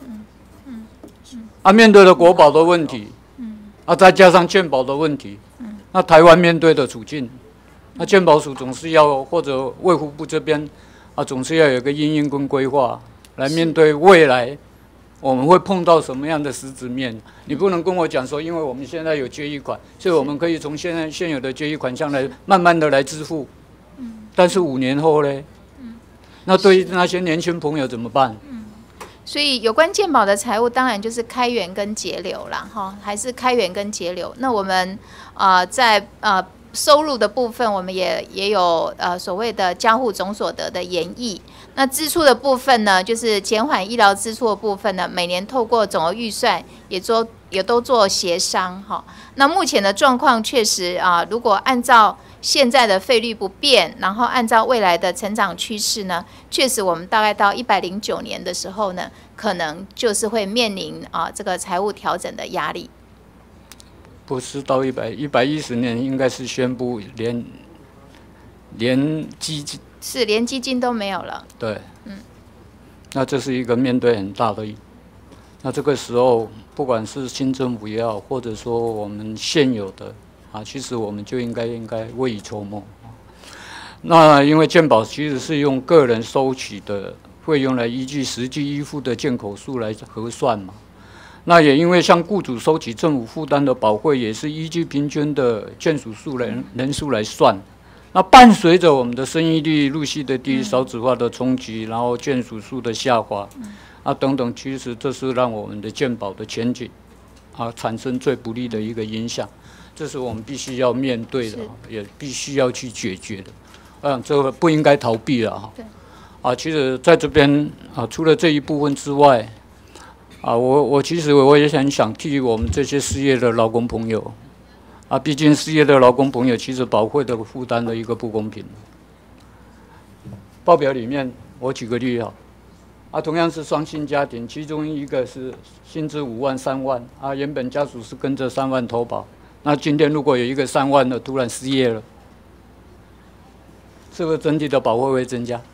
面对了国保的问题，再加上健保的问题，那台湾面对的处境那健保署总是要或者卫福部这边总是要有个因应跟规划来面对未来我们会碰到什么样的实质面。你不能跟我讲说，因为我们现在有决议款，所以我们可以从现有的决议款项来慢慢的来支付。但是5年后呢？那对于那些年轻朋友怎么办？ 所以有关健保的财务，当然就是开源跟节流啦，哈，还是开源跟节流。那我们在收入的部分，我们也有所谓的家户总所得的研议。那支出的部分呢，就是减缓医疗支出的部分呢，每年透过总额预算也都做协商哈。那目前的状况确实如果按照现在的费率不变，然后按照未来的成长趋势呢，确实我们大概到109年的时候呢，可能就是会面临这个财务调整的压力。 不是到110年，应该是宣布连基金是连基金都没有了。 对，那这是一个面对很大的。那这个时候，不管是新政府也好，或者说我们现有的其实我们就应该未雨绸缪。那因为健保其实是用个人收取的费用来依据实际依附的件口数来核算嘛。那也因为向雇主收取政府负担的保费，也是依据平均的件数人数来算。那伴随着我们的生育率陆续的低、少子化的冲击，然后件数数的下滑，等等，其实这是让我们的健保的前景产生最不利的一个影响。这是我们必须要面对的，也必须要去解决的。这个不应该逃避了其实在这边除了这一部分之外，其实我也很想替我们这些失业的劳工朋友毕竟失业的劳工朋友其实保费的负担的一个不公平。报表里面我举个例同样是双薪家庭，其中一个是薪资5万、3万原本家属是跟着3万投保。那今天如果有一个3万的突然失业了，是不是整体的保费会增加？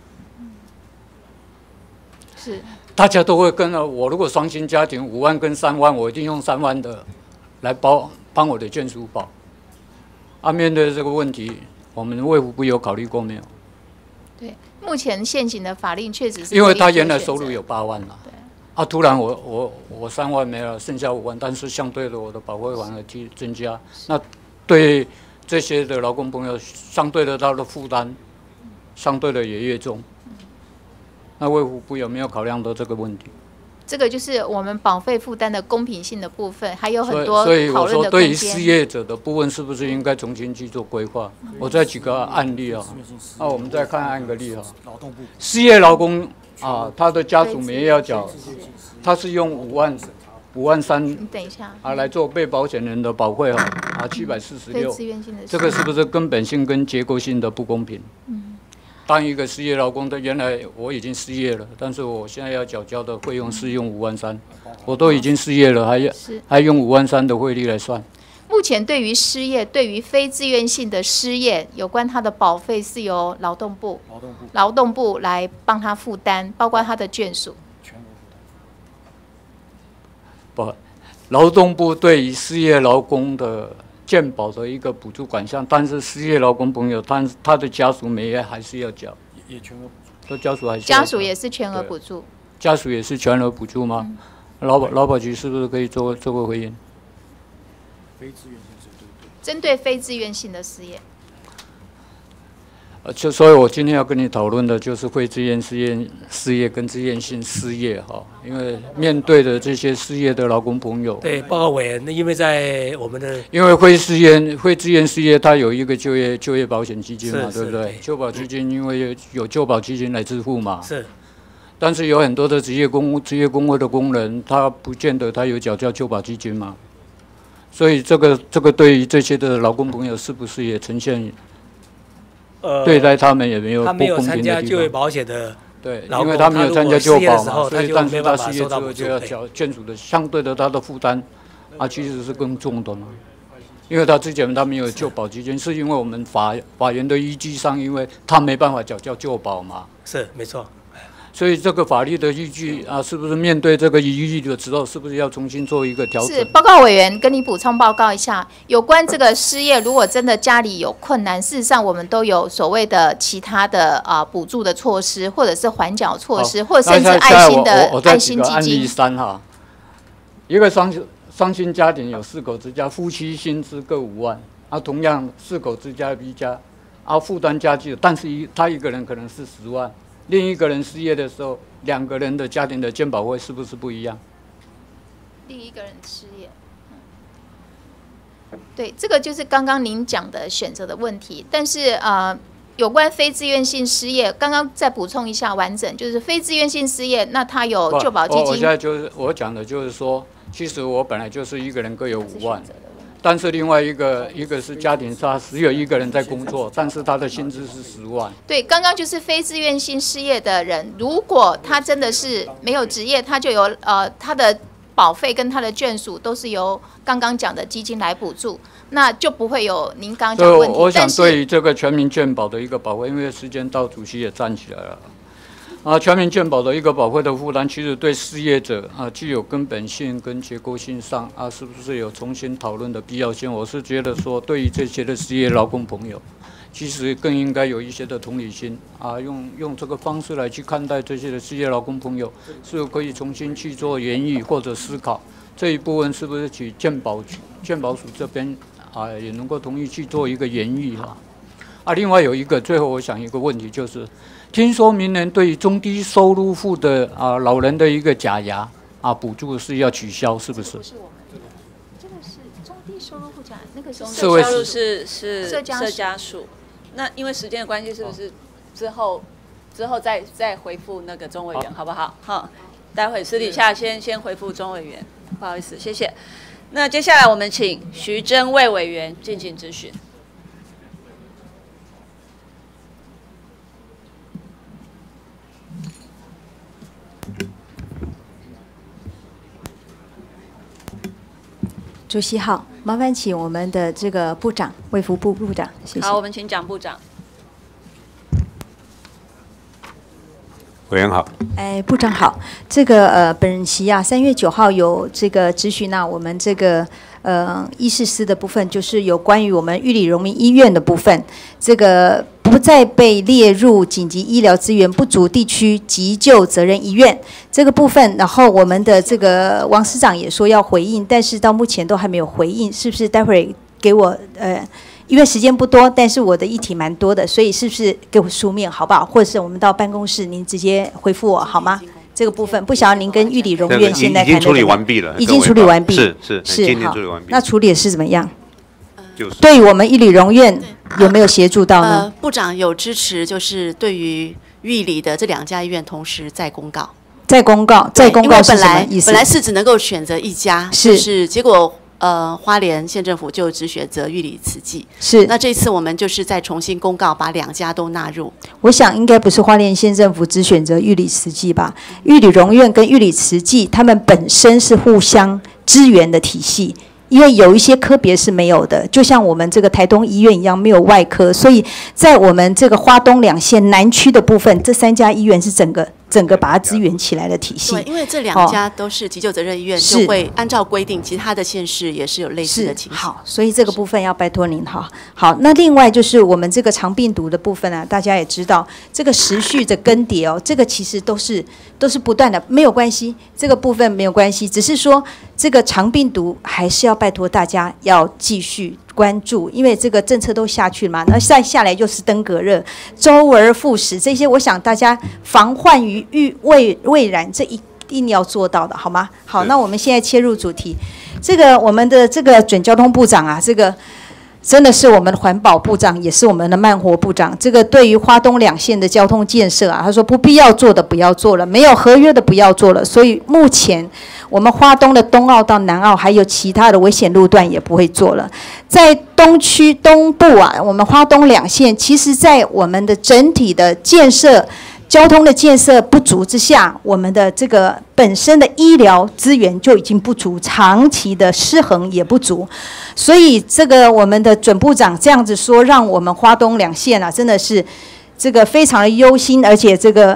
是。 大家都会跟着我。如果双薪家庭5万跟3万，我一定用3万的来帮我的眷属保。面对这个问题，我们卫福部有考虑过没有？ 对，目前现行的法令确实是。 因为他原来收入有8万了。突然我3万没了，剩下5万，但是相对的我的保费反而增加，那对这些的劳工朋友，相对的他的负担，相对的也越重。那卫福部有没有考量到这个问题？ 这个就是我们保费负担的公平性的部分，还有很多所以我说，对于失业者的部分，是不是应该重新去做规划？我再举个案例我们再看一个例失业劳工他的家属每月要缴，他是用5万3， 你等一下来做被保险人的保费746，这个是不是根本性跟结构性的不公平？当一个失业劳工的，原来我已经失业了，但是我现在要缴的费用是用5万3，我都已经失业了，还用5万3的汇率来算。 目前对于失业，对于非自愿性的失业，有关他的保费是由劳动部来帮他负担，包括他的眷属。 不，劳动部对于失业劳工的健保的一个补助款项，但是失业劳工朋友他的家属每月还是要缴， 也全额补助。家属还是家属也是全额补助。 家属也是全额补助吗？劳保局是不是可以做个回应？ 针对非自愿性的失业， 所以我今天要跟你讨论的就是非自愿失业跟自愿性失业因为面对的这些失业的劳工朋友， 对，报告委员，因为在我们的因为非自愿失业，它有一个就业保险基金嘛，对不对？就保基金因为有就保基金来支付嘛， 是。 但是有很多的职业工会的工人，他不见得他有缴交就保基金嘛，所以这个对于这些的劳工朋友，是不是也呈现对待他们也没有不公平的地方？ 他没有参加就业保险的， 对，因为他没有参加就保嘛，所以但是他失业之后就要缴眷属的，相对的他的负担其实是更重的嘛。因为他之前他没有就保基金，是因为我们法源的依据上，因为他没办法缴交就保嘛。 是没错。 所以这个法律的依据啊，是不是面对这个疑虑的时候，是不是要重新做一个调整？ 是，报告委员跟你补充报告一下，有关这个失业，如果真的家里有困难，事实上我们都有所谓的其他的补助的措施，或者是缓缴措施，或者甚至爱心的爱心基案例金。 3哈，一个双薪家庭有4口之家，夫妻薪资各5万，啊，同样4口之家 B 家，啊，负担加剧，但是他一个人可能是10万。另一个人失业的时候，2个人的家庭的健保费是不是不一样？ 另一个人失业，对，这个就是刚刚您讲的选择的问题。但是有关非自愿性失业，刚刚再补充一下完整，就是非自愿性失业，那他有就保基金。 我现在就是我讲的就是说，其实我本来就是一个人各有5万。但是另外一个是家庭，他只有一个人在工作，但是他的薪资是10万。 对，刚刚就是非自愿性失业的人，如果他真的是没有职业，他就有他的保费跟他的眷属都是由刚刚讲的基金来补助，那就不会有您刚刚讲的问题。 我想对于这个全民健保的一个保费，因为时间到，主席也站起来了。全民健保的一个保费的负担，其实对失业者具有根本性跟结构性上是不是有重新讨论的必要性？我是觉得说，对于这些的失业劳工朋友，其实更应该有一些的同理心用这个方式来去看待这些的失业劳工朋友，是可以重新去做研议或者思考这一部分是不是去健保署这边也能够同意去做一个研议另外有一个最后我想一个问题就是。听说明年对于中低收入户的老人的一个假牙补助是要取消，是不是？ 不是我们这个是中低收入户假，那个是收入是社家属。那因为时间的关系，是不是之后再回复那个钟委员，好不好？好，待会私底下先回复钟委员，不好意思，谢谢。那接下来我们请徐榛蔚委员进行质询。 主席好，麻烦请我们的这个部长，卫福部部长，谢谢。 好，我们请蒋部长。 委员好。 部长好，这个本席3月9号有这个质询我们这个医事司的部分，就是有关于我们玉里荣民医院的部分，这个不再被列入紧急医疗资源不足地区急救责任医院这个部分，然后我们的这个王司长也说要回应，但是到目前都还没有回应，是不是待会儿给我因为时间不多，但是我的议题蛮多的，所以是不是给我书面好不好？或者是我们到办公室您直接回复我好吗？这个部分不晓得您跟玉里荣院现在已经处理完毕了， 已经处理完毕， 是今天处理完毕。 那处理的是怎么样？ 就是对于我们玉里荣院有没有协助到呢？ 部长有支持，就是对于玉里的这2家医院同时再公告。 再公告是什么意思？ 本来是只能够选择一家，就是结果花莲县政府就只选择玉里慈济。 是。 那这次我们就是再重新公告，把2家都纳入。 我想应该不是花莲县政府只选择玉里慈济吧？玉里荣院跟玉里慈济，他们本身是互相支援的体系。因为有一些科别是没有的，就像我们这个台东医院一样，没有外科，所以在我们这个花东2县南区的部分，这3家医院是整个把它支援起来的体系。 对，因为这2家都是急救责任医院，就会按照规定，其他的县市也是有类似的情形。 好，所以这个部分要拜托您哈。好，那另外就是我们这个肠病毒的部分大家也知道，这个时序的更迭这个其实都是不断的，没有关系，这个部分没有关系，只是说这个肠病毒还是要拜托大家要继续关注，因为这个政策都下去了嘛，那再下来就是登革热、周而复始这些，我想大家防患于未然，这一定要做到的，好吗？好，那我们现在切入主题，这个我们的这个准交通部长这个真的是我们的环保部长，也是我们的慢活部长。这个对于花东2县的交通建设他说不必要做的不要做了，没有合约的不要做了。所以目前我们花东的东澳到南澳，还有其他的危险路段也不会做了。在东区东部我们花东2县，其实在我们的整体的建设。交通的建设不足之下，我们的这个本身的医疗资源就已经不足，长期的失衡也不足，所以这个我们的准部长这样子说，让我们花东2县真的是这个非常的忧心，而且这个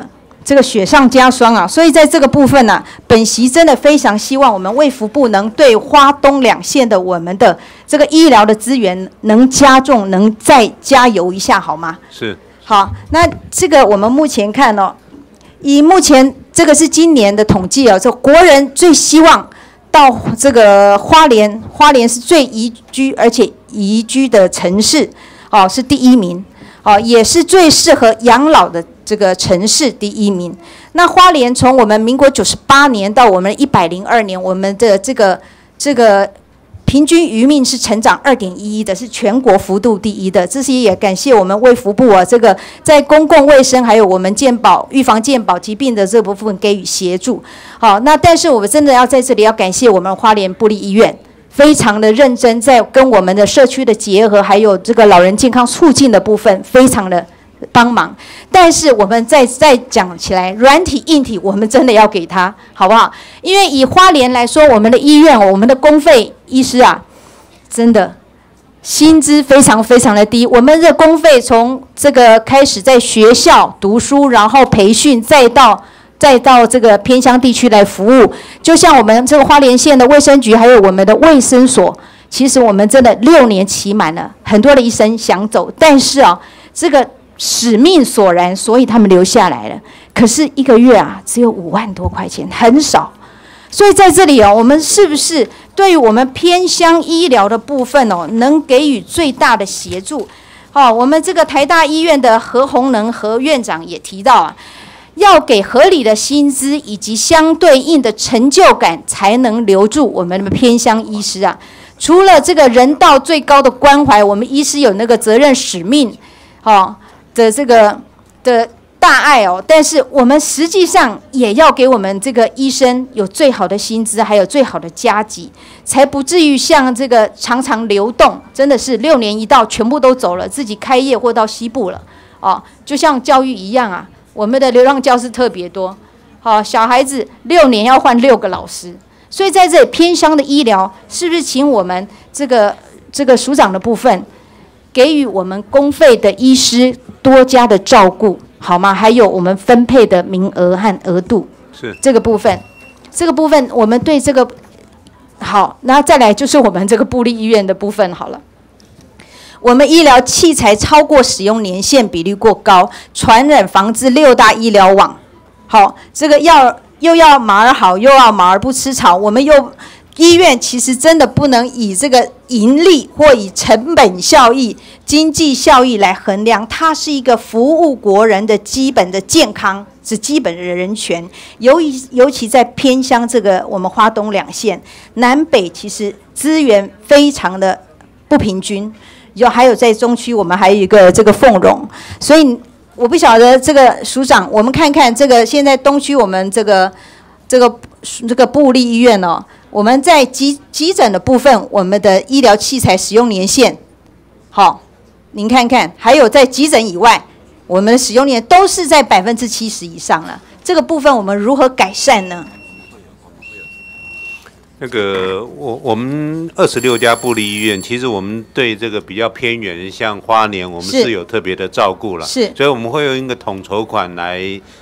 这个雪上加霜啊，所以在这个部分呢，本席真的非常希望我们卫福部能对花东两县的我们的这个医疗的资源能加重，能再加油一下，好吗？ 是。 好，那这个我们目前看哦，以目前这个是今年的统计哦，这国人最希望到这个花莲，花莲是最宜居而且宜居的城市，哦，是第1名，哦，也是最适合养老的这个城市第1名。那花莲从我们民国98年到我们102年，我们的这个平均余命是成长2.11的，是全国幅度第1的。这些也感谢我们卫福部啊，这个在公共卫生还有我们健保预防健保疾病的这部分给予协助。好，那但是我们真的要在这里要感谢我们花莲部立医院，非常的认真，在跟我们的社区的结合，还有这个老人健康促进的部分，非常的帮忙。但是我们再讲起来，软体硬体我们真的要给他，好不好？因为以花莲来说，我们的医院，我们的公费医师啊，真的薪资非常非常的低。我们的公费从这个开始在学校读书，然后培训，再到这个偏乡地区来服务。就像我们这个花莲县的卫生局，还有我们的卫生所，其实我们真的6年期满了，很多的医生想走，但是啊，这个使命所然，所以他们留下来了。可是1个月啊，只有5万多块钱，很少。所以在这里哦，我们是不是对于我们偏乡医疗的部分哦，能给予最大的协助？哦，我们这个台大医院的何鸿能何院长也提到啊，要给合理的薪资以及相对应的成就感，才能留住我们的偏乡医师啊。除了这个人道最高的关怀，我们医师有那个责任使命，的这个的大爱哦，但是我们实际上也要给我们这个医生有最好的薪资，还有最好的加给，才不至于像这个常常流动，真的是6年一到，全部都走了，自己开业或到西部了哦，就像教育一样啊，我们的流浪教师特别多，好，小孩子6年要换6个老师，所以在这里偏乡的医疗，是不是请我们这个署长的部分，给予我们公费的医师多加的照顾，好吗？还有我们分配的名额和额度， 是这个部分我们对这个好，然后再来就是我们这个部立医院的部分好了。我们医疗器材超过使用年限比率过高，传染防治6大医疗网，好，这个又要马儿好，又要马儿不吃草，我们又医院其实真的不能以这个盈利或以成本效益、经济效益来衡量，它是一个服务国人的基本的健康，是基本的人权。尤其在偏乡这个我们花东2县，南北其实资源非常的不平均，还有在中区我们还有一个这个凤荣，所以我不晓得这个署长，我们看看这个现在东区我们这个部立医院哦。我们在急诊的部分，我们的医疗器材使用年限，好，您看看，还有在急诊以外，我们的使用年都是在70%以上了。这个部分我们如何改善呢？ 那个我们26家部立医院，其实我们对这个比较偏远，像花莲，我们是有特别的照顾了，是，所以我们会用一个统筹款来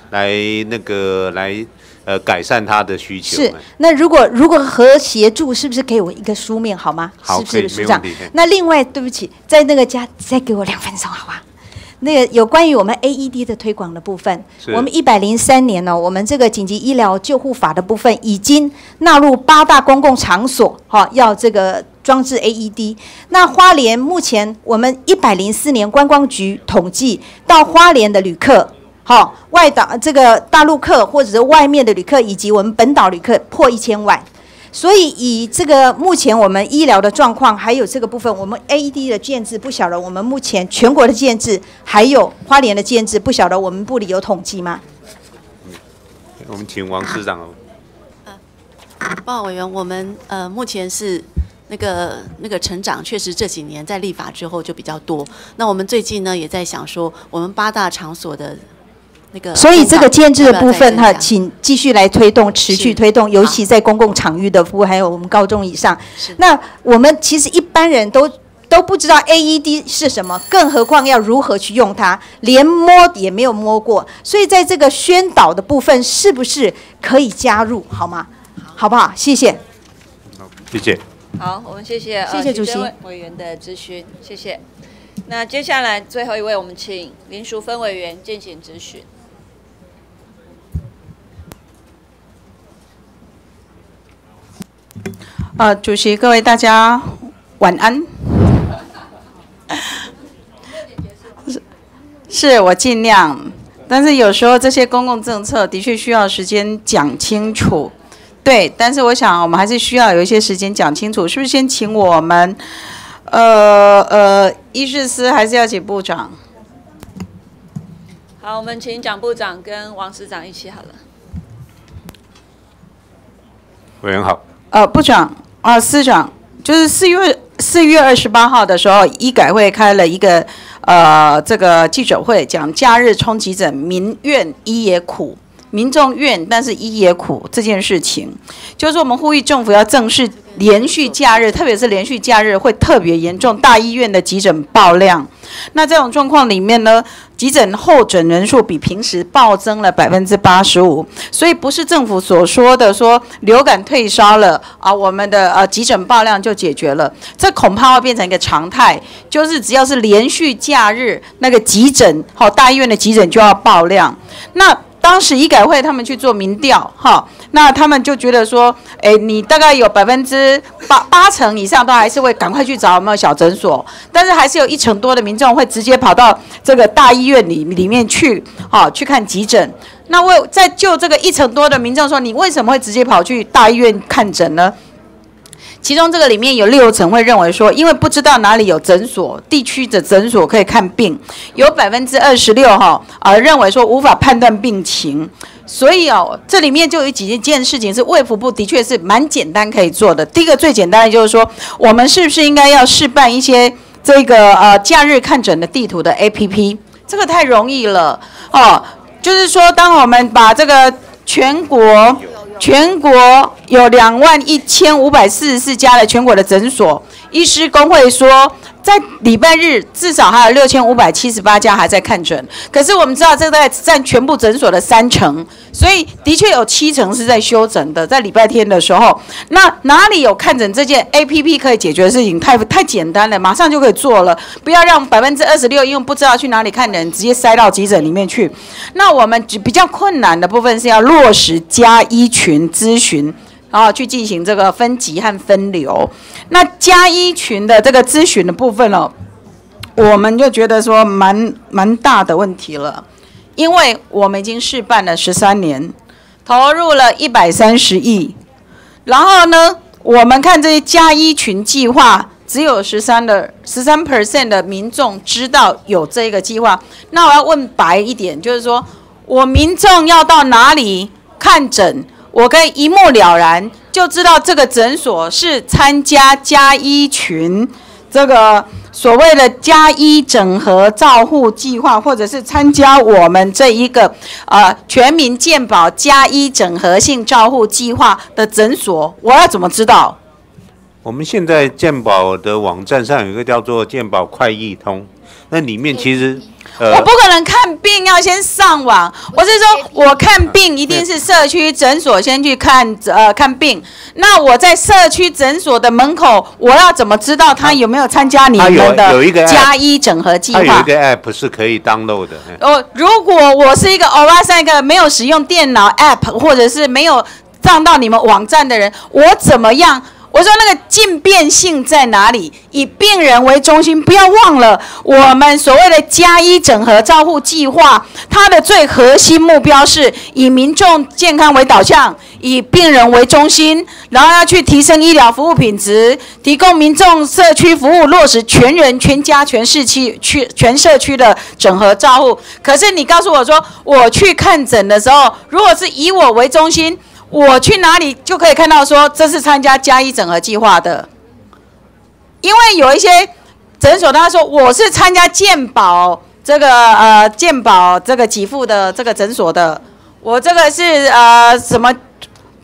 改善他的需求。是， 那如果和协助，是不是给我一个书面好吗？ 好， 是不是没问题。 那另外，对不起，在那个家再给我2分钟，好吧？那个有关于我们 AED 的推广的部分，我们103年呢，我们这个紧急医疗救护法的部分已经纳入8大公共场所，要这个装置 AED。那花莲目前我们104年观光局统计到花莲的旅客。好，外岛这个大陆客或者是外面的旅客，以及我们本岛旅客破1000万，所以以这个目前我们医疗的状况，还有这个部分，我们 AED 的建制不晓得，我们目前全国的建制，还有花莲的建制，不晓得我们部里有统计吗？ 我们请王市长哦。 报告委员，我们目前是那个成长，确实这几年在立法之后就比较多。那我们最近呢也在想说，我们8大场所的。 所以这个建制的部分哈，请继续来推动，持续推动，尤其在公共场域的服务，还有我们高中以上。那我们其实一般人都都不知道 AED 是什么，更何况要如何去用它，连摸也没有摸过。所以在这个宣导的部分，是不是可以加入，好吗？好不好？谢谢。 谢谢。 好，我们谢谢主席委员的咨询，谢谢。那接下来最后一位，我们请林淑芬委员进行质询。 主席，各位大家晚安。是我尽量，但是有时候这些公共政策的确需要时间讲清楚。对，但是我想我们还是需要有一些时间讲清楚，是不是先请我们医事司还是要请部长？ 好，我们请蒋部长跟王司长一起好了。 委员好。 部长司长，就是4月28号的时候，医改会开了一个这个记者会，讲假日冲急诊，民怨医也苦。民众怨，但是医也苦这件事情，就是我们呼吁政府要正视连续假日，特别是连续假日会特别严重，大医院的急诊爆量。那这种状况里面呢，急诊候诊人数比平时暴增了85%，所以不是政府所说的说流感退烧了啊，我们的急诊爆量就解决了，这恐怕会变成一个常态，就是只要是连续假日，那个急诊大医院的急诊就要爆量。那当时医改会他们去做民调，那他们就觉得说，你大概有八成以上都还是会赶快去找有没有小诊所，但是还是有1成多的民众会直接跑到这个大医院里面去，去看急诊。那在就这个1成多的民众说，你为什么会直接跑去大医院看诊呢？其中这个里面有6成会认为说，因为不知道哪里有诊所，地区的诊所可以看病，有26%认为说无法判断病情，所以这里面就有几件事情是卫福部的确是蛮简单可以做的。第一个最简单的就是说，我们是不是应该要试办一些这个假日看诊的地图的 APP？ 这个太容易了就是说当我们把这个全国有21544家的全国的诊所，医师公会说，在礼拜日至少还有6578家还在看诊，可是我们知道这个大概占全部诊所的3成，所以的确有7成是在休诊的，在礼拜天的时候，那哪里有看诊这件 APP 可以解决的事情？太简单了，马上就可以做了，不要让26%因为不知道去哪里看诊，直接塞到急诊里面去。那我们比较困难的部分是要落实家医群咨询。去进行这个分级和分流。那家医群的这个咨询的部分我们就觉得说蛮大的问题了，因为我们已经试办了13年，投入了130亿，然后呢，我们看这些家医群计划，只有13% 的民众知道有这个计划。那我要问白一点，就是说我民众要到哪里看诊？我可以一目了然就知道这个诊所是参加家医群这个所谓的家医整合照护计划，或者是参加我们这一个全民健保家医整合性照护计划的诊所，我要怎么知道？ 我们现在健保的网站上有一个叫做健保快易通，那里面其实我不可能看病要先上网，我是说我看病一定是社区诊所先去看病。那我在社区诊所的门口，我要怎么知道他有没有参加你们的家医整合计划？ 它有一个 app 是可以 download 的。 如果我是一个一个没有使用电脑 app 或者是没有上到你们网站的人，我怎么样？我说那个进变性在哪里？以病人为中心，不要忘了我们所谓的家医整合照护计划，它的最核心目标是以民众健康为导向，以病人为中心，然后要去提升医疗服务品质，提供民众社区服务，落实全人、全家、全社区的整合照护。可是你告诉我说，我去看诊的时候，如果是以我为中心，我去哪里就可以看到说这是参加家医整合计划的？因为有一些诊所他说我是参加健保这个给付的这个诊所的，我这个是什么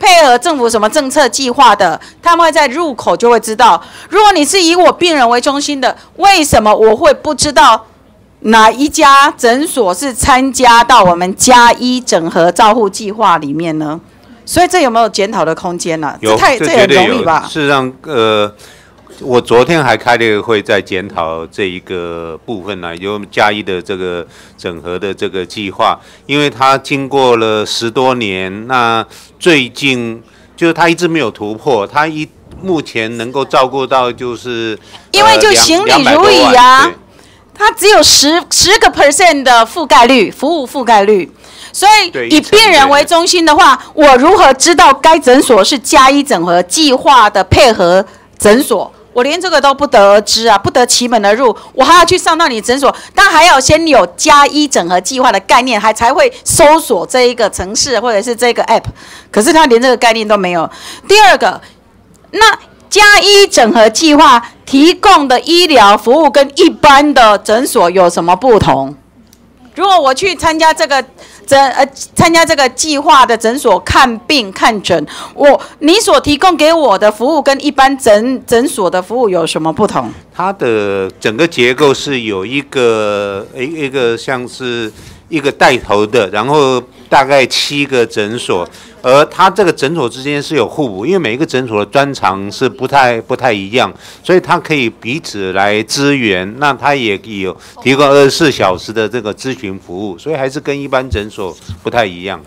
配合政府什么政策计划的，他们会在入口就会知道。如果你是以我病人为中心的，为什么我会不知道哪一家诊所是参加到我们加医整合照护计划里面呢？所以这有没有检讨的空间呢？ 有， 这很容易吧？ 事实上，我昨天还开了一个会，在检讨这一个部分呢，有加医的这个整合的这个计划，因为它经过了10多年，那最近就是它一直没有突破，它目前能够照顾到就是因为就行礼如仪啊，它只有10% 的覆盖率，服务覆盖率。所以以病人为中心的话，我如何知道该诊所是加医整合计划的配合诊所？我连这个都不得而知啊，不得其门而入，我还要去上到你诊所，但还要先有加医整合计划的概念，才会搜索这一个程式或者是这个 app， 可是他连这个概念都没有。第二个，那加医整合计划提供的医疗服务跟一般的诊所有什么不同？如果我去参加这个计划的诊所看病看诊，你所提供给我的服务跟一般诊所的服务有什么不同？ 它的整个结构是有一个像是一个带头的，然后大概7个诊所，而它这个诊所之间是有互补，因为每一个诊所的专长是不太一样，所以它可以彼此来支援。那它也有提供24小时的这个咨询服务，所以还是跟一般诊所不太一样。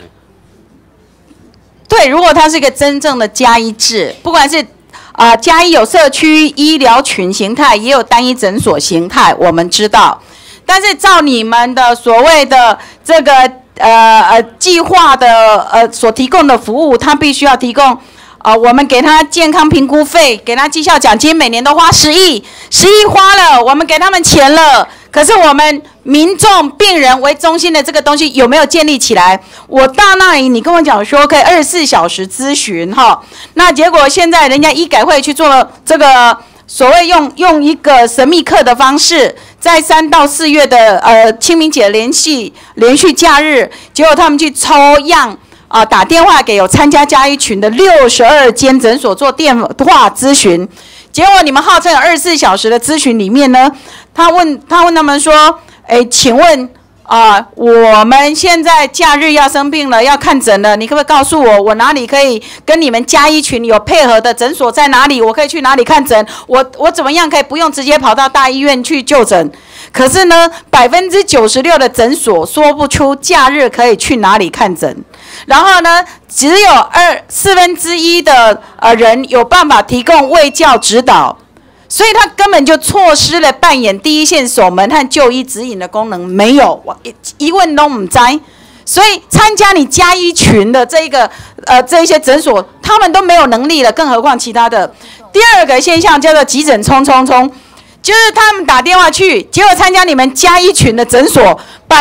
对，如果它是一个真正的加医制，不管是加医有社区医疗群形态，也有单一诊所形态，我们知道。但是照你们的所谓的这个计划的所提供的服务，它必须要提供我们给他健康评估费，给他绩效奖金，每年都花10亿花了，我们给他们钱了。可是我们民众病人为中心的这个东西有没有建立起来？我到那里，你跟我讲说可以24小时咨询哈，那结果现在人家医改会去做了这个所谓用一个神秘客的方式，在3到4月的清明节连续假日，结果他们去抽样打电话给有参加加医群的62间诊所做电话咨询，结果你们号称有24小时的咨询里面呢，他问他们说，请问我们现在假日要生病了，要看诊了，你可不可以告诉我，我哪里可以跟你们加医群有配合的诊所在哪里？我可以去哪里看诊？我怎么样可以不用直接跑到大医院去就诊？可是呢，96%的诊所说不出假日可以去哪里看诊，然后呢，只有1/4的人有办法提供卫教指导。所以他根本就错失了扮演第一线守门和就医指引的功能，没有，我一问都不知。所以参加你加医群的这一些诊所，他们都没有能力了，更何况其他的。第二个现象叫做急诊冲，就是他们打电话去，结果参加你们加医群的诊所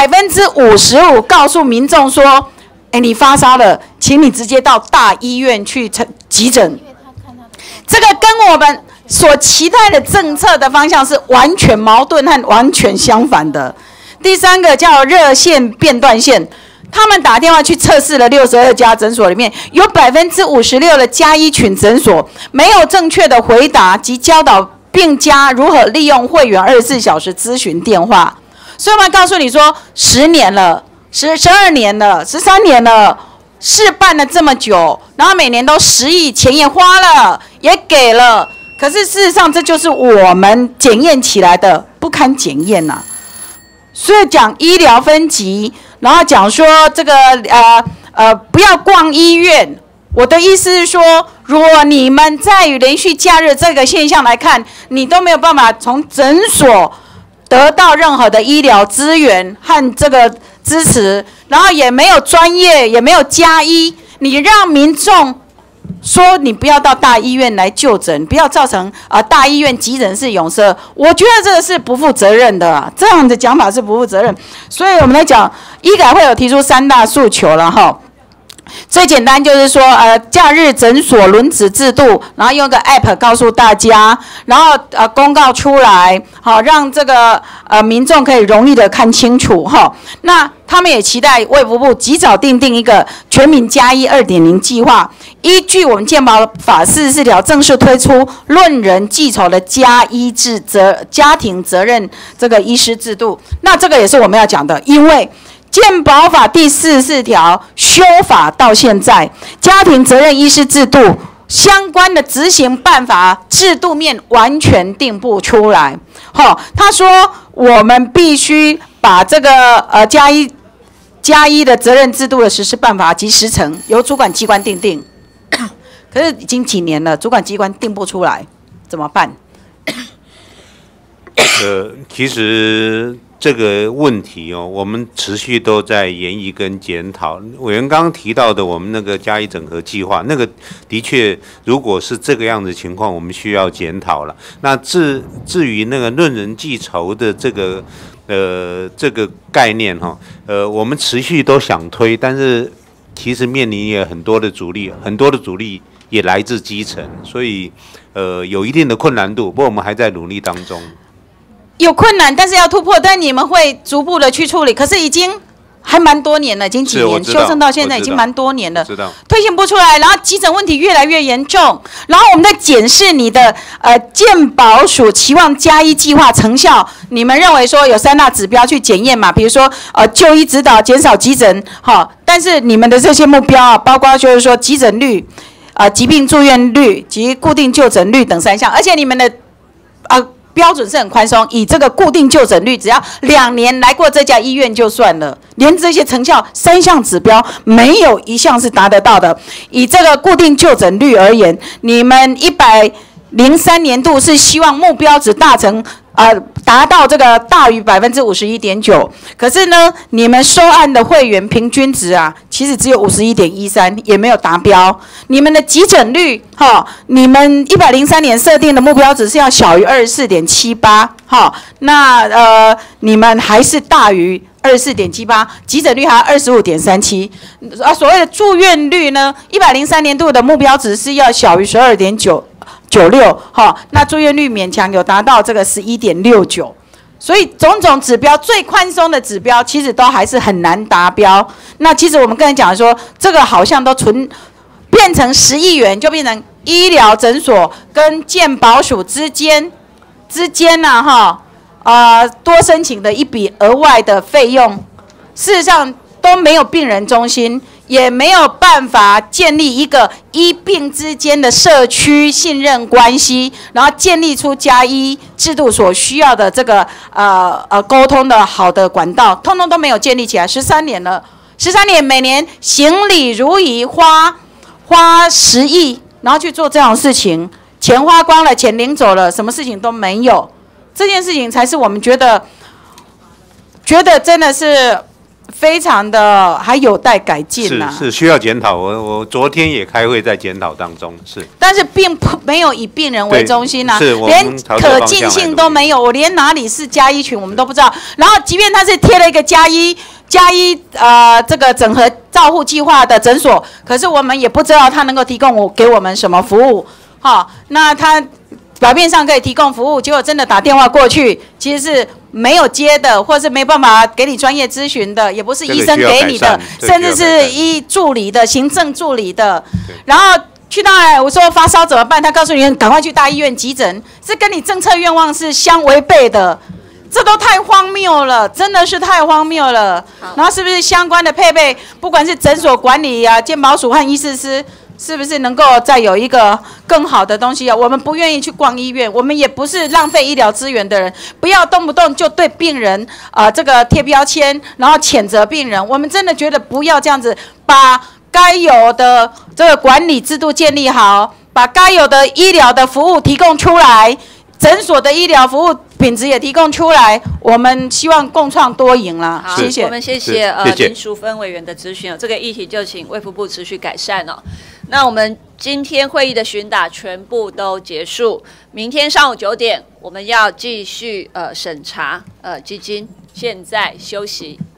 ，55%告诉民众说，你发烧了，请你直接到大医院去急诊。这个跟我们所期待的政策的方向是完全矛盾和完全相反的。第三个叫热线变断线，他们打电话去测试了62家诊所里面，有56%的加医群诊所没有正确的回答及教导病家如何利用会员24小时咨询电话。所以我们告诉你说，10年了，12年了，13年了，试办了这么久，然后每年都10亿，钱也花了，也给了。可是事实上，这就是我们检验起来的不堪检验呐。所以讲医疗分级，然后讲说这个不要逛医院。我的意思是说，如果你们在于连续假日这个现象来看，你都没有办法从诊所得到任何的医疗资源和这个支持，然后也没有专业，也没有加医，你让民众说你不要到大医院来就诊，不要造成大医院急诊室拥塞，我觉得这个是不负责任的这样的讲法是不负责任。所以我们来讲，医改会有提出3大诉求了哈。最简单就是说，假日诊所轮值制度，然后用个 app 告诉大家，然后公告出来，好让这个民众可以容易的看清楚哈。那他们也期待卫福部及早订定一个全民加医2.0计划，依据我们健保法44条，正式推出论人计酬的家庭责任这个医师制度。那这个也是我们要讲的，因为健保法第44条修法到现在，家庭责任医师制度相关的执行办法制度面完全定不出来。他说我们必须把这个加医的责任制度的实施办法及时程由主管机关订定，可是已经几年了，主管机关定不出来，怎么办？ 其实这个问题我们持续都在研议跟检讨。委员刚刚提到的我们那个加医整合计划，那个的确，如果是这个样子情况，我们需要检讨了。那至于那个论人计酬的这个概念我们持续都想推，但是其实面临也很多的阻力，也来自基层，所以有一定的困难度。不过我们还在努力当中。 有困难，但是要突破，但你们会逐步的去处理。可是已经还蛮多年了，已经几年修正到现在已经蛮多年了，推行不出来，然后基层问题越来越严重，然后我们在检视你的健保署期望加医计划成效，你们认为说有3大指标去检验嘛？比如说就医指导、减少急诊，但是你们的这些目标包括就是说急诊率、疾病住院率及固定就诊率等3项，而且你们的标准是很宽松，以这个固定就诊率，只要2年来过这家医院就算了，连这些成效3项指标没有1项是达得到的。以这个固定就诊率而言，你们103年度是希望目标值达到这个大于51.9%，可是呢，你们收案的会员平均值其实只有51.13%，也没有达标。你们的急诊率，你们103年设定的目标值是要小于24.78%，那你们还是大于24.78%，急诊率还要25.37%。所谓的住院率呢，103年度的目标值是要小于12.96%，那住院率勉强有达到这个11.69%，所以种种指标最宽松的指标，其实都还是很难达标。那其实我们刚才讲说，这个好像都变成10亿元，就变成医疗诊所跟健保署之间多申请的一笔额外的费用，事实上都没有病人中心，也没有办法建立一个医病之间的社区信任关系，然后建立出加医制度所需要的这个沟通的好的管道，通通都没有建立起来。13年了，13年每年行礼如仪，花10亿，然后去做这种事情，钱花光了，钱领走了，什么事情都没有。这件事情才是我们觉得真的是非常的还有待改进是需要检讨。我昨天也开会在检讨当中， 但是并没有以病人为中心连可进性都没有，我连哪里是加医群我们都不知道。然后即便他是贴了一个加医这个整合照护计划的诊所，可是我们也不知道他能够提供给我们什么服务。那他表面上可以提供服务，结果真的打电话过去，其实是没有接的，或是没办法给你专业咨询的，也不是医生给你的，甚至是助理的、行政助理的。然后去到我说发烧怎么办？他告诉你赶快去大医院急诊，这跟你政策愿望是相违背的。这都太荒谬了，真的是太荒谬了。然后是不是相关的配备，不管是诊所管理健保署和医事司，是不是能够再有一个更好的东西我们不愿意去逛医院，我们也不是浪费医疗资源的人，不要动不动就对病人这个贴标签，然后谴责病人。我们真的觉得不要这样子，把该有的这个管理制度建立好，把该有的医疗的服务提供出来，诊所的医疗服务品质也提供出来，我们希望共创多赢了。谢谢。 我们谢谢林淑芬委员的咨询这个议题就请卫福部持续改善那我们今天会议的询答全部都结束，明天上午9点我们要继续审查基金，现在休息。